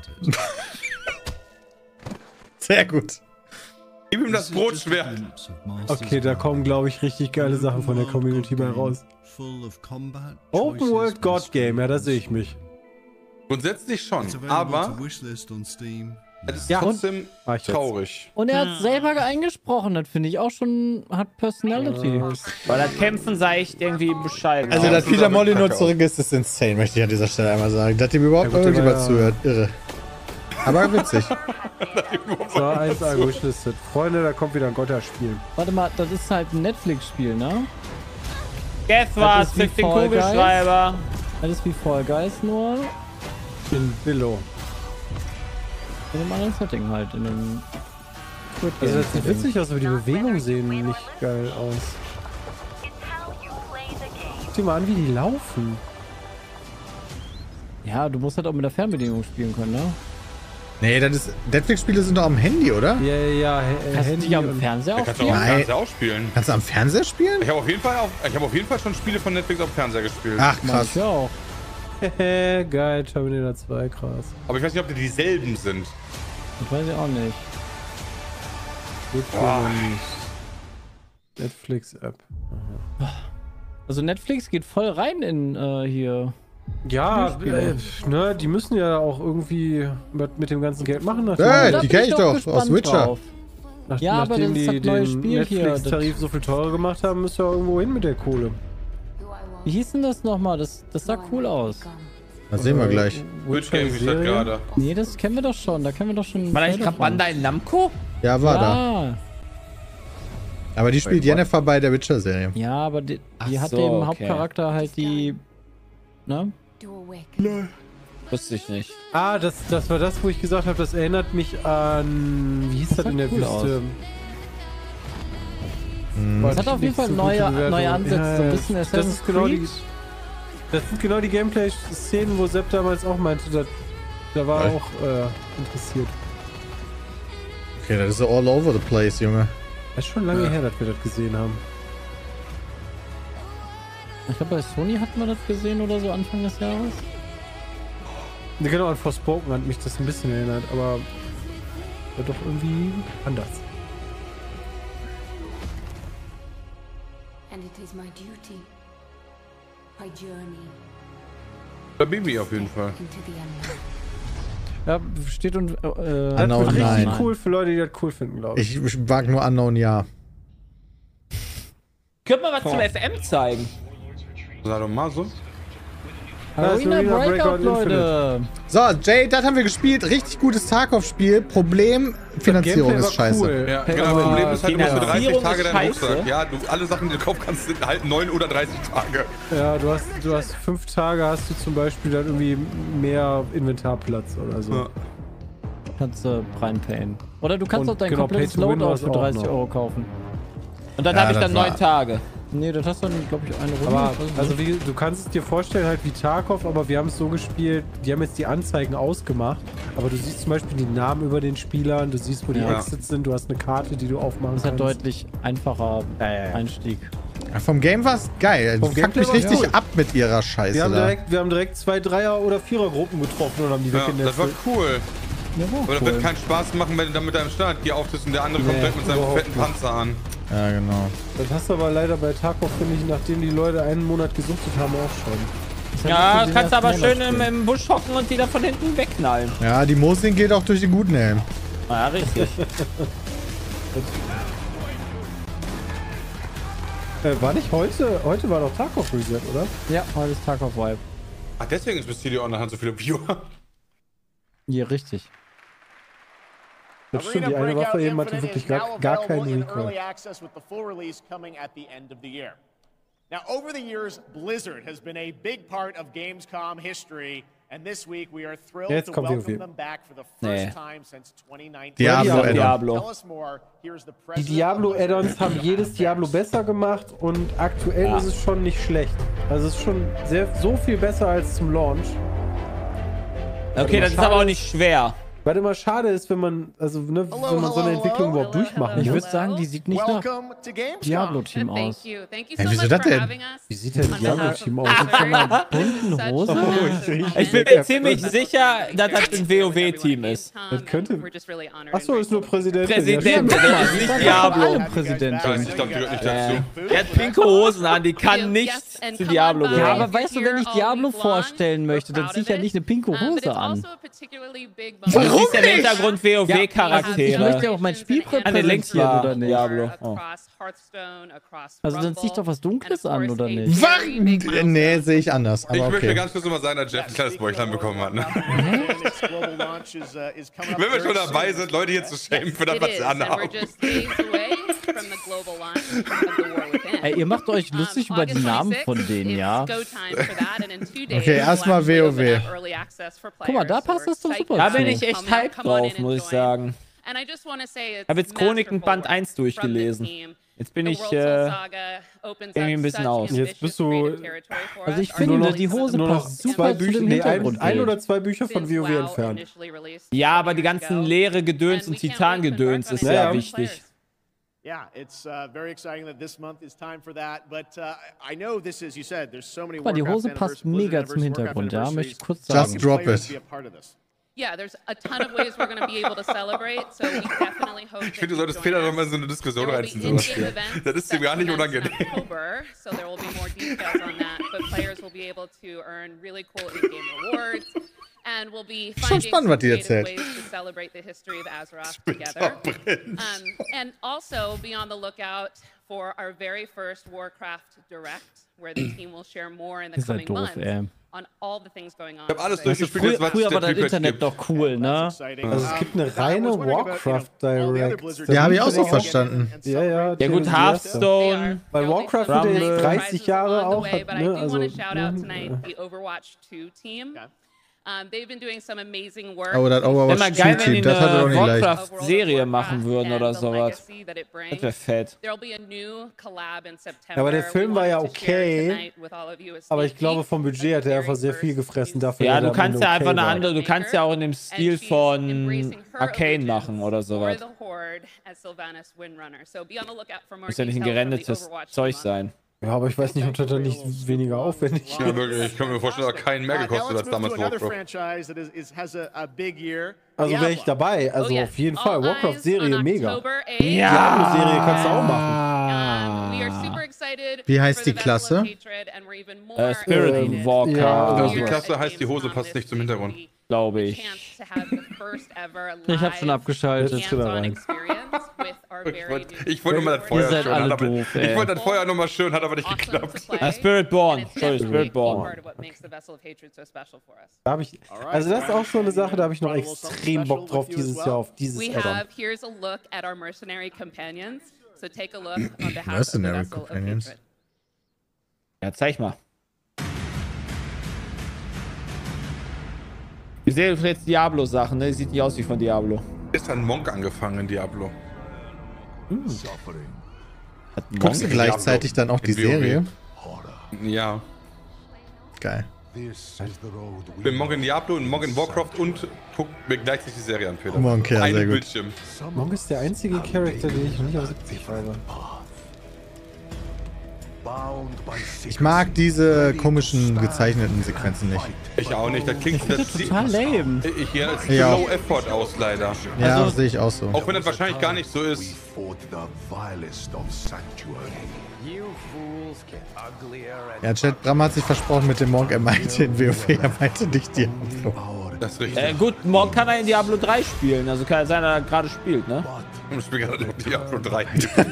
Sehr gut. Gib ihm das Brotschwert. Okay, da kommen, glaube ich, richtig geile Sachen von der Community bei raus. Open World God Game, ja, da sehe ich mich. Grundsätzlich schon, aber es ist trotzdem traurig. Und er hat selber eingesprochen, das finde ich auch schon, hat Personality. Weil das Kämpfen sei echt irgendwie bescheiden. Also, dass Peter Molyneux zurück ist insane, möchte ich an dieser Stelle einmal sagen. Dass dem überhaupt irgendjemand zuhört, irre. Aber witzig. So, 1A wishlisted. Freunde, da kommt wieder ein Götterspiel. Warte mal, das ist halt ein Netflix-Spiel, ne? Guess was, kriegt den Kugelschreiber. Das ist wie Fall Guys, nur... In Billo. In einem anderen Setting halt, in einem... Also das sieht witzig aus, aber die Bewegungen sehen nicht geil aus. Guck dir mal an, wie die laufen. Ja, du musst halt auch mit der Fernbedienung spielen können, ne? Nee, das ist. Netflix-Spiele sind doch am Handy, oder? Ja. Kannst du nicht am Fernseher auch spielen? Kannst du am Fernseher auch spielen. Kannst du am Fernseher spielen? Ich habe auf jeden Fall schon Spiele von Netflix auf Fernseher gespielt. Ach, krass. Ich auch. Geil, Terminator 2, krass. Aber ich weiß nicht, ob die dieselben sind. Das weiß ich auch nicht. Netflix-App. Also Netflix geht voll rein in hier. Ja, ne, die müssen ja auch irgendwie mit dem ganzen Geld machen. Die kenn ich doch aus Witcher. Ja, aber das ist das neue Spiel hier. Netflix-Tarif so viel teurer gemacht haben, müsst ihr auch irgendwo hin mit der Kohle. Wie hieß denn das nochmal? Das sah cool aus. Das sehen wir gleich. Witcher ist das gerade. Nee, das kennen wir doch schon. Da kennen wir doch schon. War da nicht gerade Bandai Namco? Ja, war da. Aber die spielt Jennifer bei der Witcher-Serie. Ja, aber die hat dem Hauptcharakter halt die. Ne? Nö. Wusste ich nicht. Ah, das war das, wo ich gesagt habe, das erinnert mich an. Wie hieß das in der Wüste? Das hat auf jeden Fall neue Ansätze, ja, so ein bisschen Assassin's Creed. Das sind genau die Gameplay-Szenen, wo Sepp damals auch meinte, da war er auch interessiert. Okay, das ist so all over the place, Junge. Das ist schon lange her, dass wir das gesehen haben. Ich glaube, bei Sony hat man das gesehen oder so Anfang des Jahres. Genau, an Forspoken hat mich das ein bisschen erinnert, aber war doch irgendwie anders. And it is my duty, my journey. Der Bibi auf jeden Fall. Ja, steht und Unknown, richtig nein. Cool für Leute, die das cool finden, glaube ich. Ich mag nur Unknown, ja. Können wir was zum FM zeigen? Sag doch mal so. Arena Breakout, Leute. So, Jay, das haben wir gespielt. Richtig gutes Tarkov-Spiel. Problem, Finanzierung ist scheiße. Cool. Ja, genau, das Problem ist halt, du musst für 30 Tage deinen Rucksack. Ja, alle Sachen, die du kaufen kannst, sind halt 9 oder 30 Tage. Ja, du hast 5 Tage, hast du zum Beispiel dann irgendwie mehr Inventarplatz oder so. Ja. Kannst du reinpayen. Oder du kannst auch dein komplettes Loadout für 30 € kaufen. Und dann habe ich dann 9 Tage. Nee, das hast du dann, glaube ich, eine Runde. Aber, also du kannst es dir vorstellen, halt wie Tarkov, aber wir haben es so gespielt, die haben jetzt die Anzeigen ausgemacht, aber du siehst zum Beispiel die Namen über den Spielern, du siehst, wo die Exits sind, du hast eine Karte, die du aufmachen kannst. Das ist halt deutlich einfacher Einstieg. Ja, vom Game war es geil. Du fuckt mich richtig ab mit ihrer Scheiße. Wir haben direkt 2 3er- oder 4er-Gruppen getroffen und haben die weggenetzt. Das war cool. Ja, aber das wird keinen Spaß machen, wenn du dann mit deinem Standard-Gear auftrittst und der andere kommt direkt mit seinem fetten Panzer an. Ja, genau. Das hast du aber leider bei Tarkov, finde ich, nachdem die Leute einen Monat gesuchtet haben, auch schon. Ja, kannst aber schön im Busch hocken und die da von hinten wegknallen. Ja, die Mosing geht auch durch den guten Helm. Ja, richtig. War nicht heute? Heute war doch Tarkov Reset, oder? Ja, heute ist Tarkov Vibe. Ach, deswegen ist Mysterio Online hat so viele Viewer. Ja, richtig. Das stimmt, die eine Waffe eben hatte wirklich gar keinen Recoil. Now, over the years, Blizzard has been a big part of Gamescom history, and this week we are thrilled to welcome them back for the first time since 2019. Diablo. Die Diablo Add-ons haben jedes Diablo besser gemacht und aktuell ist es schon nicht schlecht. Also es ist schon so viel besser als zum Launch. Okay, das ist aber auch nicht schwer. Weil immer schade ist, wenn man so eine Entwicklung überhaupt durchmacht. Ich würde sagen, die sieht nicht nach Diablo-Team aus. Wieso das denn? Wie sieht denn Diablo-Team aus? Mit so einer bunten Hose? Ich bin mir ziemlich sicher, dass das ein WoW-Team ist. Das könnte... Achso, ist nur Präsident. Präsident, das ist nicht Diablo. Präsidentin. Ich glaube, die gehört nicht dazu. Er hat pinke Hosen an, die kann nicht zu Diablo gehören. Ja, aber weißt du, wenn ich Diablo vorstellen möchte, dann ziehe ich ja nicht eine pinke Hose an. Du siehst ja im Hintergrund WoW-Charaktere. Ich möchte ja auch mein Spiel präsentieren, oder nicht? Diablo. Oh. Also dann zieh ich doch was Dunkles an, oder nicht? Nee, sehe ich anders. Aber ich okay. möchte ganz kurz mal sagen, dass Jeff ein kleines Bäuchlein bekommen hat. Ne? Wenn wir schon dabei sind, Leute hier zu schämen für das, was sie anhaben. Ey, ihr macht euch lustig über die Namen von denen, ja? Okay, erstmal WoW. Guck mal, da passt das doch super. Da bin ich echt hyped drauf, muss ich sagen. Ich habe jetzt Chroniken Band 1 durchgelesen. Jetzt bin ich irgendwie ein bisschen aus. Jetzt bist du... Also ich finde, die Hose passt super zu dem Hintergrund. Ein oder zwei Bücher von WoW entfernt. Ja, aber die ganzen leere Gedöns und Titangedöns ist sehr wichtig. Yeah, it's very exciting that this month is time for that. But I know this is, you said, there's so many. Die Hose passt mega zum Hintergrund, ja, möchte ich kurz sagen. Just drop it. Yeah, there's a ton of ways we're going to be able to celebrate, so we definitely hope. Ich finde, du solltest Peter noch mal so eine Diskussion reinziehen. Das ist ihm gar nicht unangenehm. So there will be more details on that, but players will be able to earn really cool in-game rewards. And we'll be finding some creative ways to celebrate the history of Azeroth together. And also be on the lookout for our very first Warcraft Direct, where the team will share more in the coming months on all the things going on. Ich habe alles durchgespielt. Früher war das Internet doch cool, ne? Also es gibt eine reine Warcraft Direct. Ja, habe ich auch so verstanden. Ja, gut, Hearthstone. Weil Warcraft wird ja jetzt 30 Jahre auch hat, ne? Also, they've been doing some amazing work. Aber das wäre mal geil, wenn die eine Warcraft-Serie machen würden oder sowas. Das wäre fett. Aber der Film war ja okay. Aber ich glaube, vom Budget hat er einfach sehr viel gefressen dafür. Ja, du kannst ja einfach eine andere, du kannst ja auch in dem Stil von Arcane machen oder sowas. Muss ja nicht ein gerendertes Zeug sein. Ja, aber ich weiß nicht, ob das dann nicht weniger aufwendig ist. Ja, wirklich. Ich kann mir vorstellen, dass keinen mehr gekostet als damals Warcraft. Also wäre ich dabei. Also auf jeden Fall. Warcraft-Serie mega. Ja. Serie kannst du auch machen. Wie heißt die Klasse? Spirit Walker. Ja, die Klasse heißt, die Hose passt nicht zum Hintergrund. Glaube ich. Ich habe schon abgeschaltet. Ich wollte nur mal das Feuer schön. Doof, ich wollte das Feuer nochmal schön, hat aber nicht geklappt. Spiritborn. Sorry, Spiritborn. Da habe ich, also das ist auch so eine Sache, da habe ich noch extrem Bock drauf dieses Jahr auf dieses Add-on. Mercenary Companions. Ja, zeig mal. Ich sehe jetzt Diablo-Sachen, ne? Sieht nicht aus wie von Diablo. Ist ein Monk angefangen in Diablo. Guckst du gleichzeitig dann auch die Serie? Ja. Geil. Ich bin Monk in Diablo und Monk in Warcraft und guck mir gleichzeitig die Serie an, Peter. Monk, ja, sehr gut. Bildschirm. Monk ist der einzige Charakter, den ich noch nicht auf 70 habe. Ich mag diese komischen gezeichneten Sequenzen nicht. Ich auch nicht. Das klingt total lame. Ja, es sieht low effort aus, leider. Ja, also, sehe ich auch so. Auch wenn das wahrscheinlich gar nicht so ist. Ja, Chat Bram hat sich versprochen mit dem Monk. Er meinte in WoW, er meinte nicht Diablo. Das ist richtig. Gut, Monk kann er in Diablo 3 spielen. Also kann er sein, dass er gerade spielt, ne? Ich spiele gerade Diablo 3.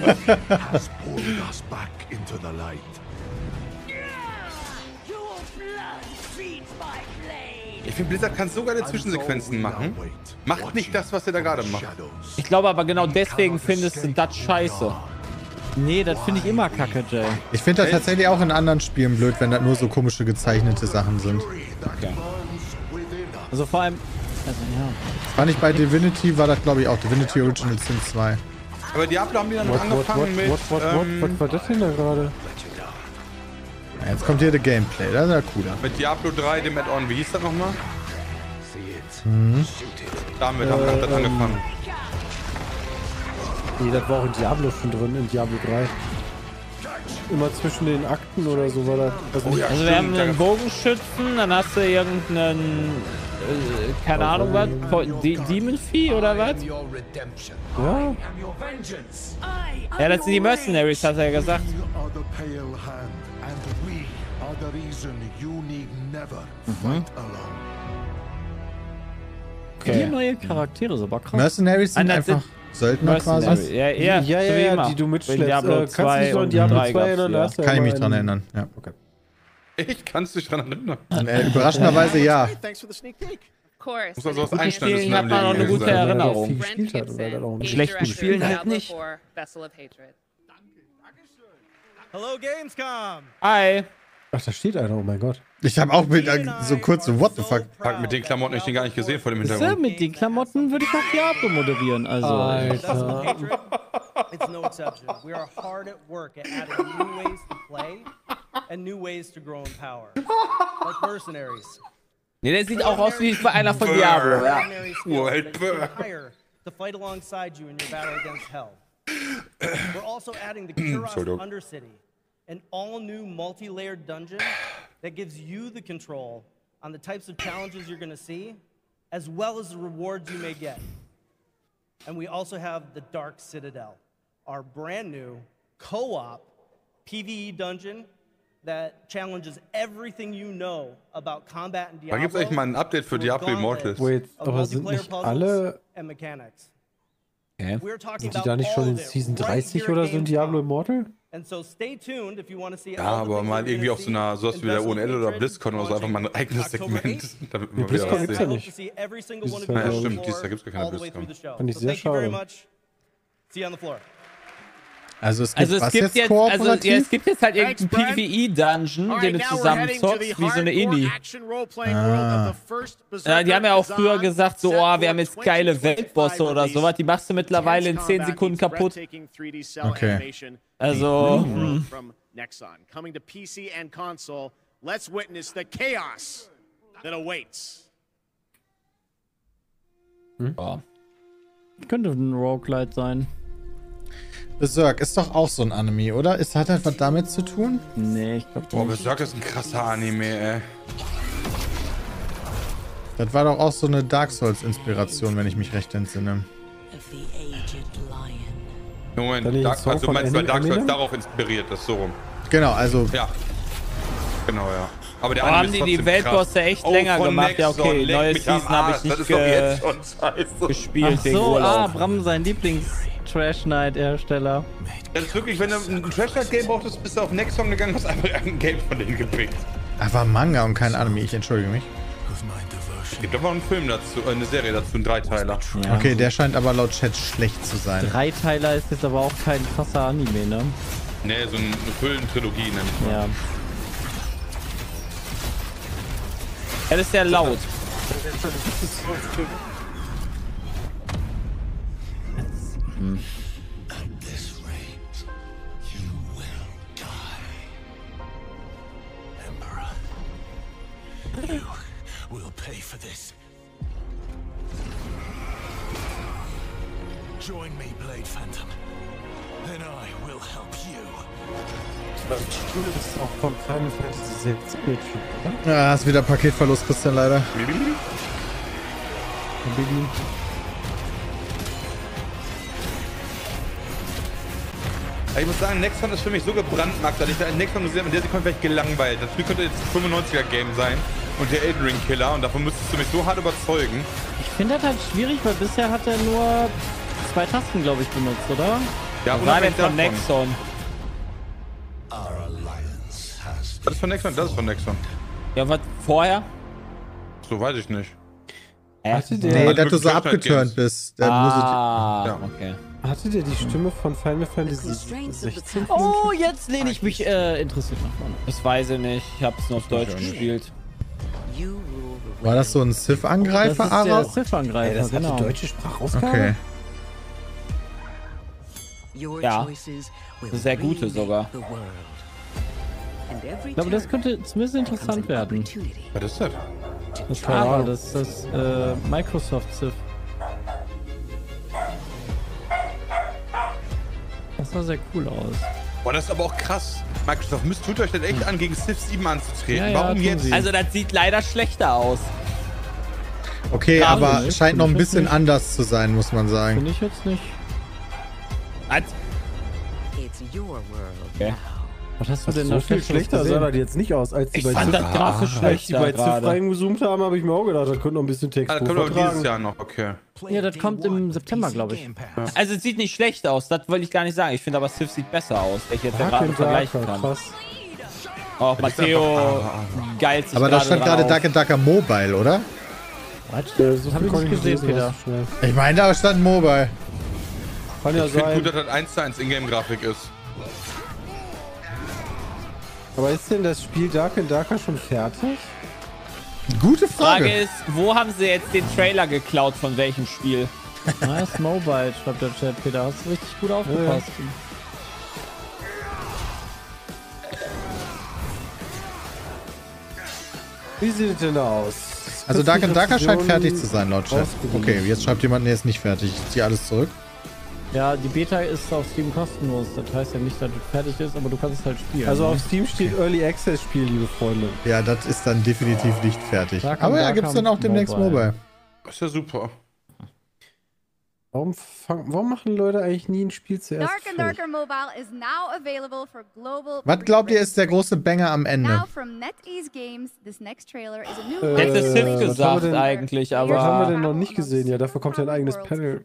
Ich finde, Blizzard kann so geile Zwischensequenzen machen. Macht nicht das, was er da gerade macht. Ich glaube aber genau deswegen findest du das scheiße. Nee, das finde ich immer kacke, Jay. Ich finde das tatsächlich auch in anderen Spielen blöd, wenn das nur so komische gezeichnete Sachen sind. Okay. Also vor allem... Also ja. War nicht bei Divinity, war das glaube ich auch. Divinity Original Sin 2. Aber Diablo haben die dann angefangen mit... Was war das denn da gerade? Ja, jetzt kommt hier der Gameplay, das ist ja cooler. Mit Diablo 3, dem Add-on, wie hieß das nochmal? Damit haben wir das angefangen. Nee, das war auch in Diablo schon drin, in Diablo 3. Immer zwischen den Akten oder so war das. Also wir haben einen Bogenschützen, dann hast du irgendeinen, keine Ahnung was, Demon Vieh oder was? Ja. Ja, das sind die Mercenaries, hat er gesagt. Okay. Neue Charaktere, so aber krass. Mercenaries sind einfach Söldner quasi. Ja, die du mitschleppst. Kannst du dich noch an Diablo 2 erinnern? Ja. Kann ich mich dran erinnern, ja. Okay. Ich kannst dich dran erinnern. Überraschenderweise ja. Muss also was Einschneidendes hat man auch eine gute Erinnerung. Schlechten Spielen halt nicht. Hello Gamescom. Hi. Ach, da steht einer, oh mein Gott. Ich habe auch so kurz so, what the fuck. Mit den Klamotten habe ich den gar nicht gesehen vor dem Hintergrund. Mit den Klamotten würde ich auch Diablo moderieren, also. Alter. It's no exception. We are hard at work at adding new ways to play and new ways to grow in power. Like mercenaries. Nee, der sieht auch aus wie einer von Diablo, ja. Hire to fight alongside you in your battle against hell. We're also adding the Kuros Undercity, an all-new multi-layered dungeon that gives you the control on the types of challenges you're going to see, as well as the rewards you may get. And we also have the Dark Citadel, our brand new co-op PvE dungeon that challenges everything you know about combat and Diablo. Da gibt es eigentlich mal ein Update für Diablo Immortals. Wait, aber sind nicht alle... Okay. Sind die da nicht schon in Season 30 oder so in Diablo Immortal? Ja, aber mal irgendwie auf so einer, sowas wie der ONL oder BlizzCon oder so, einfach mal ein eigenes Segment. Damit nee, BlizzCon gibt's ja nicht. Ja, stimmt, dieses Jahr gibt's gar keine BlizzCon. Fand ich sehr schade. Also es gibt jetzt halt irgendeinen PvE-Dungeon, den du zusammen zockst, wie so eine Indie. Ja, die haben ja auch früher gesagt, so, oh, wir haben jetzt geile Weltbosse oder sowas, die machst du mittlerweile in 10 Sekunden kaputt. Okay. Also, Coming to PC and console, let's witness the chaos that awaits. Oh. Könnte ein Roguelite sein. Berserk ist doch auch so ein Anime, oder? Hat das was damit zu tun? Nee, ich glaube nicht. Boah, Berserk ist ein krasser Anime, ey. Das war doch auch so eine Dark Souls-Inspiration, wenn ich mich recht entsinne. Moment, also du meinst, weil Dark Souls darauf inspiriert ist, so rum. Genau, also... Ja. Genau, ja. Aber der haben die Weltbosse echt länger gemacht? Ja, okay, neue Season habe ich nicht gespielt. Ach so, Bram, sein Trash Knight Hersteller. Das ist wirklich, wenn du ein Trash Knight Game brauchst, bist du auf Nexon gegangen, hast einfach ein Game von denen gepickt. Einfach Manga und kein Anime, ich entschuldige mich. Es gibt aber einen Film dazu, eine Serie dazu, ein Dreiteiler. Ja. Okay, der scheint aber laut Chat schlecht zu sein. Dreiteiler ist jetzt aber auch kein krasser Anime, ne? Ne, so eine Füllentrilogie nenne ich mal. Ja. Er ist sehr laut. At this rate, you will die. Emperor, you will pay for this. Join me, Blade Phantom. Then I will help you. Das ist auch von Final Fantasy 16. Ja, ist wieder Paketverlust, Christian, leider. Ich muss sagen, Nexon ist für mich so gebrandmarkt, dass ich da in Nexon gesehen habe, in der Sekunde vielleicht gelangweilt. Das Spiel könnte jetzt ein 95er-Game sein und der Elden Ring-Killer und davon müsstest du mich so hart überzeugen. Ich finde das halt schwierig, weil bisher hat er nur 2 Tasten, glaube ich, benutzt, oder? Ja, unabhängig von Nexon. Das ist von Nexon, das ist von Nexon. Ja, was vorher? So weiß ich nicht. Nee, dass du so abgeturnt bist. Okay. Hatte der die Stimme von Final Fantasy 16? Oh, jetzt lehne ich mich interessiert nach vorne. Das weiß ich nicht. Ich hab's nur auf Deutsch gespielt. War das so ein Sith-Angreifer? Das ist der Sith-Angreifer, das genau. Hat die deutsche Sprachausgabe? Okay. Ja. Sehr gute sogar. Ich glaube, das könnte zumindest interessant werden. Was ist das? Das ist das Microsoft Civ. Das sah sehr cool aus. Boah, das ist aber auch krass. Microsoft, tut euch denn echt an, gegen Civ 7 anzutreten? Ja, warum jetzt? Also das sieht leider schlechter aus. Okay, aber scheint noch ein bisschen anders zu sein, muss man sagen. Finde ich jetzt nicht. Was? Okay. Was hast du denn so viel schlechter sah das jetzt nicht aus, als die bei Civ reingezoomt haben, habe ich mir auch gedacht, da könnte noch ein bisschen Text das kommt auch dieses Jahr noch, okay. Ja, das kommt im September, glaube ich. Ja. Also es sieht nicht schlecht aus, das wollte ich gar nicht sagen. Ich finde aber Civ sieht besser aus, wenn ich jetzt gerade vergleichen kann. Krass. Oh, Matteo, geil. Aber da stand gerade Duck Ducker Mobile, oder? Was? Das habe ich nicht gesehen, Peter. Ich meine, da stand Mobile. Kann ja sein. Ich finde gut, dass das 1:1 Ingame-Grafik ist. Aber ist denn das Spiel Dark and Darker schon fertig? Gute Frage. Frage ist, wo haben sie jetzt den Trailer geklaut, von welchem Spiel? Nice Mobile, schreibt der Chat, Peter. Hast du richtig gut aufgepasst. Ja. Wie sieht es denn aus? Also Dark and Darker scheint fertig zu sein, laut Chat. Okay, jetzt schreibt jemand, nee, ist nicht fertig. Ich ziehe alles zurück. Ja, die Beta ist auf Steam kostenlos. Das heißt ja nicht, dass es fertig ist, aber du kannst es halt spielen. Also auf Steam steht Early Access Spiel, liebe Freunde. Ja, das ist dann definitiv nicht fertig. Aber ja, gibt es dann auch demnächst Mobile. Das ist ja super. Warum machen Leute eigentlich nie ein Spiel zuerst fertig? Was glaubt ihr ist der große Banger am Ende? Hätte Civ gesagt eigentlich, aber... Was haben wir denn noch nicht gesehen? Ja, dafür kommt ja ein eigenes Panel.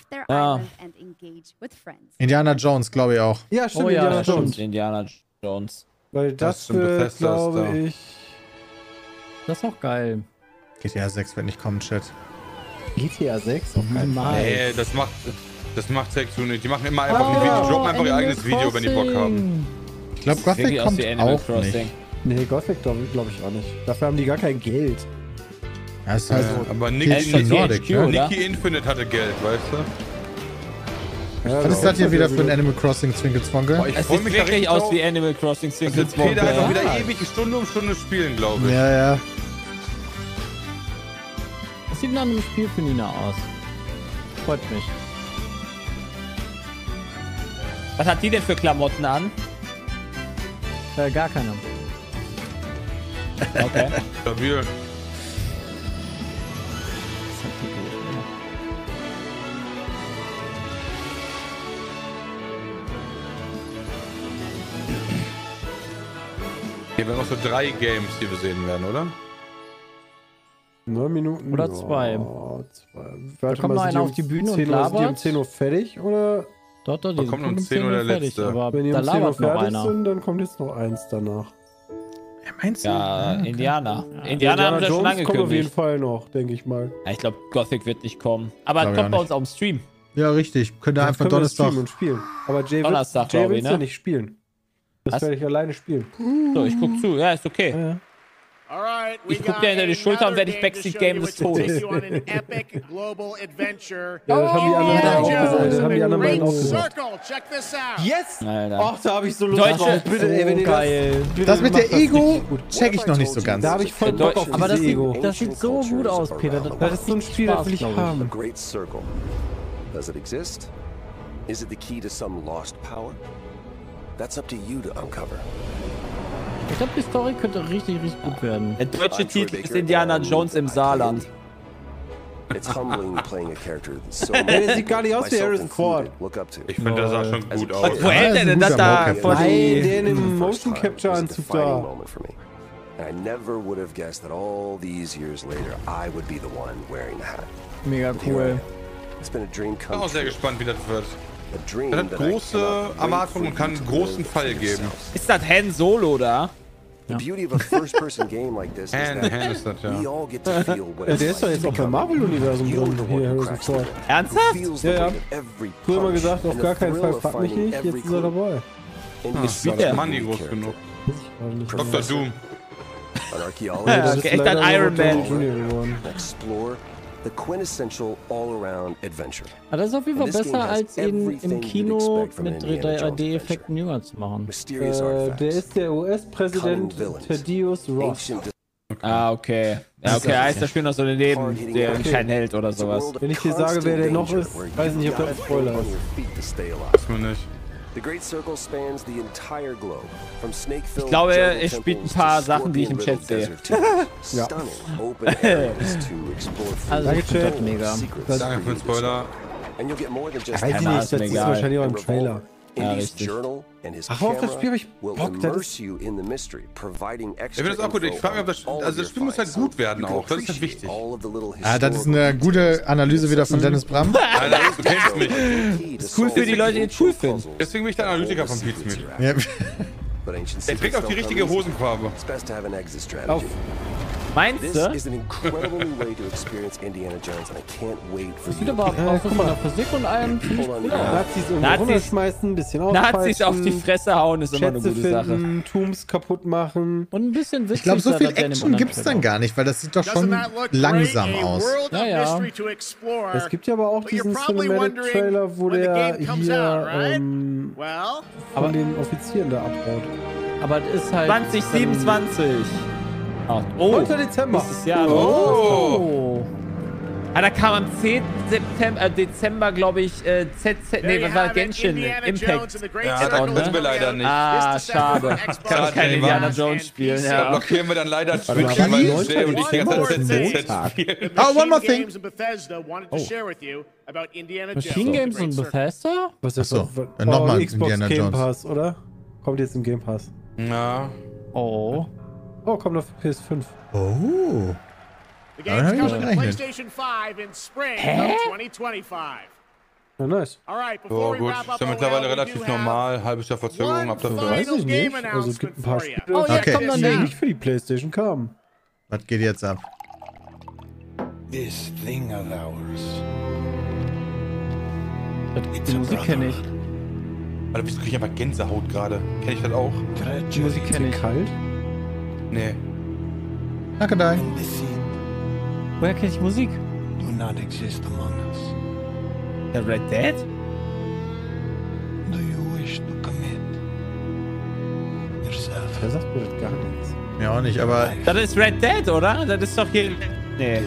Indiana Jones, glaube ich auch. Ja, stimmt, oh, ja, stimmt, Indiana Jones. Weil das wird, glaube ich... Das ist auch geil. GTA 6 wird nicht kommen, Chat. GTA 6? Auf keinen Fall. Nee, das macht Take-Two nicht. Die machen immer einfach ein Video, droppen einfach ihr eigenes Video, wenn die Bock haben. Ich glaube, Gothic kommt auch nicht. Nee, Gothic glaube ich auch nicht. Dafür haben die gar kein Geld. Ja, ist halt aber Nicky Infinite hatte Geld, weißt du? Ja, was ist das hier wieder für ein Animal Crossing Zwinkel-Zwonkel? Es sieht wirklich aus wie Animal Crossing Zwinkel-Zwonkel. Das einfach wieder ewig Stunde um Stunde spielen, glaube ich. Ja, ja. Das sieht nach einem Spiel für Nina aus. Freut mich. Was hat die denn für Klamotten an? Gar keine. Okay. Stabil. Hier werden noch so 3 Games, die wir sehen werden, oder? 9 Minuten. Oder 2. Da kommt noch einer auf die Bühne und labert. Die um 10 Uhr fertig, oder? Dort, die kommt um 10 Uhr der letzte. Aber wenn die da um 10 Uhr fertig einer. sind, dann kommt jetzt noch eins danach. Ja, meinst du? Ja, Indiana. Indiana haben wir schon lange kommt auf jeden Fall noch, denke ich mal. Ja, ich glaube, Gothic wird nicht kommen. Aber kommt bei uns auf dem Stream. Ja, richtig. Könnt ihr einfach Donnerstag und spielen. Aber Jay Donnerstag, will ja nicht spielen. Das werde ich alleine spielen. So, ich guck zu. Ja, ist okay. Ja. Ich guck dir hinter die Schulter und werde ich Backseat Game des Todes. Ja, das haben die anderen auch gesagt. Das haben die anderen beiden auch gesagt. Yes! Alter. Ach, da habe ich so Lust drauf. Bitte, ey, wenn ihr geil. Das mit der Ego check ich noch nicht so ganz. Da habe ich voll Bock auf aber diese Ego. Das sieht so gut aus, Peter. Das ist so ein Spiel, das will ich haben. Does it exist? Is it the key to some lost power? That's up to you to uncover. Ich glaube, die Story könnte richtig gut werden. Der deutsche Titel ist Indiana Jones im Saarland. It's humbling playing a character that's so der sieht gar nicht aus wie Harrison Ford. Ich finde, der sah schon gut aus. Wo hält der denn das da? Nein, der in dem Motion Capture Anzug da. And I never would have guessed that all these years later I would be the one wearing the hat. Mega cool. It's been a dream come true. Ich bin auch sehr gespannt, wie das wird. Er hat große Erwartungen und kann einen großen Fall geben. Ist das Han Solo da? The beauty of a first-person game like this is that we all get to feel what der ist doch jetzt auch beim Marvel-Universum drin, hier Harrison Ford. Ernsthaft? Ja. Früher immer gesagt, auf gar keinen Fall, frag mich nicht, jetzt ist er dabei. Ist das Money groß genug? Dr. Doom. Echt ein Iron Man. Explore the quintessential all-around adventure. Aber das ist auf jeden Fall besser, als ihn im Kino mit 3D-Effekten jünger zu machen. Der ist der US-Präsident Thaddeus Ross. Ah, okay. Ja, okay, er ist da spielt noch so daneben, der kein Held oder sowas. Wenn ich dir sage, wer der noch ist, weiß nicht, ob das ein Spoiler ist. Weiß man nicht. Ich glaube, er spielt ein paar Sachen, die ich im Chat sehe. Ja. Also, danke, Chat. Mega. Danke für den Spoiler. Weiß ich nicht, das ist wahrscheinlich auch im Trailer. Ja, richtig. Ach, auf das Spiel habe ich Bock. Das ich finde das auch gut. Ich frage mich, ob das, also das Spiel muss halt gut werden auch. Das ist halt wichtig. Ah, das ist eine gute Analyse wieder von Dennis Bram. Alter, du kennst mich. Das ist cool für die Leute, die es cool finden. Deswegen bin ich der Analytiker von Pizmeet. Ja. Er trägt auch die richtige Hosenfarbe. Auf. Meinst du? This is an incredible new way to experience Indiana Jones and I can't wait for das sieht aber auch so von der Physik und allem ziemlich cool aus. Nazis irgendwo runterschmeißen, ein bisschen aufpeitschen. Nazis auf die Fresse hauen ist immer eine gute Sache. Tooms kaputt machen. Und ein bisschen witzig. Ich glaube, so viel Action gibt es dann gar nicht, weil das sieht doch schon langsam aus. Ja. Es gibt ja aber auch diesen Cinematic-Trailer, wo der hier von den Offizieren da abbaut. Aber es ist halt 2027. Oh, 9. Dezember. Dieses Jahr. Oh. Da kam am 10. Dezember, glaube ich, was war Genshin Impact. Ja, da können wir leider nicht. Ah, schade. Kann auch kein Indiana Jones spielen. Da blockieren wir dann leider Twitch, weil ich sehe und ich die ganze Zeit spielen. Oh, one more thing. Machine Games und Bethesda? Was ist das? Nochmal Indiana Jones. Game Pass, oder? Kommt jetzt im Game Pass. Ja. Oh, kommt auf PS5. Oh. The game's coming to PlayStation 5 in spring of 2025. Ja, nice. So, gut. Ist ja mittlerweile relativ normal. Halbes Jahr Verzögerung ab dafür. Weiß ich nicht. Also es gibt ein paar Spiele, die nicht für die PlayStation kamen. Was geht jetzt ab? This thing of ours. Die Musik kenne ich. Alter, wieso krieg ich einfach Gänsehaut gerade? Kenn ich das auch? Die Musik kenne ich. Kalt? Nee. Danke, dein. Woher kenne ich Musik? Do not exist among us. Der Red Dead? Do you wish to commit yourself? Wer sagt mir das gar nichts? Ja, auch nicht, aber... Das ist Red Dead, oder? Das ist doch hier... Nee.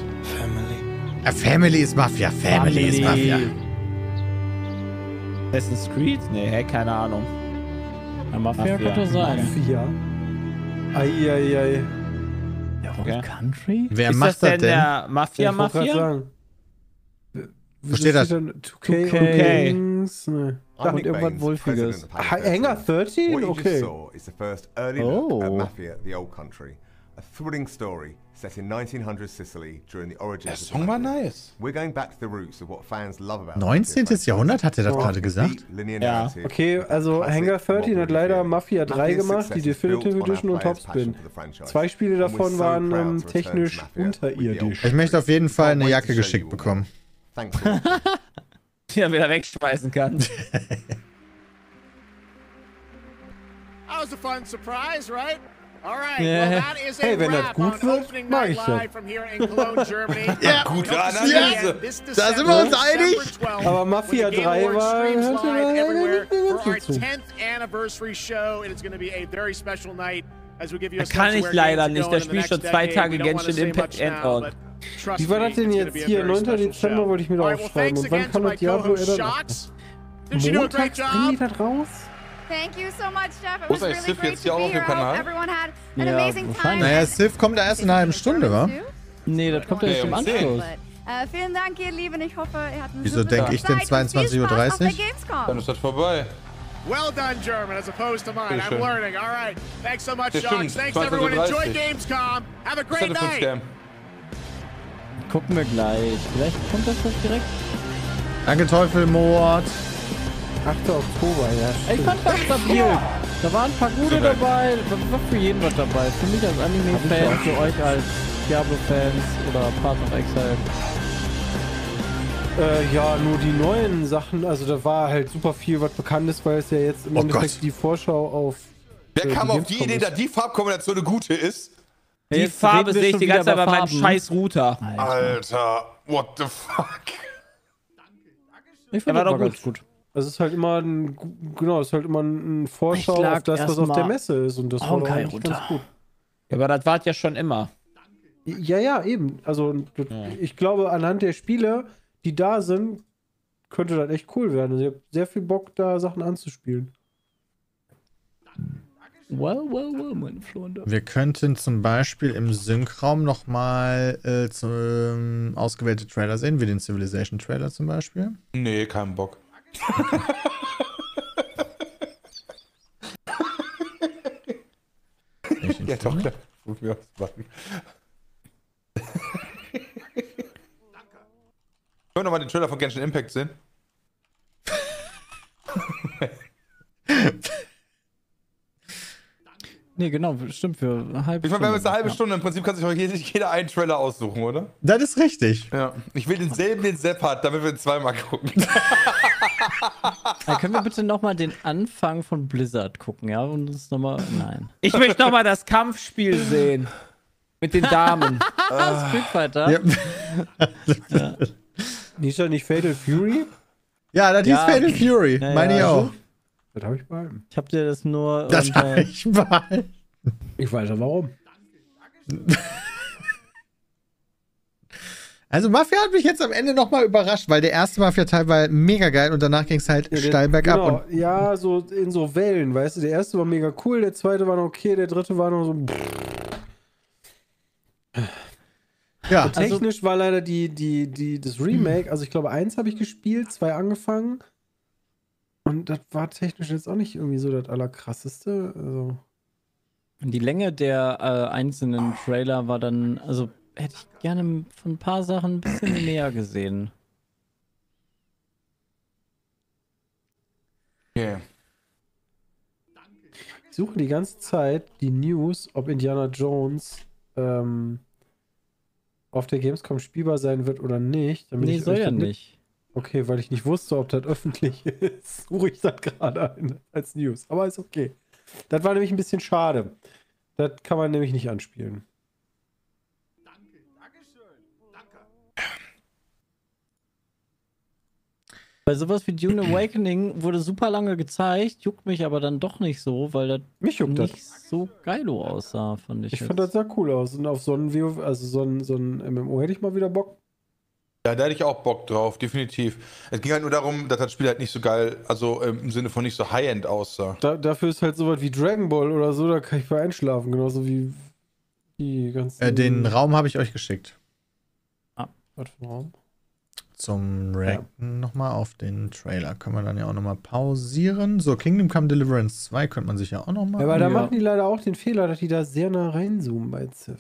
Family ist Mafia. Family ist Mafia. Assassin's Creed? Nee, keine Ahnung. Ja, Mafia könnte sein. Mafia. Ei. Ja, okay. Country? Wer ist macht das denn? Der Mafia? Wo steht das? 2K. Nee. Da und irgendwas Wolfiges. Hangar 13? Okay. A thrilling story set in 1900 Sicily during the origins of the Song war nice. We're going back to the roots of what fans love about 19. Jahrhundert, hat er das gerade gesagt? Ja. Okay, also Hangar 13 hat leider Mafia 3 gemacht, die Definitive Edition und Topspin. 2 Spiele davon waren technisch unterirdisch. Ich möchte auf jeden Fall eine Jacke geschickt bekommen. Die er wieder wegschmeißen kann. That was a fun surprise, right? All right. Yeah. Well, that is a hey, wenn das gut wird, mag ich das. Ja, gute Analyse. Da sind wir uns einig. Aber Mafia 3 war... Kann ich leider nicht. Da spiele ich schon 2 Tage Genshin Impact Add-on. Wie war das denn jetzt hier? 9. Dezember wollte ich mir da aufschreiben. Und wann kann das Diablo Montags bringen die das raus? Thank you so much, Jeff. It was really Civ great jetzt to hier auch be auf dem here. Kanal? Everyone had an amazing time. Naja, Civ kommt da erst in einer halben Stunde, wa? Nee, das kommt ja erst im Anschluss. Vielen Dank, ihr Lieben. Ich hoffe, ihr hattet Wieso denke ich denn 22:30 Uhr? Dann ist das vorbei. Well done, German, as opposed to mine. I'm learning. All right. Thanks so much, Josh. Thanks, 22:30. everyone. Enjoy Gamescom. Have a great night. Gucken wir gleich. Vielleicht kommt das doch direkt. Danke, Teufelmord. 8. Oktober, ja. Ich fand das stabil. Da waren ein paar gute dabei. Da war für jeden was dabei. Für mich als Anime-Fan, für euch als Diablo-Fans oder Path of Exile. Ja, nur die neuen Sachen. Also da war halt super viel, was bekannt ist, weil es ja jetzt im Endeffekt die Vorschau auf... Wer kam auf die Idee, dass die Farbkombination eine gute ist? Die Farbe sehe ich die ganze Zeit bei meinem scheiß Router. Alter, what the fuck? Ich finde das war ganz gut. Es ist halt immer ein, es ist halt immer ein Vorschau auf das, was auf der Messe ist. Und das war ganz gut. Ja, aber das war ja schon immer. Ja, eben. Also ich glaube, anhand der Spiele, die da sind, könnte das echt cool werden. Also ich habe sehr viel Bock, da Sachen anzuspielen. Well, meine Freunde. Wir könnten zum Beispiel im Sync-Raum nochmal ausgewählte Trailer sehen, wie den Civilization-Trailer zum Beispiel. Nee, kein Bock. Ja, doch, klar. Können wir nochmal den Trailer von Genshin Impact sehen? Nee, genau, stimmt, für eine halbe Stunde. Ich meine, wir haben jetzt eine halbe Stunde, im Prinzip kann sich auch jeder einen Trailer aussuchen, oder? Das ist richtig. Ja. Ich will denselben, den Sepp hat, damit wir zweimal gucken. Können wir bitte nochmal den Anfang von Blizzard gucken, ja? Und uns nochmal. Nein. Ich möchte nochmal das Kampfspiel sehen. Mit den Damen. Street Fighter. Ja. Ja. Nisha, nicht Fatal Fury? Ja, das hieß Fatal Fury. Ja, meine ich auch. Das habe ich behalten. Ich habe dir das nur. Das habe ich behalten. Ich weiß ja warum. Also Mafia hat mich jetzt am Ende nochmal überrascht, weil der erste Mafia-Teil war mega geil und danach ging es halt steil bergab. Genau. Ja, so in so Wellen, weißt du. Der erste war mega cool, der zweite war noch okay, der dritte war noch so... Ja. So technisch war leider das Remake, also ich glaube 1 habe ich gespielt, 2 angefangen und das war technisch jetzt auch nicht irgendwie so das Allerkrasseste. Also. Die Länge der einzelnen Trailer war dann, also hätte ich gerne von ein paar Sachen ein bisschen mehr gesehen. Yeah. Ich suche die ganze Zeit die News, ob Indiana Jones auf der Gamescom spielbar sein wird oder nicht. Nee, soll ja nicht. Okay, weil ich nicht wusste, ob das öffentlich ist, suche ich das gerade ein als News. Aber ist okay. Das war nämlich ein bisschen schade. Das kann man nämlich nicht anspielen. Bei sowas wie Dune Awakening wurde super lange gezeigt, juckt mich aber dann doch nicht so, weil das nicht so geilo aussah, fand ich. Ich fand das sah cool aus. Und auf so ein MMO hätte ich mal wieder Bock. Ja, da hätte ich auch Bock drauf, definitiv. Es ging halt nur darum, dass das Spiel halt nicht so geil, also im Sinne von nicht so High-End aussah. Dafür ist halt sowas wie Dragon Ball oder so, da kann ich bei einschlafen, genauso wie die ganzen... Den Raum habe ich euch geschickt. Ah, was für ein Raum? Zum Reacten nochmal auf den Trailer. Können wir dann ja auch nochmal pausieren. So, Kingdom Come Deliverance 2 könnte man sich ja auch nochmal... Ja, aber da machen die leider auch den Fehler, dass die da sehr nah reinzoomen bei Civ.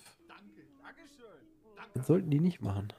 Das sollten die nicht machen.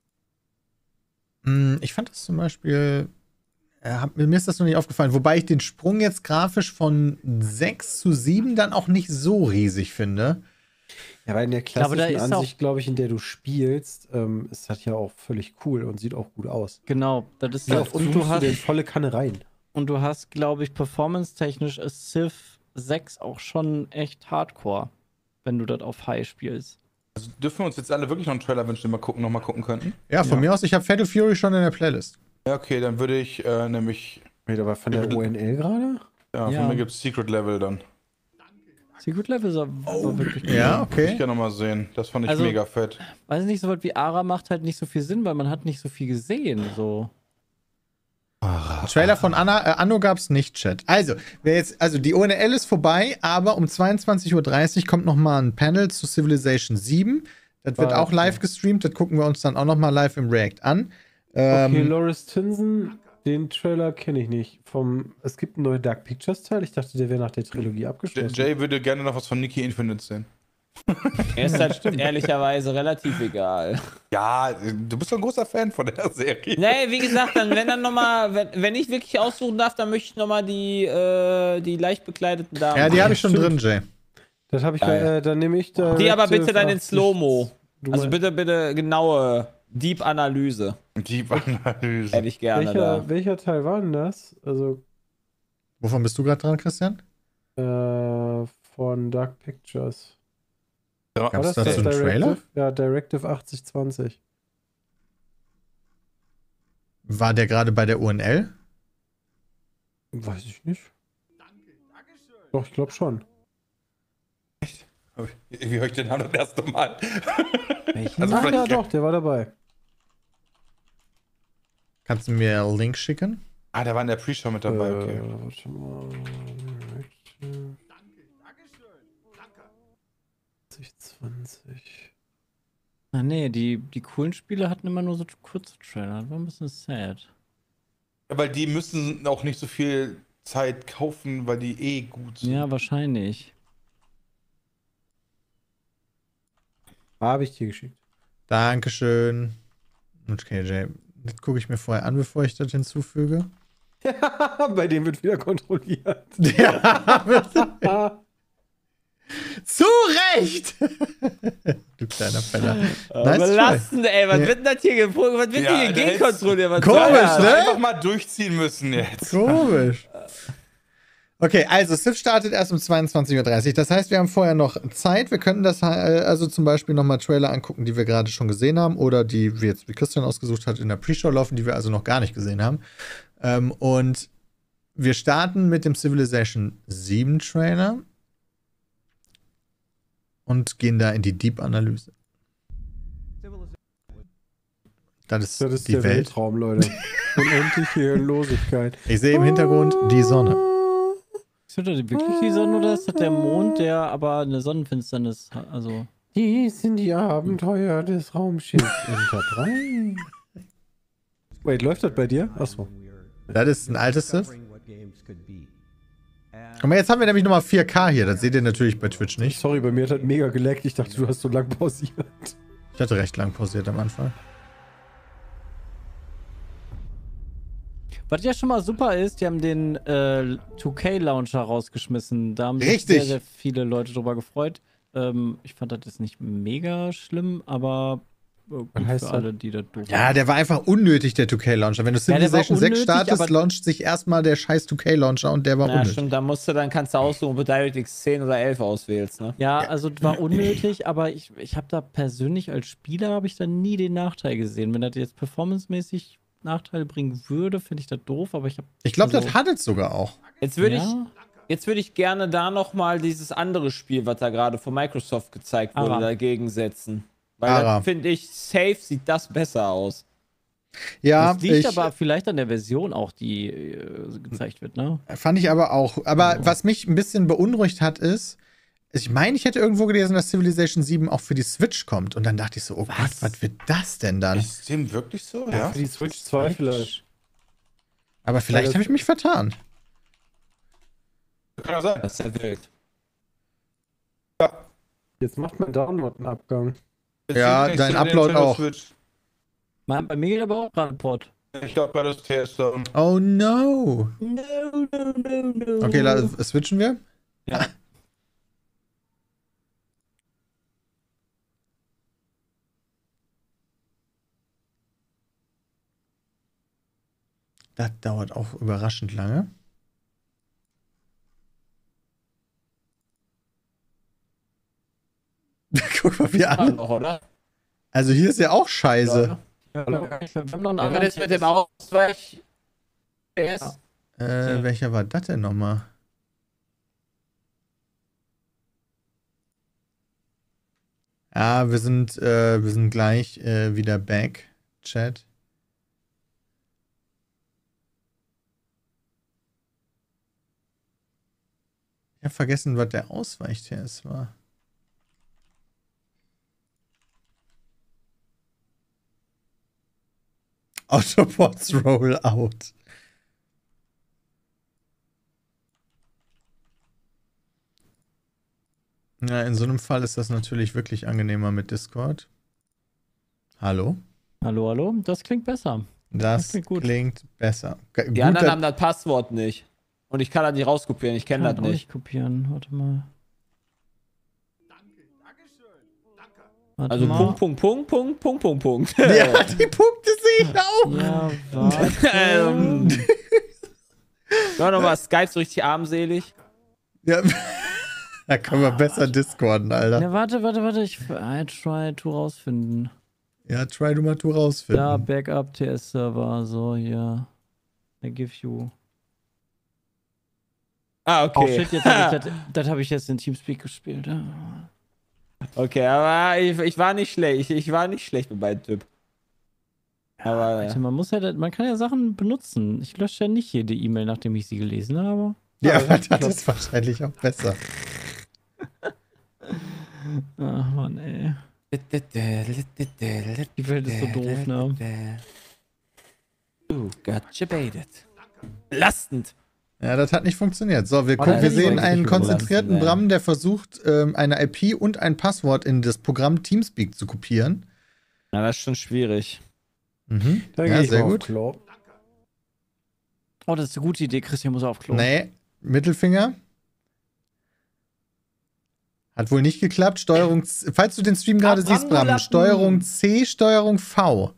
Ich fand das zum Beispiel... mir ist das noch nicht aufgefallen. Wobei ich den Sprung jetzt grafisch von 6 zu 7 dann auch nicht so riesig finde. Ja, weil in der klassischen Ansicht, glaube ich, in der du spielst, ist das ja auch völlig cool und sieht auch gut aus. Genau, das ist ja. Und du hast volle Kanne rein. Und du hast, glaube ich, performance-technisch ist Civ 6 auch schon echt hardcore, wenn du das auf High spielst. Also dürfen wir uns jetzt alle wirklich noch einen Trailer wünschen, den wir noch mal gucken könnten? Ja, von mir aus, ich habe Fatal Fury schon in der Playlist. Ja, okay, dann würde ich nämlich... Wait, aber von der ONL gerade? Ja, von mir gibt es Secret Level dann. Secret Level war wirklich cool. Ja, okay. Ich kann noch mal sehen. Das fand ich mega fett. Weiß nicht, so was wie Ara macht halt nicht so viel Sinn, weil man hat nicht so viel gesehen. So. Trailer von Anno gab es nicht, Chat. Also, die ONL ist vorbei, aber um 22:30 Uhr kommt noch mal ein Panel zu Civilization 7. Das wird auch live gestreamt. Das gucken wir uns dann auch noch mal live im React an. Okay, Loris Tinson, den Trailer kenne ich nicht. Es gibt einen neuen Dark Pictures Teil. Ich dachte, der wäre nach der Trilogie abgeschlossen. Jay würde gerne noch was von Nikki Infinite sehen. Er ist halt ehrlicherweise relativ egal. Ja, du bist doch ein großer Fan von der Serie. Nee, wie gesagt, wenn ich wirklich aussuchen darf, dann möchte ich nochmal die leicht bekleideten Damen. Ja, die habe ich schon drin, Jay. Das habe ich dann nehme ich da. Die aber bitte dann in Slow-Mo. Also bitte genaue Deep Analyse. Deep Analyse. Hätte ich gerne. Welcher Teil war denn das? Also. Wovon bist du gerade dran, Christian? Von Dark Pictures. Gab es dazu einen Trailer? Ja, Directive 8020. War der gerade bei der UNL? Weiß ich nicht. Doch, ich glaube schon. Echt? Wie höre ich den Namen das erste Mal? Also ach ja, doch, der war dabei. Kannst du mir einen Link schicken? Ah, der war in der Pre-Show mit dabei, okay. Warte mal. 20. Ah nee, die coolen Spiele hatten immer nur so kurze Trailer. Das war ein bisschen sad. Ja, weil die müssen auch nicht so viel Zeit kaufen, weil die gut sind. Ja, wahrscheinlich. Habe ich dir geschickt. Dankeschön. Okay, Jay, das gucke ich mir vorher an, bevor ich das hinzufüge. Bei dem wird wieder kontrolliert. Ja, Zu Recht! Du kleiner Penner. Belastend, ey. Was wird denn das hier gegenkontrolliert? Komisch, ne? Einfach mal durchziehen müssen jetzt. Komisch. Okay, also Civ startet erst um 22:30 Uhr. Das heißt, wir haben vorher noch Zeit. Wir könnten das also zum Beispiel nochmal Trailer angucken, die wir gerade schon gesehen haben oder die, wie Christian ausgesucht hat, in der Pre-Show laufen, die wir also noch gar nicht gesehen haben. Und wir starten mit dem Civilization 7 Trailer und gehen da in die Deep-Analyse. Das ist die der Welt. Weltraum, Leute. Unendliche Losigkeit. Ich sehe im Hintergrund die Sonne. Ist das wirklich die Sonne oder ist das der Mond, der aber eine Sonnenfinsternis hat? Also. Dies sind die Abenteuer des Raumschiffs Enterprise. Wait, läuft das bei dir? Achso. Das ist ein altes Civ. Guck mal, jetzt haben wir nämlich nochmal 4K hier. Das seht ihr natürlich bei Twitch nicht. Sorry, bei mir hat das mega geleckt. Ich dachte, du hast so lang pausiert. Ich hatte recht lang pausiert am Anfang. Was ja schon mal super ist, die haben den 2K-Launcher rausgeschmissen. Da haben sich sehr viele Leute drüber gefreut. Ich fand das jetzt nicht mega schlimm, aber gut für alle, die das doof. Ja, der war einfach unnötig, der 2K-Launcher. Wenn du Civilization 6 startest, launcht sich erstmal der scheiß 2K-Launcher und der war unnötig. Stimmt, da kannst du aussuchen, ob du DirectX 10 oder 11 auswählst, ne? Ja, also war unnötig, aber ich habe da persönlich als Spieler habe ich da nie den Nachteil gesehen. Wenn das jetzt performancemäßig Nachteile bringen würde, finde ich das doof, aber ich glaube, das hat es sogar auch. Jetzt würde ich gerne da nochmal dieses andere Spiel, was da gerade von Microsoft gezeigt wurde, dagegen setzen. Weil da finde ich, safe sieht das besser aus. Ja, das liegt aber vielleicht an der Version auch, die gezeigt wird, ne? Fand ich aber auch. Aber was mich ein bisschen beunruhigt hat, ist, ich meine, ich hätte irgendwo gelesen, dass Civilization 7 auch für die Switch kommt. Und dann dachte ich so, oh Gott, was wird das denn dann? Ist dem wirklich so? Ja, für die Switch 2 vielleicht. Aber vielleicht habe ich mich vertan. Kann ja sein. Das ist ja wild. Ja. Jetzt macht mein Download einen Abgang. Ja, dein Upload auch. Bei mir geht aber auch gerade Port. Ich glaube, bei das TS down. Oh no. No. Okay, switchen wir? Ja. Das dauert auch überraschend lange. Guck mal, wie an. Also hier ist ja auch scheiße. Ja, wir haben noch einen anderen jetzt mit dem Ausweich. Welcher war das denn nochmal? Ja, wir sind gleich wieder back, Chat. Ich habe vergessen, was der Ausweichtest war. Autobots roll out. Ja, in so einem Fall ist das natürlich wirklich angenehmer mit Discord. Hallo? Hallo? Das klingt besser. Das klingt besser. Die anderen haben das Passwort nicht. Und ich kann das nicht rauskopieren, ich kenne das nicht. Kopieren, warte mal. Warte also mal. Punkt. Ja, die Punkte sehe ich auch. Ja, warte. War nochmal Skype so richtig armselig. Ja, da können wir besser discorden, Alter. Ja, warte. Ich try to rausfinden. Ja, try to mal to rausfinden. Ja, Backup TS-Server, so hier. I give you. Ah, okay. Oh shit, jetzt das habe ich jetzt in Teamspeak gespielt. Ja. Okay, aber ich war nicht schlecht. Ich war nicht schlecht mit beiden Typ. Aber Alter, man kann ja Sachen benutzen. Ich lösche ja nicht jede E-Mail, nachdem ich sie gelesen habe. Ja, aber das ist wahrscheinlich auch besser. Ach Mann, ey. Die Welt ist so doof, ne? Gotcha baited. Belastend. Ja, das hat nicht funktioniert. So, wir sehen einen konzentrierten Bram, der versucht, eine IP und ein Passwort in das Programm Teamspeak zu kopieren. Ja, das ist schon schwierig. Mhm. Ja, sehr gut. Oh, das ist eine gute Idee. Christian muss auf Klo. Nee, Mittelfinger. Hat wohl nicht geklappt. Steuerung, falls du den Stream gerade siehst, Bram, Steuerung C, Steuerung V.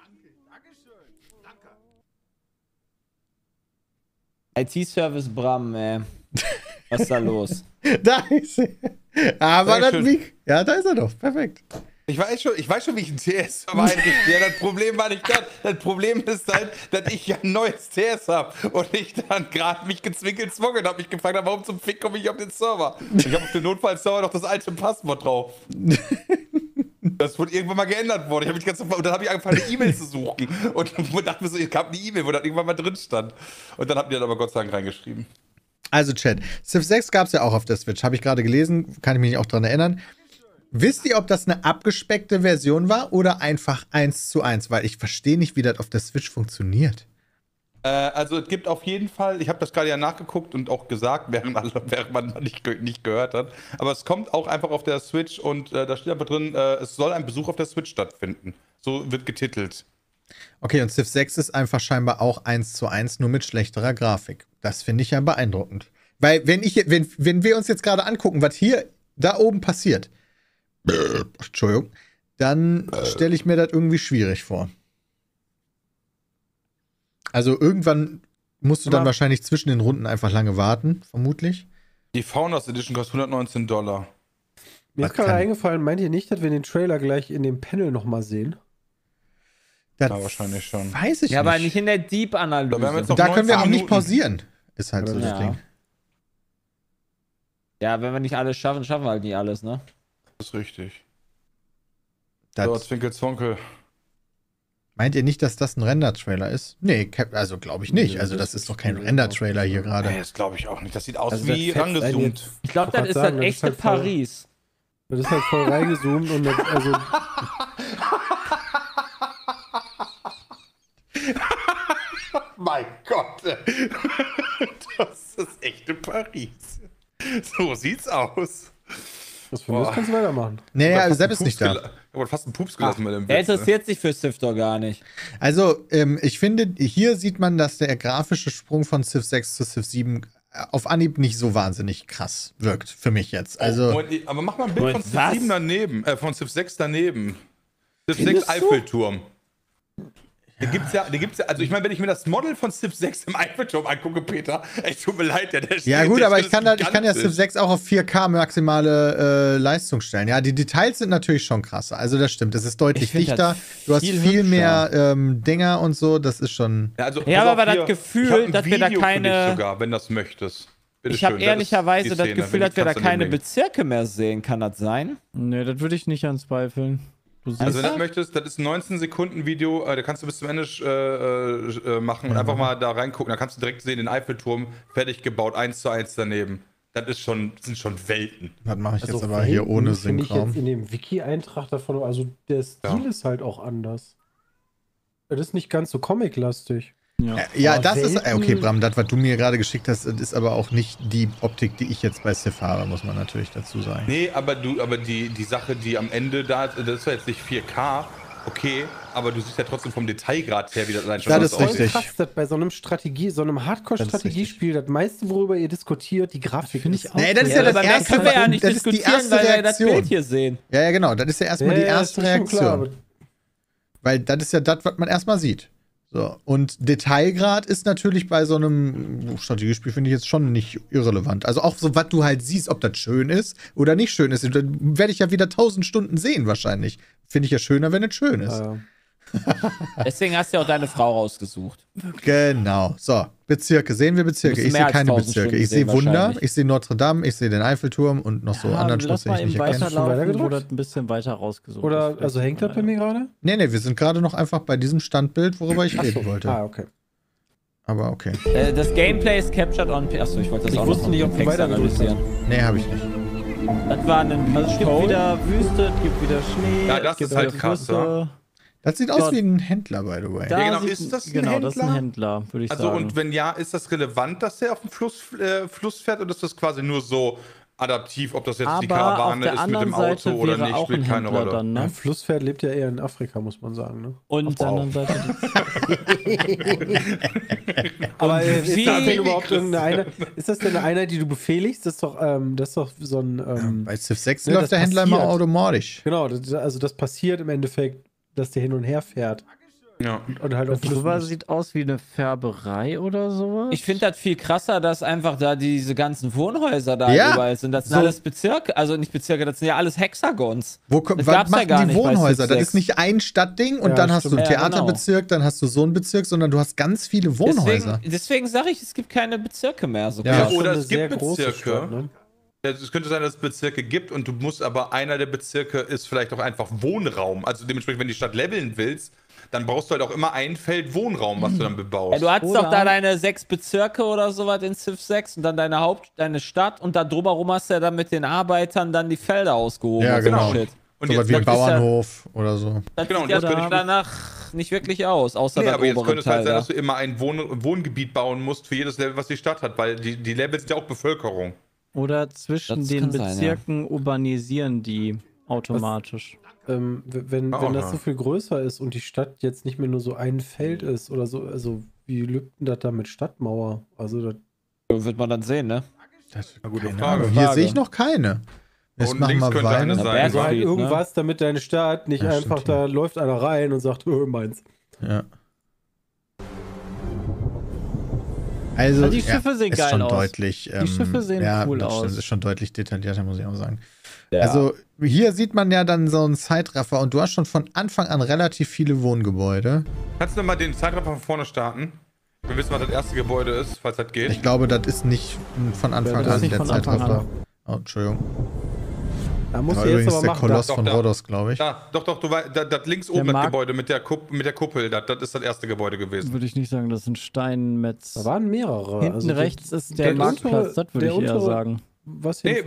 IT-Service Bram, ey. Was ist da los? Da ist er. Aber das Mic. Ja, da ist er doch. Perfekt. Ich weiß schon, wie ich ein TS-Server einrichte. Ja, das Problem war nicht das. Das Problem ist halt, dass ich ja ein neues TS habe und ich dann gerade mich gezwungen habe, mich gefragt habe, warum zum Fick komme ich auf den Server? Und ich habe auf den Notfallserver noch das alte Passwort drauf. Das wurde irgendwann mal geändert worden. Und dann habe ich angefangen, eine E-Mail zu suchen. Und dachte mir so, ich habe eine E-Mail, wo das irgendwann mal drin stand. Und dann habt ihr das aber Gott sei Dank reingeschrieben. Also Chat, Civ 6 gab es ja auch auf der Switch. Habe ich gerade gelesen, kann ich mich auch dran erinnern. Wisst ihr, ob das eine abgespeckte Version war oder einfach 1:1? Weil ich verstehe nicht, wie das auf der Switch funktioniert. Also es gibt auf jeden Fall, ich habe das gerade ja nachgeguckt und auch gesagt, während man nicht gehört hat, aber es kommt auch einfach auf der Switch und da steht aber drin, es soll ein Besuch auf der Switch stattfinden. So wird getitelt. Okay, und Civ 6 ist einfach scheinbar auch 1:1, nur mit schlechterer Grafik. Das finde ich ja beeindruckend. Weil wenn wir uns jetzt gerade angucken, was hier da oben passiert, Entschuldigung, dann stelle ich mir das irgendwie schwierig vor. Also irgendwann musst du dann wahrscheinlich zwischen den Runden einfach lange warten, vermutlich. Die Founders Edition kostet $119. Mir ist gerade eingefallen, meint ihr nicht, dass wir den Trailer gleich in dem Panel nochmal sehen? Das ja, wahrscheinlich schon. Weiß ich nicht. Ja, aber nicht in der Deep-Analyse. Da können wir auch nicht pausieren. Ist halt so das Ding. Ja, wenn wir nicht alles schaffen, schaffen wir halt nicht alles, ne? Das ist richtig. So, Zwinkel-Zwonkel. Meint ihr nicht, dass das ein Render-Trailer ist? Nee, also glaube ich nicht. Also das ist doch kein Render-Trailer hier gerade. Nee, das glaube ich auch nicht. Das sieht aus wie rangezoomt. Ich glaube, das ist das echte Paris. Das ist halt voll reingezoomt und das, also... Mein Gott. Das ist echte Paris. So sieht's aus. Das kannst du weitermachen. Nee, also Sepp ist nicht da. Ich habe fast einen Pups gelassen mit dem Witz. Er interessiert sich für Civ doch gar nicht. Also, ich finde, hier sieht man, dass der grafische Sprung von Civ 6 zu Civ 7 auf Anhieb nicht so wahnsinnig krass wirkt, für mich jetzt. Also, aber mach mal ein Bild von Civ 7 daneben, von Civ 6 daneben. Civ 6 Eiffelturm. Den gibt's ja, also ich meine, wenn ich mir das Model von Civ 6 im Eiffelturm angucke, Peter, echt tut mir leid, ja gut, aber ich kann ja Civ 6 auch auf 4K maximale Leistung stellen. Ja, die Details sind natürlich schon krasser. Also das stimmt, das ist deutlich dichter. Du hast viel mehr Dinger und so, das ist schon... Ja, aber das Gefühl, dass wir da keine... sogar, wenn das möchtest. Ich habe ehrlicherweise das Gefühl, dass wir da keine Bezirke mehr sehen. Kann das sein? Nee, das würde ich nicht anzweifeln. Also wenn du möchtest, das ist ein 19-Sekunden-Video, da kannst du bis zum Ende machen und einfach mal da reingucken. Da kannst du direkt sehen, den Eiffelturm fertig gebaut, 1:1 daneben. Das sind schon Welten. Das mache ich jetzt aber hier ohne Synchron. Ich jetzt in dem Wiki-Eintrag davon, also der Stil ist halt auch anders. Das ist nicht ganz so comic-lastig. Ja, das ist... Okay, Bram, das, was du mir gerade geschickt hast, ist aber auch nicht die Optik, die ich jetzt bei Civ habe, muss man natürlich dazu sagen. Nee, aber die Sache, die am Ende da ist, das ist ja jetzt nicht 4K, okay, aber du siehst ja trotzdem vom Detailgrad her, wie das allein schon aussieht. Das ist richtig. Krass, dass bei so einem Hardcore-Strategiespiel, das meiste, worüber ihr diskutiert, die Grafik finde ich auch. Nee, das ist ja das erste, können wir ja nicht diskutieren, weil wir das Bild hier sehen. Ja, genau, das ist ja erstmal die erste Reaktion. Weil das ist ja das, was man erstmal sieht. So, und Detailgrad ist natürlich bei so einem Strategiespiel, finde ich jetzt schon nicht irrelevant. Also auch so, was du halt siehst, ob das schön ist oder nicht schön ist. Dann werde ich ja wieder 1000 Stunden sehen wahrscheinlich. Finde ich ja schöner, wenn es schön ist. Deswegen hast du ja auch deine Frau rausgesucht. Genau. So, Bezirke. Sehen wir Bezirke? Ich sehe keine Bezirke. Ich sehe Wunder, ich sehe Notre Dame, ich sehe den Eiffelturm und noch so anderen Schluss, den ich nicht erkenne. Oder ein bisschen weiter rausgesucht. Oder, also hängt das bei mir gerade? Nee, wir sind gerade noch einfach bei diesem Standbild, worüber ich reden wollte. Okay. Aber okay. Das Gameplay ist captured on... Achso, ich wollte das auch noch nicht auf Text analysieren. Nee, habe ich nicht. Das war ein... Also es gibt wieder Wüste, es gibt wieder Schnee. Ja, das ist halt krass, ja. Das sieht aus wie ein Händler, by the way. Ja, genau. Ist das ein Händler? Das ist ein Händler, würde ich sagen. Also, und wenn ja, ist das relevant, dass der auf dem Fluss fährt oder ist das quasi nur so adaptiv, ob das jetzt die Karawane ist mit dem Auto oder nicht, spielt keine Rolle. Dann, ne? Flusspferd lebt ja eher in Afrika, muss man sagen. Ne? Und auf der anderen Seite. Aber ist das denn überhaupt irgendeine? Ist das denn eine Einheit, die du befehligst? Das ist doch so ein. Bei Civ 6 läuft der Händler immer automatisch. Genau, also das passiert im Endeffekt, dass der hin und her fährt. Ja. Und halt auf sowas sieht aus wie eine Färberei oder sowas. Ich finde das viel krasser, dass einfach da diese ganzen Wohnhäuser da überall sind. Das sind alles Bezirke, also nicht Bezirke, das sind ja alles Hexagons. Was machen ja die Wohnhäuser? Das ist nicht ein Stadtding und dann hast du einen Theaterbezirk, dann hast du so einen Bezirk, sondern du hast ganz viele Wohnhäuser. Deswegen sage ich, es gibt keine Bezirke mehr. So oder es gibt Bezirke. Stadt, ne? Es könnte sein, dass es Bezirke gibt und du musst aber, einer der Bezirke ist vielleicht auch einfach Wohnraum. Also dementsprechend, wenn du die Stadt leveln willst, dann brauchst du halt auch immer ein Feld Wohnraum, was du dann bebaust. Ja, du hattest doch da deine 6 Bezirke oder sowas in Civ 6 und dann deine Stadt und da drumherum hast du ja dann mit den Arbeitern dann die Felder ausgehoben. Ja, genau. Shit. Und so wie ein Bauernhof oder so. Das sieht ja danach nicht wirklich aus, außer der aber jetzt könnte es halt sein, dass du immer ein Wohngebiet bauen musst für jedes Level, was die Stadt hat, weil die Levels sind ja auch Bevölkerung. Oder zwischen den Bezirken urbanisieren die automatisch. Wenn das so viel größer ist und die Stadt jetzt nicht mehr nur so ein Feld ist oder so, also wie Lübten das da mit Stadtmauer? Also das wird man dann sehen, ne? Das ist eine gute Frage. Hier sehe ich noch keine. Jetzt machen wir weiter. Also halt irgendwas, damit deine Stadt nicht einfach, da läuft einer rein und sagt, meins. Ja. Also die Schiffe sehen geil aus. Deutlich, die Schiffe sehen cool aus. Das ist schon deutlich detaillierter, muss ich auch sagen. Ja. Also hier sieht man ja dann so einen Zeitraffer und du hast schon von Anfang an relativ viele Wohngebäude. Kannst du mal den Zeitraffer von vorne starten? Wir wissen, was das erste Gebäude ist, falls das geht. Ich glaube, das ist nicht von Anfang an der Zeitraffer. Oh, Entschuldigung. Da muss ich jetzt aber der Koloss von Rhodos, glaube ich. Ja, doch, das links oben das Gebäude mit der Kuppel, das ist das erste Gebäude gewesen. Würde ich nicht sagen, das sind Steinmetz. Da waren mehrere. Hinten rechts ist der Marktplatz, das würde ich eher sagen. Was hier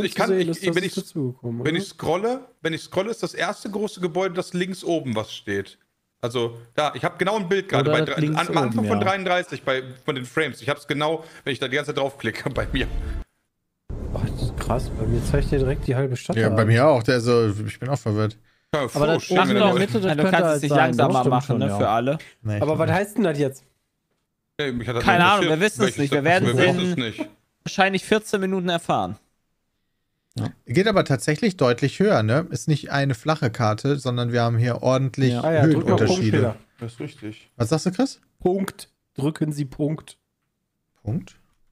wenn ich scrolle, ist das erste große Gebäude das links oben, was steht. Also, da, ich habe genau ein Bild gerade am Anfang von 33 von den Frames. Ich habe es genau, wenn ich da die ganze Zeit draufklicke bei mir. Ach, das ist krass, bei mir zeigt der direkt die halbe Stadt. Ja, bei mir auch, ich bin auch verwirrt. Ja, aber das in der Mitte, das du kannst es nicht langsamer machen, ne, für alle. Nee, aber was heißt denn das jetzt? Keine Ahnung, wir wissen es nicht. Wir werden es in wahrscheinlich 14 Minuten erfahren. Ja. Geht aber tatsächlich deutlich höher, ne? Ist nicht eine flache Karte, sondern wir haben hier ordentlich Höhenunterschiede. Das ist richtig. Was sagst du, Chris? Punkt. Drücken Sie Punkt. Punkt?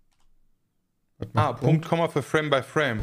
Punkt, Komma für Frame by Frame.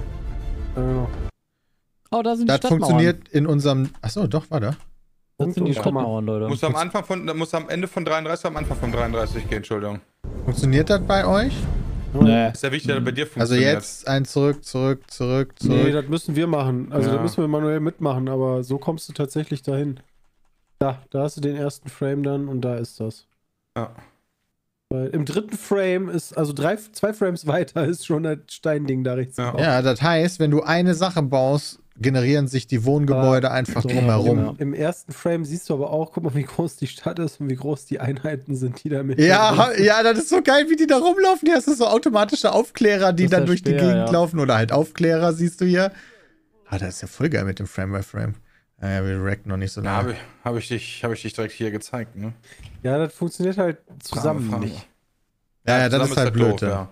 Oh, da sind die Stadtmauern. Das funktioniert in unserem... Achso, doch, war da. Das sind die Stadtmauern, Leute. Muss am Ende von 33 am Anfang von 33 gehen, Entschuldigung. Funktioniert das bei euch? Nee. Ist ja wichtig, dass bei dir funktioniert. Also jetzt ein zurück. Nee, das müssen wir machen. Also da müssen wir manuell mitmachen, aber so kommst du tatsächlich dahin. Da hast du den ersten Frame dann und da ist das. Ja. Weil im dritten Frame ist, also 2 Frames weiter ist schon das Steinding da rechts. Ja, das heißt, wenn du eine Sache baust, generieren sich die Wohngebäude einfach drumherum. Ja. Im ersten Frame siehst du aber auch, guck mal, wie groß die Stadt ist und wie groß die Einheiten sind, die da mit. Ja, das ist so geil, wie die da rumlaufen. Hier hast du so automatische Aufklärer, die dann durch die Gegend laufen oder halt Aufklärer, siehst du hier. Das ist ja voll geil mit dem Frame by Frame. Ja, wir racken noch nicht so lange. Hab ich dich direkt hier gezeigt, ne? Ja, das funktioniert halt zusammen nicht. Ja, das ist halt blöd, ja.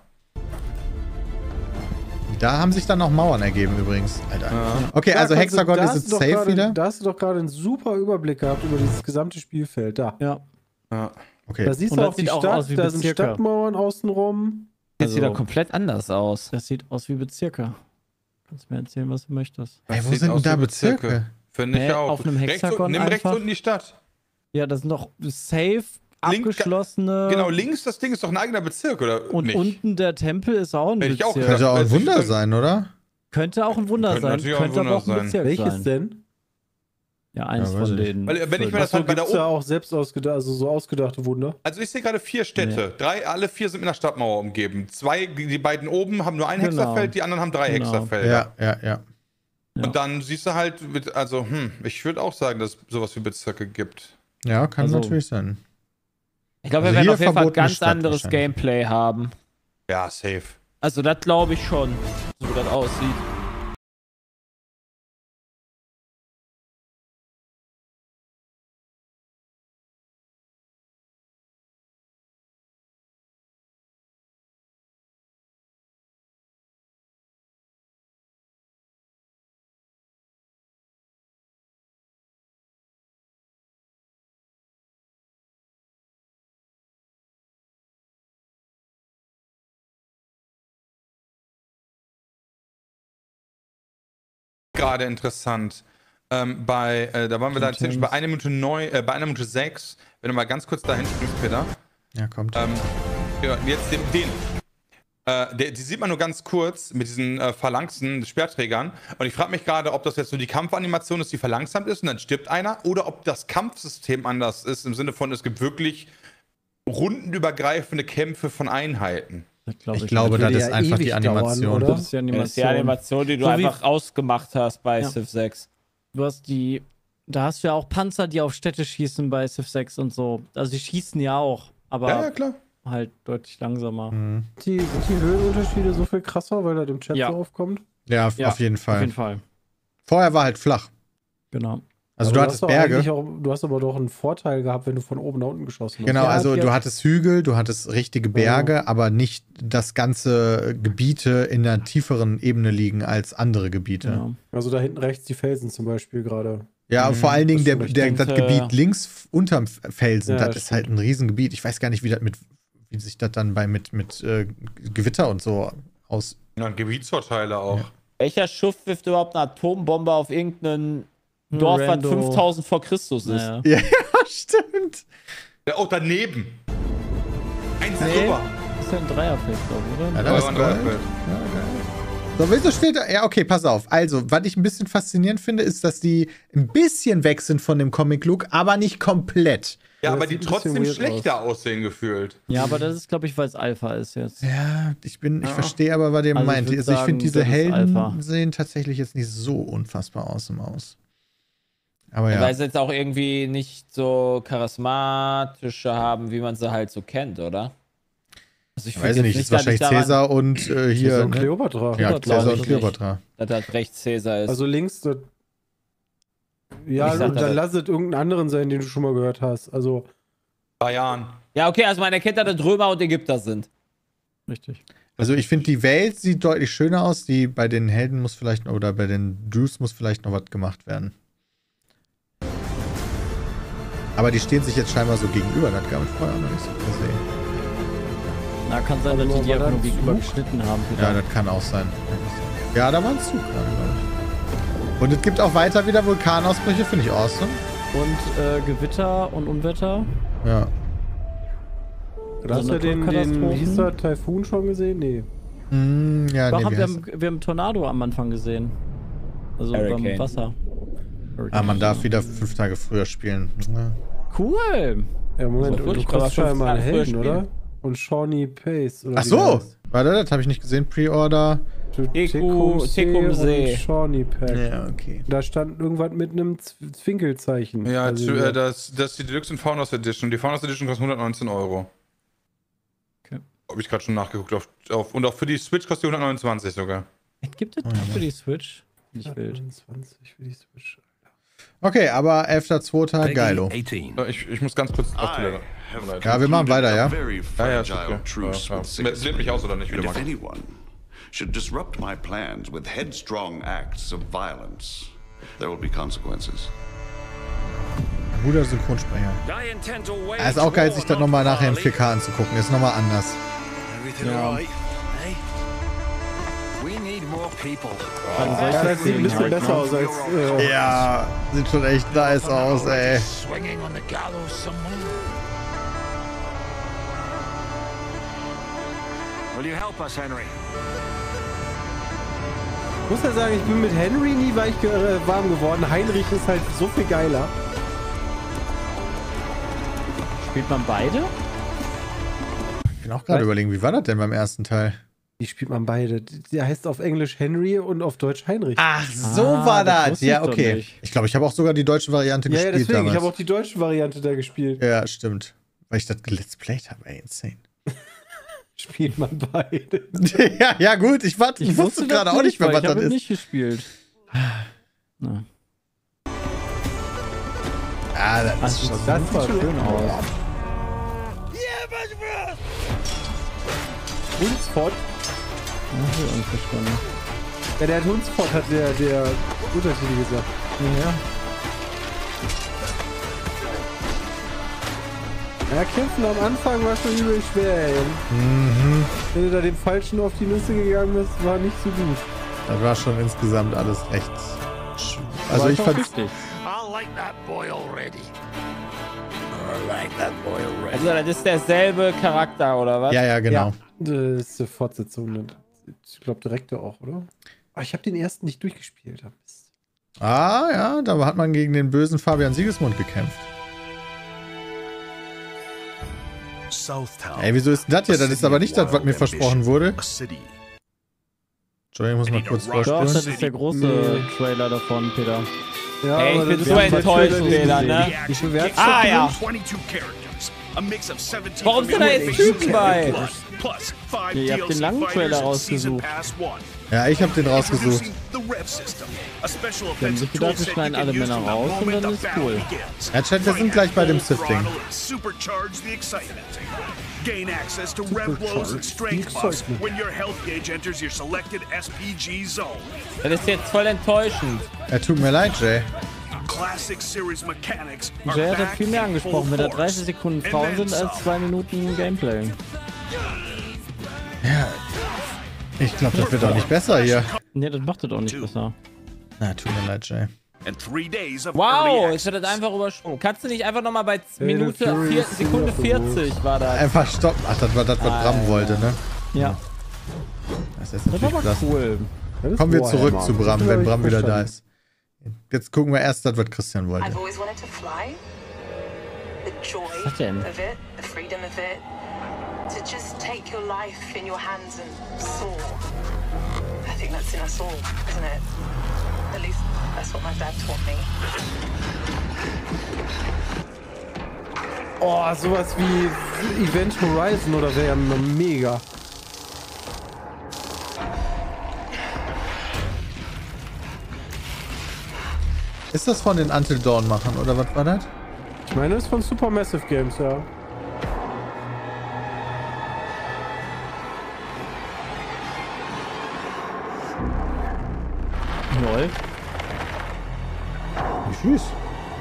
Da haben sich dann auch Mauern ergeben übrigens, Alter. Ja. Okay, also Hexagon ist jetzt safe wieder. Da hast du doch gerade einen super Überblick gehabt über dieses gesamte Spielfeld. Da. Ja. Okay. Da siehst du auch die Stadt, da sind Stadtmauern außenrum. Das sieht doch komplett anders aus. Das sieht aus wie Bezirke. Kannst mir erzählen, was du möchtest. Ey, wo sind denn da Bezirke? Finde ich auch. Auf einem Hexagon nimm rechts unten die Stadt. Ja, das sind doch safe abgeschlossene... Genau, links das Ding ist doch ein eigener Bezirk, oder und nicht? Und unten der Tempel ist auch ein Bezirk. Könnte auch ein Wunder sein, oder? Könnte auch ein Wunder sein. Könnte aber auch ein Bezirk sein. Welches denn? Ja, eins von denen. Weil, wenn ich mir das halt gibt's ja auch selbst ausgedacht, also so ausgedachte Wunder. Also ich sehe gerade 4 Städte. Alle 4 sind mit einer Stadtmauer umgeben. Die beiden oben haben nur ein Hexerfeld, die anderen haben 3 Hexerfelder. Ja. Und dann siehst du halt, also, ich würde auch sagen, dass es sowas wie Bezirke gibt. Ja, kann natürlich sein. Ich glaube, wir werden auf jeden Fall ein ganz anderes Gameplay haben. Ja, safe. Also das glaube ich schon, so wie das aussieht. Gerade interessant. Da waren wir da inzwischen bei 1 Minute 9, bei 1 Minute 6. Wenn du mal ganz kurz dahin springst, Peter. Ja, kommt. Ja, jetzt die sieht man nur ganz kurz mit diesen Phalanxen, Speerträgern. Und ich frage mich gerade, ob das jetzt nur die Kampfanimation ist, die verlangsamt ist und dann stirbt einer, oder ob das Kampfsystem anders ist, im Sinne von, es gibt wirklich rundenübergreifende Kämpfe von Einheiten. Ich glaube, das ist einfach die Animation. Dauern, das ist die Animation, die du so einfach ausgemacht hast bei Civ 6. Du hast da hast du ja auch Panzer, die auf Städte schießen bei Civ 6 und so. Also die schießen ja auch, aber ja, klar. Halt deutlich langsamer. Sind die Höhenunterschiede so viel krasser, weil das im Chat so aufkommt? Ja, auf jeden Fall. Auf jeden Fall. Vorher war halt flach. Genau. Also du hattest Berge. Du hast aber doch einen Vorteil gehabt, wenn du von oben nach unten geschossen hast. Genau, also du hattest Hügel, du hattest richtige Berge, aber nicht das ganze Gebiete in einer tieferen Ebene liegen als andere Gebiete. Ja. Also da hinten rechts die Felsen zum Beispiel gerade. Ja, vor allen Dingen das Gebiet links unterm Felsen, das ist halt ein Riesengebiet. Ich weiß gar nicht, wie sich das dann mit Gewitter und so aus... Ja, Gebietsvorteile auch. Ja. Welcher Schuft wirft überhaupt eine Atombombe auf irgendeinen Dorf, was 5000 vor Christus ist? Ja, stimmt. Ja, auch daneben. Eins drüber. Das ist ja ein Dreierfeld, oder? Ja, das ist Dreierfeld. Ja, geil. So, wieso steht da? Ja, okay, pass auf. Also, was ich ein bisschen faszinierend finde, ist, dass die ein bisschen weg sind von dem Comic-Look, aber nicht komplett. Ja, aber die trotzdem schlechter aussehen gefühlt. Ja, aber das ist, glaube ich, weil es Alpha ist jetzt. Ja, ich verstehe aber, was ihr meint. Also ich finde, diese Helden sehen tatsächlich jetzt nicht so unfassbar aus im Aus. Aber ja. Weil sie jetzt auch irgendwie nicht so charismatische haben, wie man sie halt so kennt, oder? Also ich weiß nicht, das ist wahrscheinlich Cäsar und hier. Cäsar und Kleopatra. Ja, Cäsar und Kleopatra. Dass das rechts Cäsar ist. Also links, ja, und dann lass es irgendeinen anderen sein, den du schon mal gehört hast. Also. Trajan. Ja, okay, also man erkennt, dass das Römer und Ägypter sind. Richtig. Also ich finde, die Welt sieht deutlich schöner aus. Die bei den Helden muss vielleicht, oder bei den Drews muss vielleicht noch was gemacht werden. Aber die stehen sich jetzt scheinbar so gegenüber. Das gab es vorher noch nicht so gesehen. Na, kann sein, dass die einfach nur gegenüber geschnitten haben. Ja, das kann auch sein. Ja, da war ein Zug gerade, glaube ich. Und es gibt auch weiter wieder Vulkanausbrüche, finde ich awesome. Und Gewitter und Unwetter. Ja. Hast du den hieß der Taifun schon gesehen? Nee. Ja, Doch, wir haben Tornado am Anfang gesehen. Also beim Wasser. Man darf wieder 5 Tage früher spielen. Ja. Cool! Ja, Moment, du kriegst scheinbar einen Helden, oder? Und Shawnee Pace. Oder ach so! Warte, das habe ich nicht gesehen. Pre-Order. Tecumseh und Shawnee Pack. Ja, okay. Da stand irgendwas mit einem Zwinkelzeichen. Ja, also, das ist die Deluxe und Founders Edition. Die Founders Edition kostet 119 €. Okay. Habe ich gerade schon nachgeguckt. Und auch für die Switch kostet die 129 sogar. Gibt es für die Switch? Nicht wild. 129 für die Switch. Okay, aber 11.2. geilo. Ich muss ganz kurz auf Toilette. Ja, wir machen weiter, ja? Ja, ist okay. Lädt mich aus oder nicht? Wieder mal. Should disrupt my plans with headstrong acts of violence, there will be consequences. Guter Synchronsprecher. Ist auch geil, sich das nochmal nachher in 4K anzugucken. Ist nochmal anders. Ja. Ja, das sieht ein bisschen besser aus als. Ja, sieht schon echt nice aus, ey. Will you help us, Henry? Ich muss ja sagen, ich bin mit Henry nie warm geworden. Heinrich ist halt so viel geiler. Spielt man beide? Ich bin auch gerade überlegen, wie war das denn beim ersten Teil? Wie spielt man beide? Der heißt auf Englisch Henry und auf Deutsch Heinrich. Ach, so war das. Ja, okay. Ich glaube, ich habe auch sogar die deutsche Variante gespielt. Ja, deswegen. Damals. Ich habe auch die deutsche Variante da gespielt. Ja, stimmt. Weil ich das let's played habe, ey, insane. spielt man beide. ja, gut, ich wusste gerade auch nicht mehr, was das ist. Ich habe nicht gespielt. Na. Ah, das sieht schön aus. Hunsfort? Ja, der hat Hunsfort, hat der Untertitel gesagt. Ja. Ja, kämpfen am Anfang war schon übel schwer, ey. Wenn du da dem Falschen auf die Nüsse gegangen bist, war nicht so gut. Das war schon insgesamt alles recht. Also ich fand. Also das ist derselbe Charakter, oder was? Ja, genau. Ja, das ist eine Fortsetzung. Ich glaube, Direktor auch, oder? Aber ich habe den ersten nicht durchgespielt. Ja, da hat man gegen den bösen Fabian Siegesmund gekämpft. Ey, wieso ist denn das hier? Das ist aber nicht das, was mir versprochen wurde. Entschuldigung, ich muss mal kurz vorstellen. Das ist der große Trailer davon, Peter. Ja, ey, ich bin so enttäuscht, Peter, ne? Ja. Warum sind da jetzt Typen bei? Ihr habt den langen Trailer rausgesucht. Ja, ich hab den rausgesucht. Die haben sich gedacht, wir schneiden alle Männer raus und dann ist cool. Ja, Chat, wir sind gleich bei dem Sifting. Gain access to rev blows and strength buffs when your health gauge enters your selected SPG zone. Das ist jetzt voll enttäuschend. Tut mir leid, Jay. Jay hat viel mehr angesprochen, wenn da 30 Sekunden Frauen sind als 2 Minuten Gameplay. Ja, ich glaube, das wird auch nicht besser hier. Ne, das macht das auch nicht besser. Na, tut mir leid, Jay. Wow, ich hätte das einfach übersprungen. Kannst du nicht einfach nochmal bei Sekunde 40 war das? Einfach stoppen. Ach, das war das, was Bram wollte, ne? Ja. Das ist natürlich klasse. Cool. Kommen wir zurück zu Bram, wenn Bram wieder da ist. Jetzt gucken wir erst das, was Christian wollte. Was ist das denn? To just take your life in your hands and soar. I think that's in us all, isn't it? At least that's what my dad taught me. Oh, sowas wie Event Horizon oder wäre ja mega. Ist das von den Until Dawn Machern oder was war das? Ich meine, das ist von Supermassive Games, ja. Lol. Wie süß.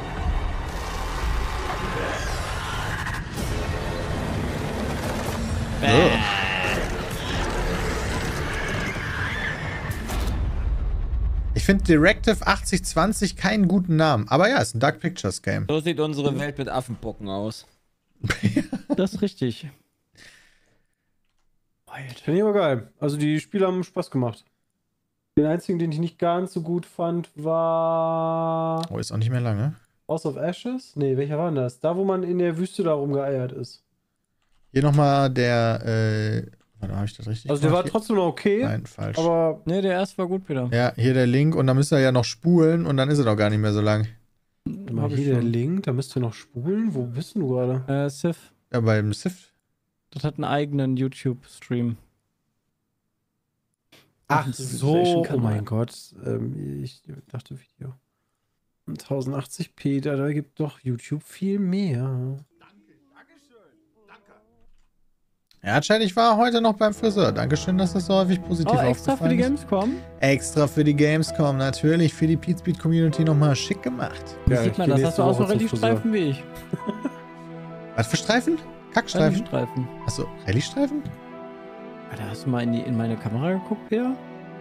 Ich finde Directive 8020 keinen guten Namen. Aber ja, ist ein Dark Pictures Game. So sieht unsere Welt mit Affenpocken aus. Das ist richtig. Finde ich aber geil. Also die Spiele haben Spaß gemacht. Den einzigen, den ich nicht ganz so gut fand, war... Oh, ist auch nicht mehr lange. House of Ashes? Nee, welcher war denn das? Da, wo man in der Wüste da rumgeeiert ist. Hier nochmal der, warte, habe ich das richtig Also der war trotzdem noch okay. Nein, falsch. Aber... Nee, der erste war gut, Peter. Ja, hier der Link und dann müsst ihr ja noch spulen und dann ist er doch gar nicht mehr so lang. Mal hier der Link, da müsst ihr noch spulen. Wo bist du gerade? Sif. Ja, beim Sif. Das hat einen eigenen YouTube-Stream. Ach so, oh mein Gott. Ich dachte Video. 1080p, da gibt doch YouTube viel mehr. Ja, Chad, ich war heute noch beim Friseur. Dankeschön, dass das so häufig positiv aufgefallen ist. Extra für die Gamescom? Extra für die Gamescom, natürlich. Für die Pizbeat Community nochmal schick gemacht. Ja, sieht man, das hast du auch so Rallye-Streifen wie ich. Was für Streifen? Kackstreifen? Rallye-Streifen. Achso, Rallye-Streifen? Alter, hast du mal in meine Kamera geguckt, Peter?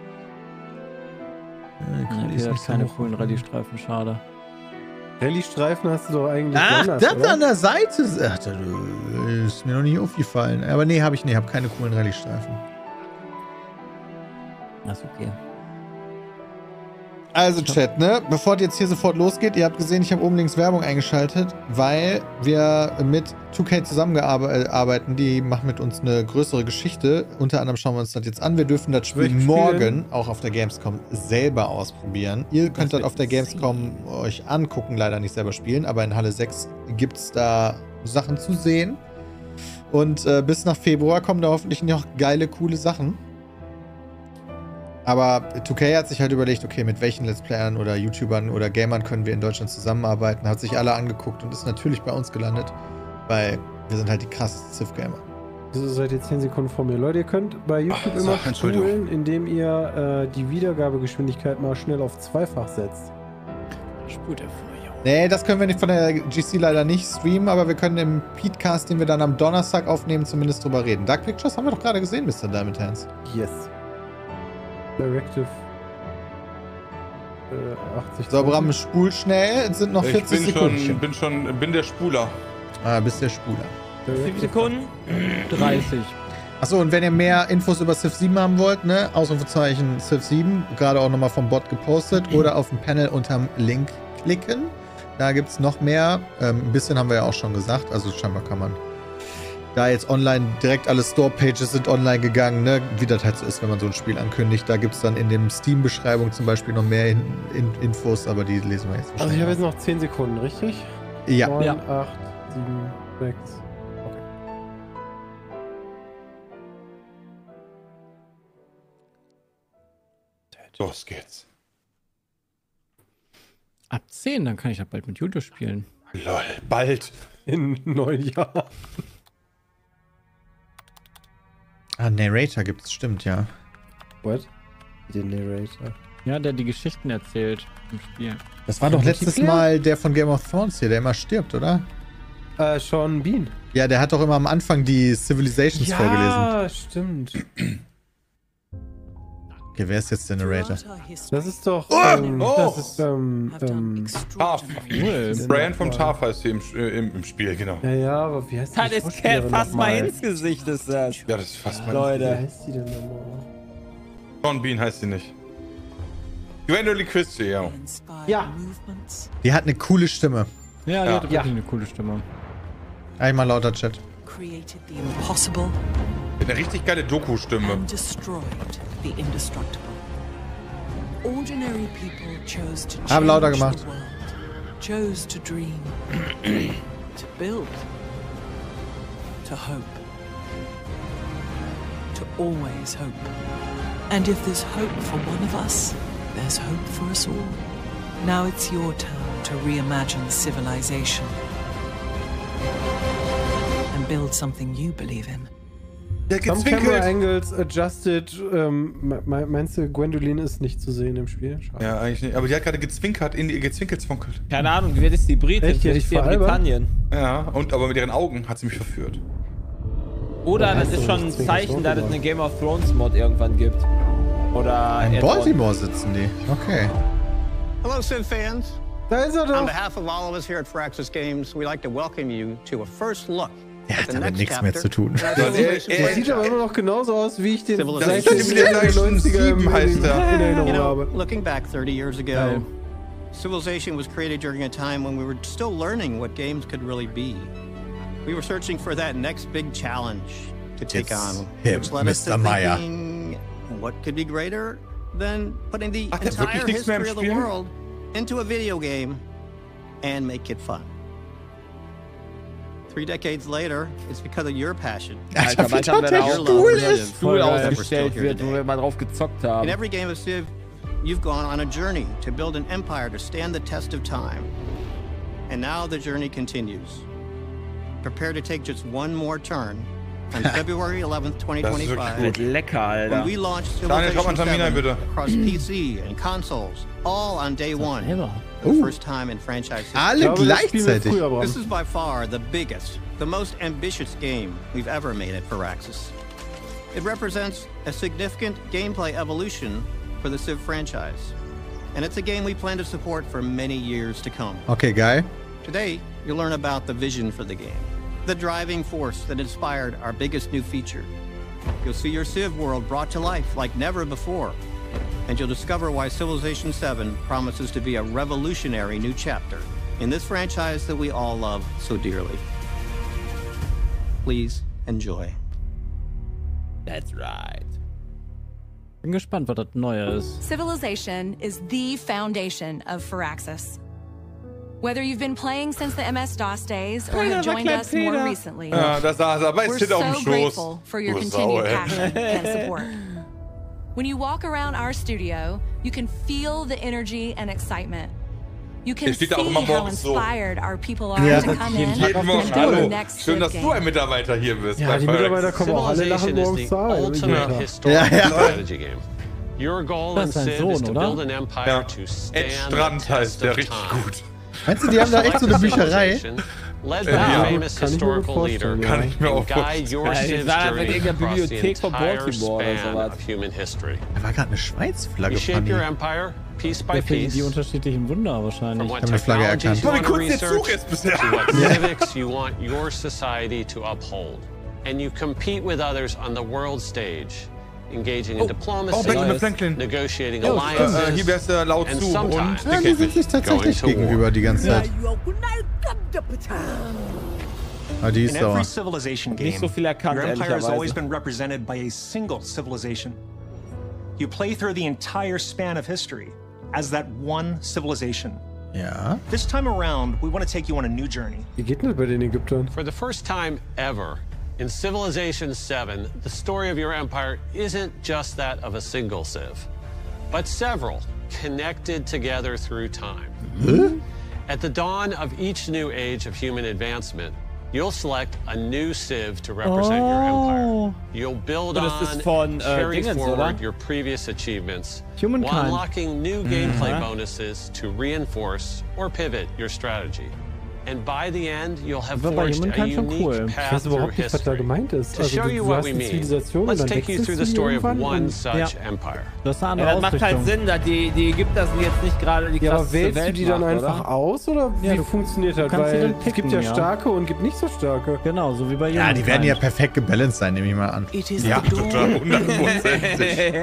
Peter hat keine coolen Rallye-Streifen, schade. Rallye-Streifen hast du doch eigentlich anders, das oder? An der Seite ist mir noch nicht aufgefallen. Aber nee, habe ich nicht. Ich habe keine coolen Rallye-Streifen. Das ist okay. Also Chat, ne? Bevor es jetzt hier sofort losgeht, ihr habt gesehen, ich habe oben links Werbung eingeschaltet, weil wir mit 2K zusammenarbeiten. Die machen mit uns eine größere Geschichte. Unter anderem schauen wir uns das jetzt an. Wir dürfen das Spiel morgen auch auf der Gamescom selber ausprobieren. Ihr könnt das auf der Gamescom euch angucken, leider nicht selber spielen, aber in Halle 6 gibt es da Sachen zu sehen. Und bis nach Februar kommen da hoffentlich noch geile, coole Sachen. Aber 2K hat sich halt überlegt, okay, mit welchen Let's Playern oder YouTubern oder Gamern können wir in Deutschland zusammenarbeiten, hat sich alle angeguckt und ist natürlich bei uns gelandet, weil wir sind halt die krassesten Civ-Gamer. So, seid ihr 10 Sekunden vor mir. Leute, ihr könnt bei YouTube immer spulen, indem ihr die Wiedergabegeschwindigkeit mal schnell auf 2-fach setzt. Spult er vor, ja. Nee, das können wir nicht von der GC leider nicht streamen, aber wir können im Petecast, den wir dann am Donnerstag aufnehmen, zumindest drüber reden. Dark Pictures haben wir doch gerade gesehen, Mr. Diamond Hands. Yes. Directive 80. So, Bram, spul schnell. Es sind noch 40 Sekunden. Bin der Spuler. Ah, bist der Spuler. 7 Sekunden? 30. Achso, und wenn ihr mehr Infos über Civ 7 haben wollt, ne, Ausrufezeichen Civ 7, gerade auch nochmal vom Bot gepostet, oder auf dem Panel unterm Link klicken. Da gibt es noch mehr. Ein bisschen haben wir ja auch schon gesagt, also scheinbar kann man da jetzt online direkt alle Store-Pages sind online gegangen, ne? Wie das halt so ist, wenn man so ein Spiel ankündigt. Da gibt es dann in dem Steam-Beschreibung zum Beispiel noch mehr Infos, aber die lesen wir jetzt wahrscheinlich. Also ich habe jetzt noch 10 Sekunden, richtig? Ja. 9, ja. 8, 7, 6. Okay. Los geht's. Ab 10, dann kann ich ja bald mit YouTube spielen. Lol, bald. In 9 Jahren. Ah, Narrator gibt's, stimmt, ja. What? Den Narrator? Ja, der die Geschichten erzählt im Spiel. Das war doch letztes Mal der von Game of Thrones hier, der immer stirbt, oder? Sean Bean. Ja, der hat doch immer am Anfang die Civilizations vorgelesen. Ja, stimmt. Okay, wer ist jetzt der Narrator? Das ist doch, das ist, Tarf. Brian vom Tarf heißt hier im Spiel, genau. Ja, aber wie heißt die? Das ist fast mal ins Gesicht, ist das. Ja, das ist fast mal Leute. Wie heißt die denn nochmal? Sean Bean heißt sie nicht. Gwendolyn Christie, ja. Ja. Die hat eine coole Stimme. Ja, die hat wirklich eine coole Stimme. Einmal lauter Chat. Created the impossible. Eine richtig geile Doku-Stimme. And destroyed the indestructible. Ordinary people chose to change lauter gemacht. the world, chose to dream, to build, to hope, to always hope. And if there's hope for one of us, there's hope for us all. Now it's your turn to reimagine civilization and build something you believe in. Some camera angles adjusted. Meinst du, Gwendolyn ist nicht zu sehen im Spiel? Schade. Ja, eigentlich nicht. Aber die hat gerade gezwinkert, gezwinkelt. Keine Ahnung, wer ist die Britin? Echt? Ist die Britannien? Ja, aber mit ihren Augen hat sie mich verführt. Oder das ist schon ein Zeichen, dass es eine Game of Thrones Mod irgendwann gibt. Oder in Baltimore sitzen die. Okay. Hello, Civ fans. Da ist er doch. On behalf of all of us here at Firaxis Games, we'd like to welcome you to a first look. Er hat damit nichts mehr zu tun. Er sieht aber immer noch genauso aus, wie ich den seit den 90er heißt er. You know, looking back 30 years ago, Civilization was created during a time when we were still learning what games could really be. We were searching for that next big challenge to take on, which led us to thinking, what could be greater than putting the entire history of the world into a video game and make it fun. 3 decades later, it's because of your passion. Alter, bald haben wir da auch Stuhl ausgestellt wird, wo wir mal drauf gezockt haben. In every game of Civ, you've gone on a journey to build an empire to stand the test of time. And now the journey continues. Prepare to take just one more turn on February 11th, 2025. Lecker, Alter. When we launch Civilization 7 across PC and consoles, all on day one. For the first time in franchise history. Alle gleichzeitig. This is by far the biggest, the most ambitious game we've ever made at Firaxis. It represents a significant gameplay evolution for the Civ franchise. And it's a game we plan to support for many years to come. Okay, geil. Today, you'll learn about the vision for the game, the driving force that inspired our biggest new feature. You'll see your Civ world brought to life like never before. And you'll discover why Civilization 7 promises to be a revolutionary new chapter in this franchise that we all love so dearly. Please enjoy. That's right. Bin gespannt, was das Neue ist. Civilization is the foundation of Firaxis. Whether you've been playing since the MS-DOS days or have joined us more recently, ja, da saß er, aber we're steht auf dem so Schoß. grateful for your continued passion and support. When you walk around our studio, you can feel the energy and excitement. You can see how inspired our people are to come in and build the next Schön, dass du ein Mitarbeiter hier bist. Ja, die Mitarbeiter kommen auch alle nach morgens Your goal in Civ is to build an empire to stand Strand heißt der richtig gut. Meinst du, die haben da echt so eine Bücherei? Led by a famous historical leader, kann ich mir auch guide your Civ's journey across the entire span of human history. Da war gerade eine Schweiz-Flagge. You shape your empire piece by piece. Die unterschiedlichen Wunder wahrscheinlich. Ich habe eine Flagge erkannt. What civics you want your society to uphold, and you compete with others on the world stage. Engaging in diplomacy, negotiating alliances, hier wär's laut and zu sometimes ja, die sind sich tatsächlich gegenüber die ganze Zeit. Ah, die ist sauer. In every civilization game, Nicht so viel erkannt, your empire has always ehrlicherweise. been represented by a single civilization. You play through the entire span of history as that one civilization. Ja. This time around, we want to take you on a new journey. Wie geht denn das bei den Ägyptern? For the first time ever, in Civilization 7, the story of your empire isn't just that of a single civ, but several connected together through time. At the dawn of each new age of human advancement, you'll select a new civ to represent your empire. You'll build on, carry forward your previous achievements, while unlocking new gameplay bonuses to reinforce or pivot your strategy. And by the end, you'll have forged a unique path through history. To show you what we mean, let's take you through the story of one such empire. Das macht halt Sinn, da die Ägypter sind jetzt nicht gerade die krasseste Weltmacht, aber wählst du die dann einfach aus oder wie funktioniert das? Weil es gibt ja starke und gibt nicht so starke. Genau, so wie bei Ja, die werden ja perfekt gebalanced sein, nehme ich mal an. Ja, total 100%.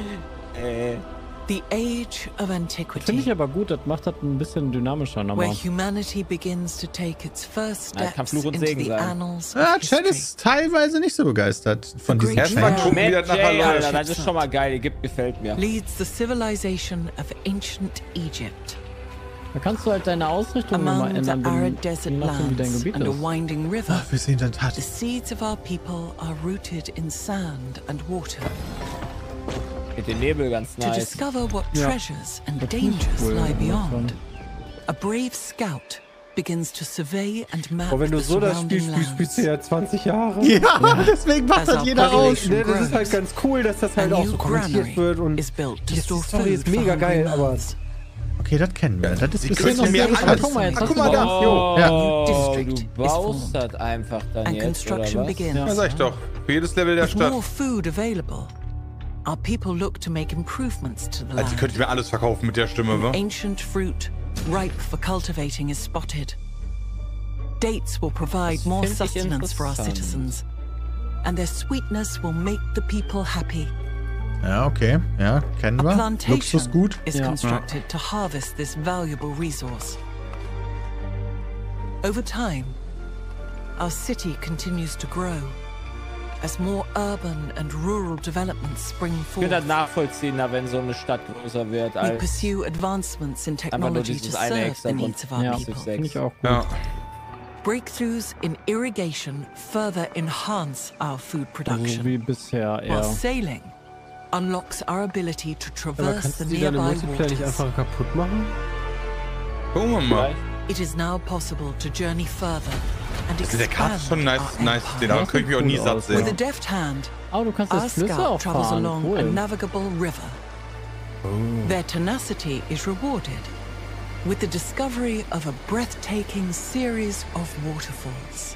The Age of Antiquity. Finde ich aber gut, das macht das ein bisschen dynamischer nochmal. Where humanity begins to take its first steps into the annals Ja, Chad ist teilweise nicht so begeistert von diesem Erstmal gucken, wie das nachher läuft. Das ist schon mal geil, Ägypten gefällt mir. Leads the civilization of ancient Egypt. Da kannst du halt deine Ausrichtung nochmal ändern, je nachdem wie dein Gebiet and a ist. winding river. Wir sehen dann Tat. The seeds of our people are rooted in sand and water. Mit dem Nebel ganz nice. To discover what treasures and dangers lie beyond, a brave scout begins to survey and map wenn du the so das surrounding Spiel spielst du ja 20 Jahre. Ja, deswegen macht das jeder aus. Ne, das ist halt ganz cool, dass das halt auch so kommentiert wird und die Story ist mega geil, aber... Okay, das kennen wir. Das ist bisschen noch mehr alles. Guck mal, jetzt guck mal da. Oh, du baust das einfach dann jetzt, oder was? Ja, sag ich doch. Für jedes Level der Stadt. More food available. Our people look to make improvements to the Also land. könnte ich mir alles verkaufen mit der Stimme, wa? Ancient fruit, ripe for cultivating, is spotted. Dates will provide more sustenance for our citizens, and their sweetness will make the people happy. Ja, okay. Ja, kennen A wir. plantation Luxusgut. is constructed to harvest this valuable resource. Over time, our city continues to grow. As more urban and rural developments spring Ich forth, finde das nachvollziehender, wenn so eine Stadt größer wird, we als pursue advancements in einfach nur technology to dieses eine serve extra the needs of our Ja, people. finde ich auch gut. Ja. Breakthroughs in irrigation further enhance our food So production, wie bisher while eher. sailing unlocks our ability to Aber traverse kannst the du die dann im nearby Multiplayer nicht waters. einfach kaputt machen? Gucken wir mal. It is now possible to journey further and Also der Karte ist schon expand nice. our Den empire. kann ich mir auch nie satt With a sehen. deft hand, Oh, du kannst our das Flüsse scout auch travels fahren. along a Cool. navigable river. Their tenacity is rewarded with the discovery of a breathtaking series of waterfalls.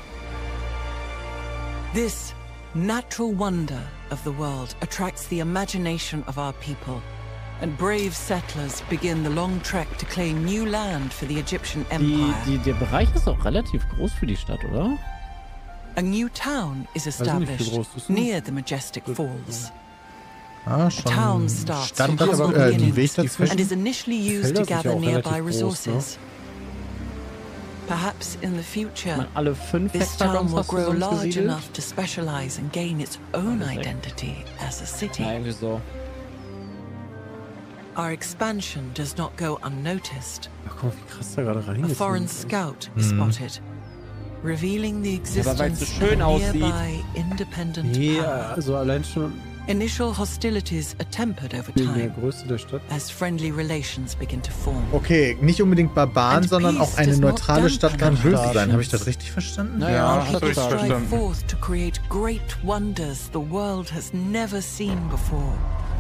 This natural wonder of the world attracts the imagination of our people, and brave settlers begin the long trek to claim new land for the Egyptian Empire. Der Bereich ist auch relativ groß für die Stadt, oder? A new town is Weiß nicht, wie established groß das ist. near the majestic falls. Ah, A town starts from Stand humble die Weg beginnings dazwischen. and is initially used Felder to sind ja gather auch nearby relativ groß, ne? resources. Perhaps in the future, Alle 5 this town Hektagons will hast du grow sonst large gesiedelt? enough to specialize and gain its own identity as a city. Ja, irgendwie so. our expansion does not go unnoticed. Ach, guck mal, wie krass da gerade rein A ist. foreign scout is spotted, revealing the existence so schön of a aussieht. nearby independent Ja, power. also allein schon Initial hostilities are tempered over wegen der time Größe der Stadt. as friendly relations begin to form. Okay, nicht unbedingt Barbaren, And sondern auch eine peace does neutrale not Stadt kann dampen böse sein. nations. Habe ich das richtig verstanden? Ja, People hast du richtig strike verstanden. forth to create great wonders the world has never seen before.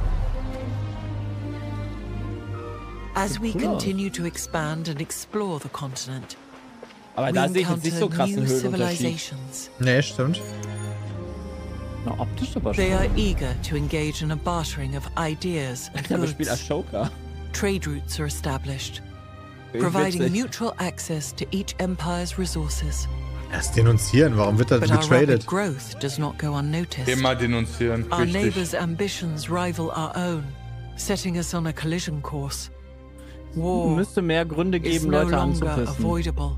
As we continue to expand and explore the continent, Aber we da sehe ich jetzt nicht so encounter krassen new Höhenunterschied. civilizations. Nee, stimmt. Na, optisch aber They schon. are eager to engage in a bartering of ideas and Aber spielt goods. Ashoka. Trade routes are established, Finde ich providing witzig. mutual access to each empire's resources. Erst denunzieren. Warum wird das But our getradet? rapid growth does not go unnoticed. Immer denunzieren. Our Richtig. neighbors' ambitions rival our own, setting us on a collision course. War Müsste mehr Gründe is geben, no Leute longer anzupissen. avoidable.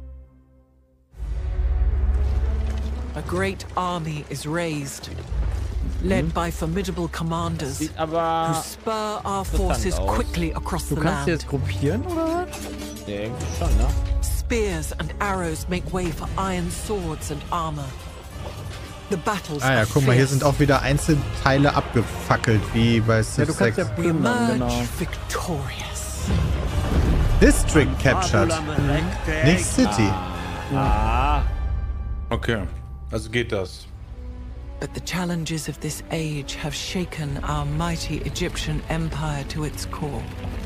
A great army is raised, led by formidable commanders Sieht who aber spur our interessant forces aus. quickly across Du the kannst land. jetzt gruppieren, oder was? ja, irgendwie schon, ne? Spears and arrows make way for iron swords and armor. The battles Ah ja, are guck mal, hier fierce. sind auch wieder Einzelteile abgefackelt, wie bei Ja, Civ du kannst 6. ja We plündern, emerge genau. victorious. District captured. Nicht City. Ah, Okay, also geht das. But the challenges of this age have shaken our mighty Egyptian empire to its core.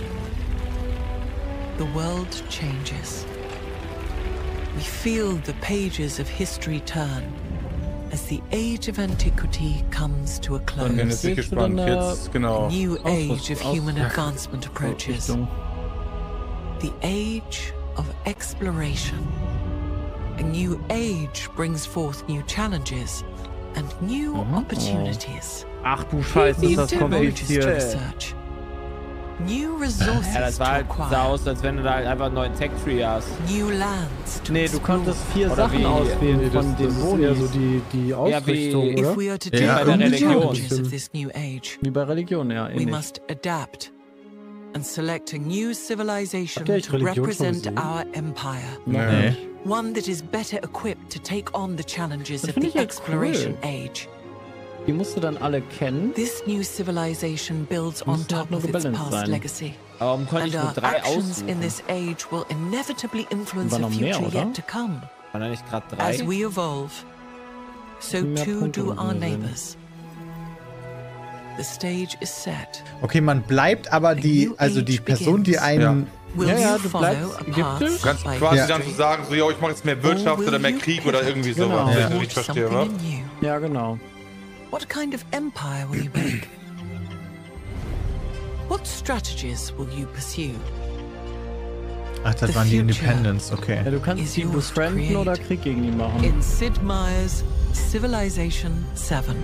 The world changes. We feel the pages of history turn as the age of antiquity comes to a Dann bin close. ich jetzt gespannt. Jetzt, A genau. new age of human advancement approaches. Ausrüstung. The age of exploration. A new age brings forth new challenges and new opportunities. Ach du Scheiße, ist das New technologies to kompliziert. research. New resources ja, das to war halt, sah acquire. aus, als wenn du da halt einfach einen neuen Tech-Tree hast. New lands to Nee, du explore. konntest 4 Oder Sachen wie- auswählen Nee, von das den ist Bonis. eher so die Ausrichtung, wie- oder? If we are to Ja, take bei der on the Religion. challenges of this new age, Wie bei Religion, ja, we ähnlich. must adapt and select a new civilization Habt ihr eigentlich to Religion schon represent gesehen? our empire. Nee. One that is better equipped to take on the challenges Das of finde the ich halt exploration cool. age. Die musst du dann alle kennen. This new civilization builds on Müssen halt top nur of its gebalanced past sein. legacy. Warum konnte And ich nur our 3 actions in aussuchen? this age will inevitably influence War a noch mehr, future oder? yet to come. War da nicht gerade As 3? we evolve, so Mehr too Punkte do müssen our wir sehen. neighbors. The stage is set. Okay, man bleibt aber die, also die Person, die einen. Will Ja, ja, you du follow bleibst a ägyptisch. path Du kannst by quasi Ja. dann so sagen, so, yo, ich mache jetzt mehr Wirtschaft oder mehr Krieg oder irgendwie Genau. sowas, wenn ich Ja. das richtig verstehe, wa? something new? Ja, genau. What kind of empire will you make? What strategies will you pursue? Ach, das The waren die future Independents, okay. Ja, du kannst is die yours to befrienden create. oder Krieg gegen die machen. In Sid Meier's Civilization 7.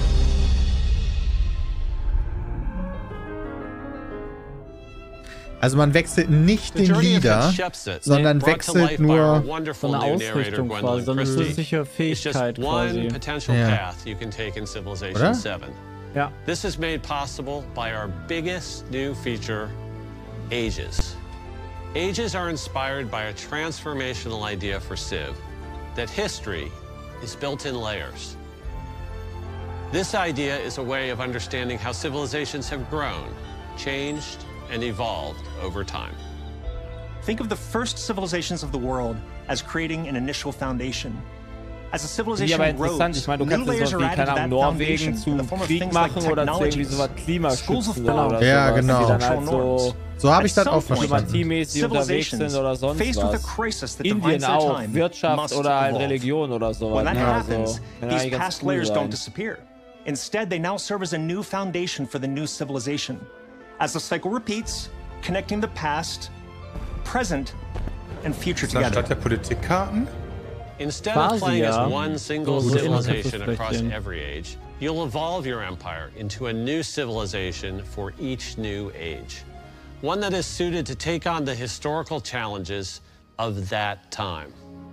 Also man wechselt nicht den Leader, sondern wechselt nur so eine Ausrichtung quasi, so eine zusätzliche Fähigkeit quasi. potential Ja. path you can take in Civilization Oder? 7. Ja. This is made possible by our biggest new feature, Ages. Ages are inspired by a transformational idea for Civ, that history is built in layers. This idea is a way of understanding how civilizations have grown, changed, and evolved over time. Think of the first civilizations of the world as creating an initial foundation. As a Finde ich civilization aber interessant. grows, Ich meine, du new kannst layers das are wie, added keine to Ahnung, that Norwegen foundation zu in the form of Krieg things like machen oder zu irgendwie sowas technologies, schools of Klimaschützen thought, oder Ja, sowas, genau. die dann halt cultural so norms. So habe ich At das some auch point, verstanden. klimamäßig unterwegs sind oder sonst faced with a was. crisis that Indien defines their auch, time, Wirtschaft must oder halt evolve. Religion oder sowas. When that Ne? happens, Also, kann these eigentlich ganz past cool layers sein. don't disappear. Instead, they now serve as a new foundation for the new civilization. As the cycle repeats, connecting the past, present, and future together. Statt der Politikkarten? Instead of Quasi, playing as ja. one single So civilization inhaltlich across sehen. every age, you'll evolve your empire into a new civilization for each new age. One that is suited to take on the historical challenges of that time.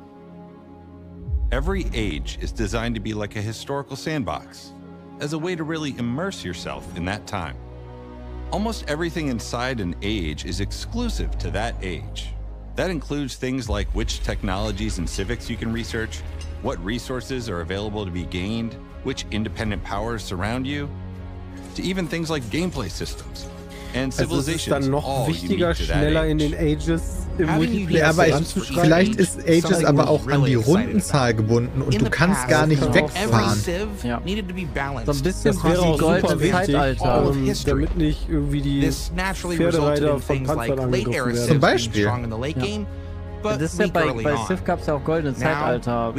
Every age is designed to be like a historical sandbox, as a way to really immerse yourself in that time. Almost everything inside an age is exclusive to that age. That includes things like which technologies and civics you can research, what resources are available to be gained, which independent powers surround you, to even things like gameplay systems. And Civilization ist dann noch wichtiger, schneller in den Ages im Multiplayer anzuschreiben. Vielleicht ist Ages aber auch an die Rundenzahl gebunden und du kannst gar nicht wegfahren. Ja. So ein bisschen wäre auch super Zeitalter, damit nicht irgendwie die Pferdereiter von Panzern angegriffen werden. Zum Beispiel. Ja. Das ist ja bei Civ gab es ja auch goldene Zeitalter.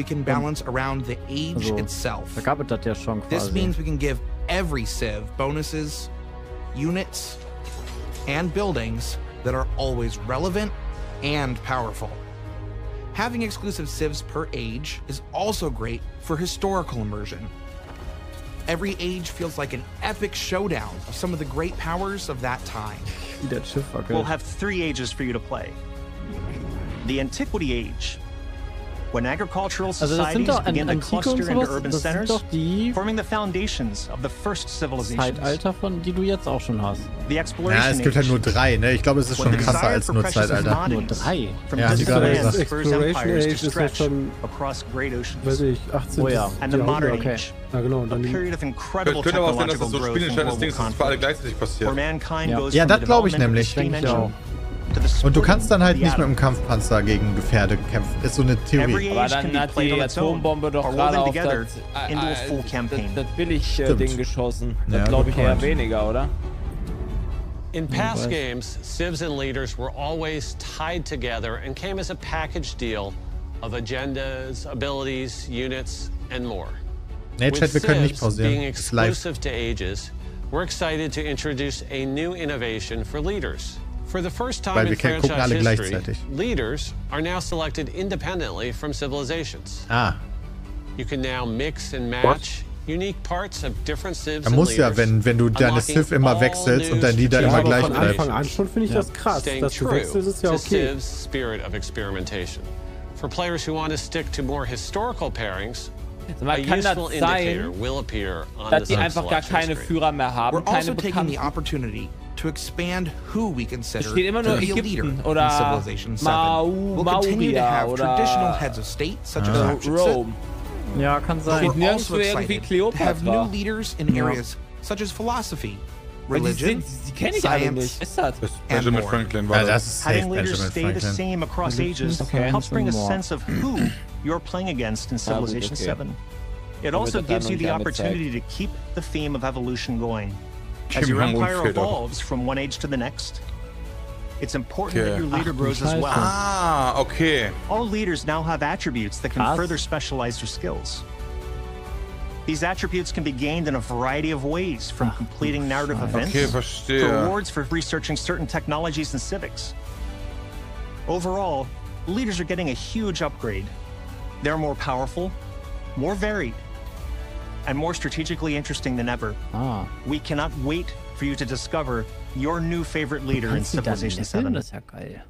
Da gab es das ja schon quasi. This means we can give every Civ bonuses, units, and buildings that are always relevant and powerful. Having exclusive civs per age is also great for historical immersion. Every age feels like an epic showdown of some of the great powers of that time. We'll have 3 ages for you to play. The Antiquity Age, when agricultural societies began to cluster into urban centers, forming the foundations of the first civilizations. Zeitalter, von die du jetzt auch schon hast. The Exploration Age. Ja, es gibt halt nur 3, ne? Ich glaube, es ist schon krasser als nur Zeitalter. Nur 3? Ja, die gerade gesagt. Exploration Age ist ja schon, weiß ich, 18. Oh ja. And the Modern Age. Ja, genau. A period of incredible könnte aber auch sein, dass technological das so growth Spiele and das Ding ist, dass beide gleichzeitig passiert. Ja, das glaube ich nämlich. Und du kannst dann halt nicht mit dem Kampfpanzer gegen Gefährde kämpfen. Ist so eine Theorie. Aber dann hat die Atombombe doch gerade auf das Billig-Ding geschossen. Das glaube ich eher weniger, oder? In past games, civs and leaders were always tied together and came as a package deal of agendas, abilities, units, and more. Nee, Chat, wir können nicht pausieren. Being exclusive to ages, we're excited to introduce a new innovation for leaders. For the first time in franchise history, leaders are now selected independently from civilizations. Ah. You can now mix and match unique parts of different civs and leaders. Da muss ja, wenn du deine Civ immer wechselst und dein Leader immer gleich bleibt. Von Anfang an schon finde ich das krass, dass du wechselst, ist ja okay. Civ's spirit of experimentation. For players who want to stick to more historical pairings, a useful indicator will appear on the die einfach gar keine Führer mehr haben. We're also taking the opportunity to expand who we consider to be a leader in Civilization 7. We'll continue to have traditional heads of state such as Rome. Ja, kann sein. We're also excited to have new leaders in areas such as philosophy, religion, science, and more. Having leaders stay the same across ages helps bring a sense of who you're playing against in Civilization 7. It also gives you the opportunity to keep the theme of evolution going. As your empire evolves from one age to the next, it's important that your leader grows as well. Ah, okay. All leaders now have attributes that can further specialize their skills. These attributes can be gained in a variety of ways, from completing narrative events to rewards for researching certain technologies and civics. Overall, leaders are getting a huge upgrade. They're more powerful, more varied, and more strategically interesting than ever. We cannot wait for you to discover your new favorite leader in Civilization 7. Das ist ja geil.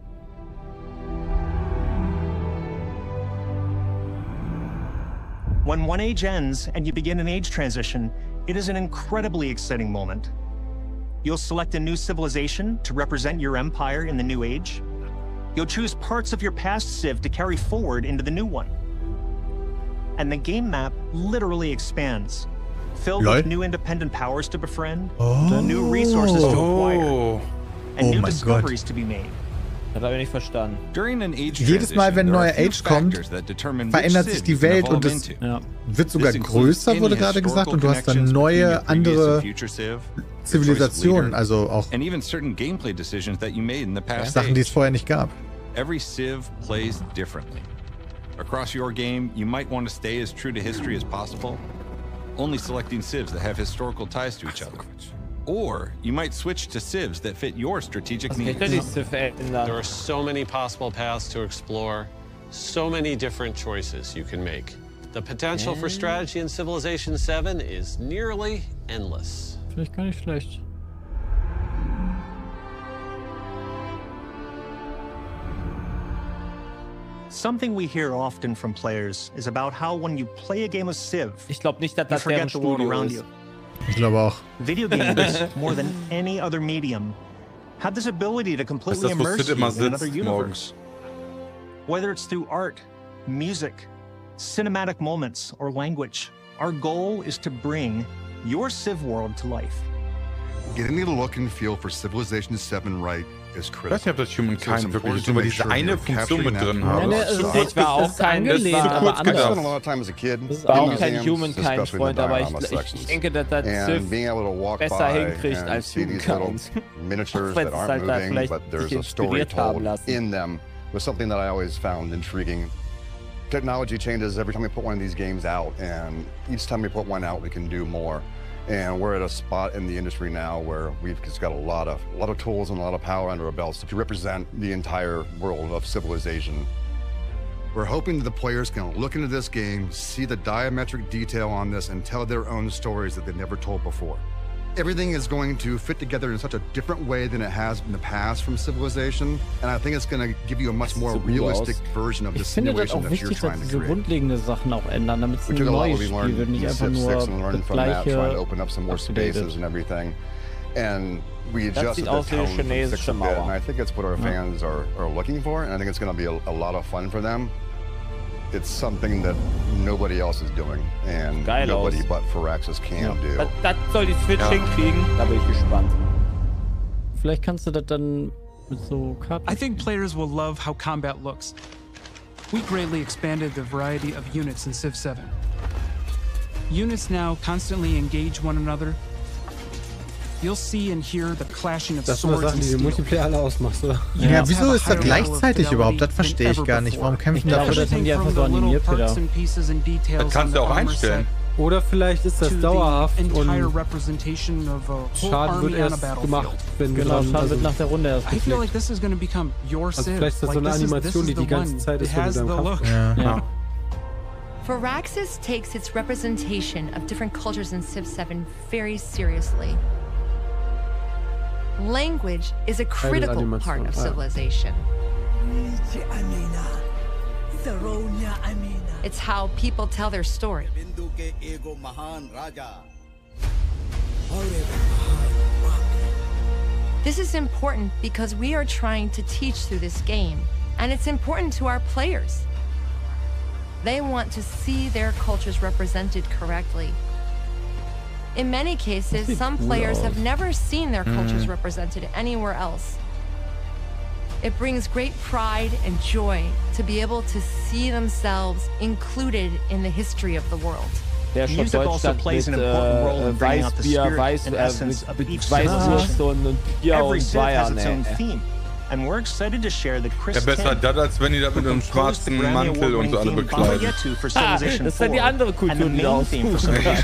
When one age ends and you begin an age transition, it is an incredibly exciting moment. You'll select a new civilization to represent your empire in the new age. You'll choose parts of your past civ to carry forward into the new one. And the game map literally expands, filled with new independent powers to befriend, new resources to acquire, and new discoveries to be made. Das habe ich nicht verstanden. Jedes Mal, wenn ein neuer Age kommt, verändert sich die Welt und es wird sogar größer, wurde gerade gesagt, und du hast dann neue, andere Zivilisationen, also auch Sachen, die es vorher nicht gab. Every civ plays differently. Across your game, you might want to stay as true to history as possible, only selecting civs that have historical ties to each other. Or you might switch to civs that fit your strategic needs. There are so many possible paths to explore, so many different choices you can make. The potential for strategy in Civilization 7 is nearly endless. Vielleicht gar nicht schlecht. Something we hear often from players is about how when you play a game of Civ, ich glaube nicht, dass das deren Studio ist. Ich glaube auch. Video games, more than any other medium, have this ability to completely immerse you in another universe. Whether it's through art, music, cinematic moments, or language, our goal is to bring your Civ world to life. Getting the look and feel for Civilization 7 right is critical. Ich weiß nicht, ob das Humankind wirklich nur diese eine Funktion mit drin hat. Ich war auch kein Humankind-Freund, aber ich denke, dass das Civ besser hinkriegt als Humankind. Miniatures that aren't moving, but there's a story told in them was something that I always found intriguing. Technology changes every time we put one of these games out, and each time we put one out, we can do more. And we're at a spot in the industry now where we've just got a lot of tools and a lot of power under our belts to represent the entire world of Civilization. We're hoping that the players can look into this game, see the diametric detail on this, and tell their own stories that they've never told before. Everything is going to fit together in such a different way than it has in the past from Civilization, and I think it's going to give you a much more realistic version of the simulation that you're trying to create. Ich finde das auch wichtig, dass diese grundlegende Sachen auch ändern, damit es ein neues Spiel wird, nicht einfach nur das gleiche spaces and everything. And we adjusted the tone from 6 a bit, and I think it's what our fans are looking for, and I think it's going to be a lot of fun for them. It's something that nobody else is doing, and nobody but Firaxis can do. Das soll die Switch hinkriegen, da bin ich gespannt. Vielleicht kannst du das dann mit so Karten. I think players will love how combat looks. We greatly expanded the variety of units in Civ 7. Units now constantly engage one another. You'll see and hear the clashing of swords and steel. Multiplayer alle ausmachst, oder? Ja, wieso ist das gleichzeitig überhaupt? Das verstehe ich gar nicht. Warum kämpfen da? Das haben die einfach so animiert, Peter. Das kannst du auch einstellen. Oder vielleicht ist das dauerhaft und Schaden wird erst gemacht, wenn du dann... Schaden wird nach der Runde erst geklickt. Also vielleicht ist das so eine Animation, die ganze Zeit ist, wenn du dann Kampf. Ja. Firaxis takes its representation of different cultures in Civ 7 very seriously. Language is a critical part of Civilization. It's how people tell their story. This is important because we are trying to teach through this game, and it's important to our players. They want to see their cultures represented correctly. In many cases, some players have never seen their cultures represented anywhere else. It brings great pride and joy to be able to see themselves included in the history of the world. Der Music also plays an important role in bringing out the spirit and essence of each civilization. Every Civ has its own theme. And we're excited to share that Chris besser das, als wenn die da mit einem schwarzen Mantel und so alle bekleiden. Das ist dann die andere Kultur, die da aussuchen.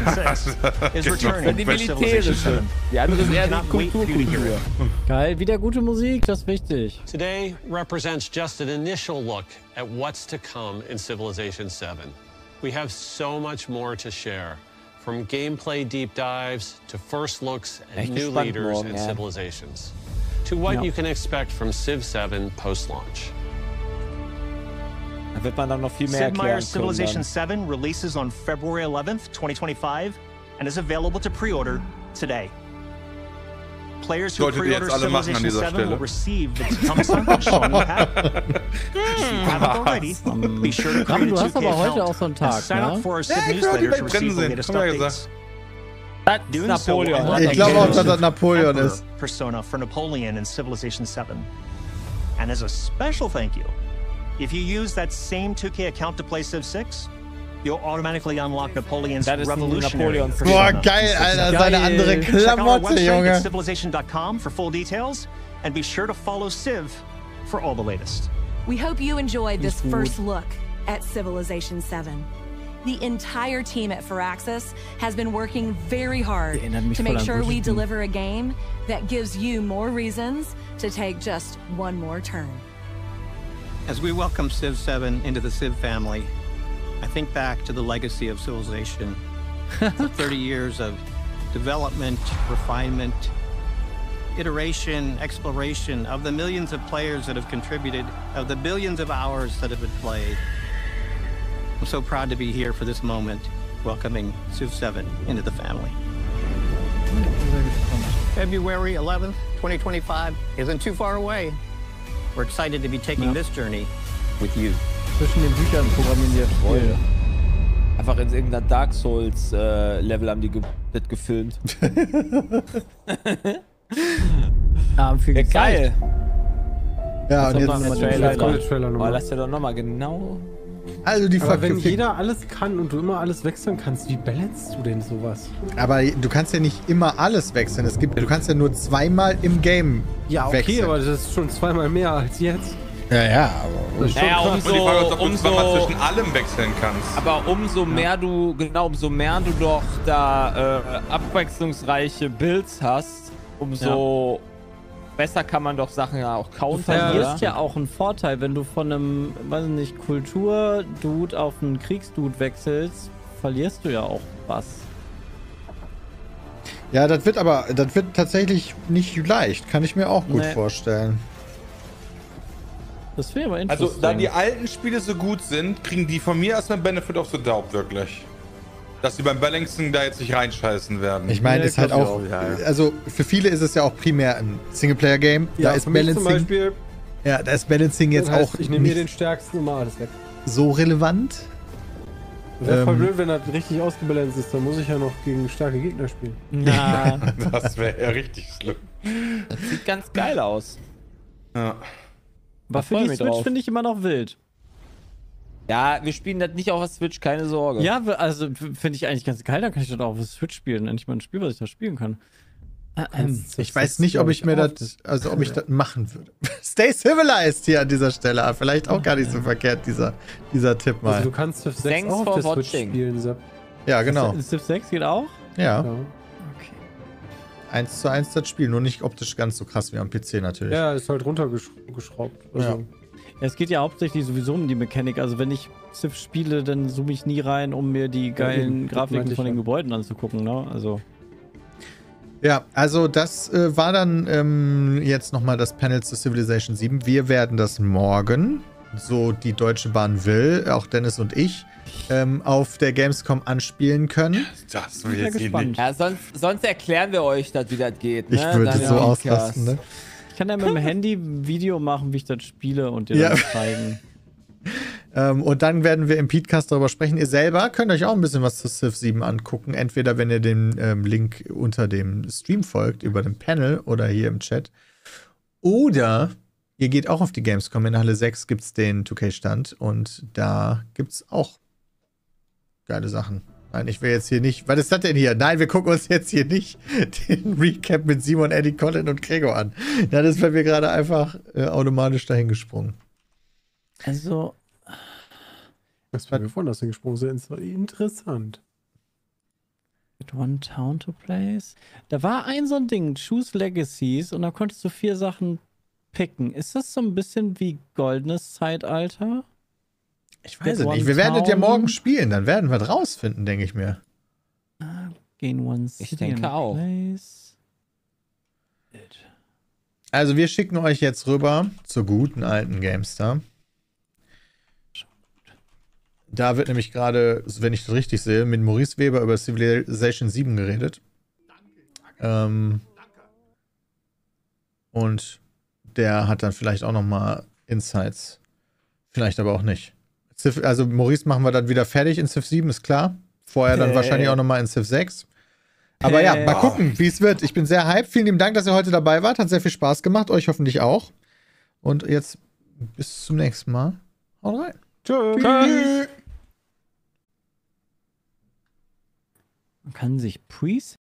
Die militärische. Die andere ist eher die Kultur. Geil, wieder gute Musik, das ist wichtig. Today represents just an initial look at what's to come in Civilization 7. We have so much more to share, from gameplay deep dives to first looks at new leaders and civilizations, to what you can expect from Civ 7 post-launch. Da wird man dann noch viel mehr Sid Meier's Civilization 7 releases on February 11th, 2025, and is available to pre-order today. Players who pre-order Civilization 7 will receive the Tecumseh Shawnee pack. If you haven't already, be sure to create a 2K account and sign up for our Civ newsletter to receive the latest updates. Doing so will unlock ich glaube auch, dass das Napoleon ist. Persona for Napoleon in Civilization 7. And as a special thank you, if you use that same 2K account to play Civ 6, you'll automatically unlock Napoleon's revolutionary persona. Boah, geil, Alter, seine andere Klamotte, Junge. Civilization.com for full details, and be sure to follow Civ for all the latest. We hope you enjoyed this first look at Civilization 7. The entire team at Firaxis has been working very hard to make sure we deliver a game that gives you more reasons to take just one more turn. As we welcome Civ 7 into the Civ family, I think back to the legacy of Civilization. 30 years of development, refinement, iteration, exploration of the millions of players that have contributed, of the billions of hours that have been played. I'm so proud to be here for this moment, welcoming Civ 7 into the family. February 11th, 2025 isn't too far away. We're excited to be taking this journey with you. Zwischen den Büchern programmieren die jetzt Freude. Einfach in irgendeiner Dark Souls Level haben die das gefilmt. Ja, geil. Ja, und jetzt kommt der Trailer nochmal. Lass dir doch nochmal genau. Also die Aber wenn jeder alles kann und du immer alles wechseln kannst, wie balancest du denn sowas? Aber du kannst ja nicht immer alles wechseln. Du kannst ja nur zweimal im Game wechseln. Aber das ist schon zweimal mehr als jetzt. Ja, aber das ist schon krass. Die Frage ist, ob du zweimal zwischen allem wechseln kannst. Aber umso mehr du doch da abwechslungsreiche Builds hast, umso besser kann man doch Sachen ja auch countern. Du verlierst ja auch einen Vorteil, wenn du von einem, weiß nicht, Kultur-Dude auf einen Kriegsdude wechselst, verlierst du ja auch was. Ja, das wird tatsächlich nicht leicht, kann ich mir auch gut vorstellen. Das wäre aber interessant. Also, da die alten Spiele so gut sind, kriegen die von mir erstmal Benefit of the Doubt, wirklich. Dass sie beim Balancing da jetzt nicht reinscheißen werden. Ich meine, ist halt auch, also für viele ist es ja auch primär ein Singleplayer-Game. Ja, da ist Balancing zum Beispiel, da ist Balancing jetzt auch ich nehme mir den stärksten und mal alles weg. So relevant. Wäre voll blöd, wenn das richtig ausgebalanced ist, dann muss ich ja noch gegen starke Gegner spielen. Na, das wäre ja richtig schlimm. Das sieht ganz geil aus. Ja. Aber für die Switch finde ich immer noch wild. Ja, wir spielen das nicht auf der Switch, keine Sorge. Ja, also finde ich eigentlich ganz geil, dann kann ich das auch auf der Switch spielen. Endlich mal ein Spiel, was ich da spielen kann. Ich weiß nicht, ob ich mir das, ob ich das machen würde. Stay civilized hier an dieser Stelle. Vielleicht auch gar nicht so verkehrt, dieser Tipp mal. Also du kannst Civ 6 auch auf der Switch spielen, Sepp. Ja, genau. Civ 6 geht auch? Ja. Okay. 1:1 das Spiel, nur nicht optisch ganz so krass wie am PC natürlich. Ja, ist halt runtergeschraubt. Also. Ja, es geht ja hauptsächlich sowieso um die Mechanik. Also wenn ich Civ spiele, dann zoome ich nie rein, um mir die geilen Grafiken von den Gebäuden anzugucken, ne? Also. Ja, also das war dann jetzt nochmal das Panel zu Civilization 7. Wir werden das morgen, so die Deutsche Bahn will, auch Dennis und ich, auf der Gamescom anspielen können. Das will ich gespannt. Ja, sonst erklären wir euch das, wie das geht. Ne? Ich würde so ausrasten, ne? Ich kann ja mit dem Handy ein Video machen, wie ich das spiele und dir das zeigen. Und dann werden wir im Podcast darüber sprechen. Ihr selber könnt euch auch ein bisschen was zu Civ 7 angucken. Entweder wenn ihr den Link unter dem Stream folgt, über dem Panel oder hier im Chat. Oder ihr geht auch auf die Gamescom. In Halle 6 gibt es den 2K-Stand und da gibt es auch geile Sachen. Nein, ich will jetzt hier nicht. Was ist das denn hier? Nein, wir gucken uns jetzt hier nicht den Recap mit Simon, Eddie, Colin und Gregor an. Das ist bei mir gerade einfach automatisch dahin gesprungen. Also. Was war davon, dass du gesprungen sind? Interessant. With one town to place. Da war so ein Ding, Choose Legacies, und da konntest du 4 Sachen picken. Ist das so ein bisschen wie goldenes Zeitalter? Ich weiß es nicht. Wir werden das ja morgen spielen, dann werden wir es rausfinden, denke ich mir. Gain one city. Ich denke auch. Also wir schicken euch jetzt rüber zur guten alten GameStar. Da wird nämlich gerade, wenn ich das richtig sehe, mit Maurice Weber über Civilization 7 geredet. Und der hat dann vielleicht auch nochmal Insights. Vielleicht aber auch nicht. Also Maurice machen wir dann wieder fertig in Civ 7, ist klar. Vorher dann wahrscheinlich auch nochmal in Civ 6. Aber ja, mal gucken, wie es wird. Ich bin sehr hyped. Vielen lieben Dank, dass ihr heute dabei wart. Hat sehr viel Spaß gemacht. Euch hoffentlich auch. Und jetzt bis zum nächsten Mal. Haut rein. Tschüss. Man kann sich Preset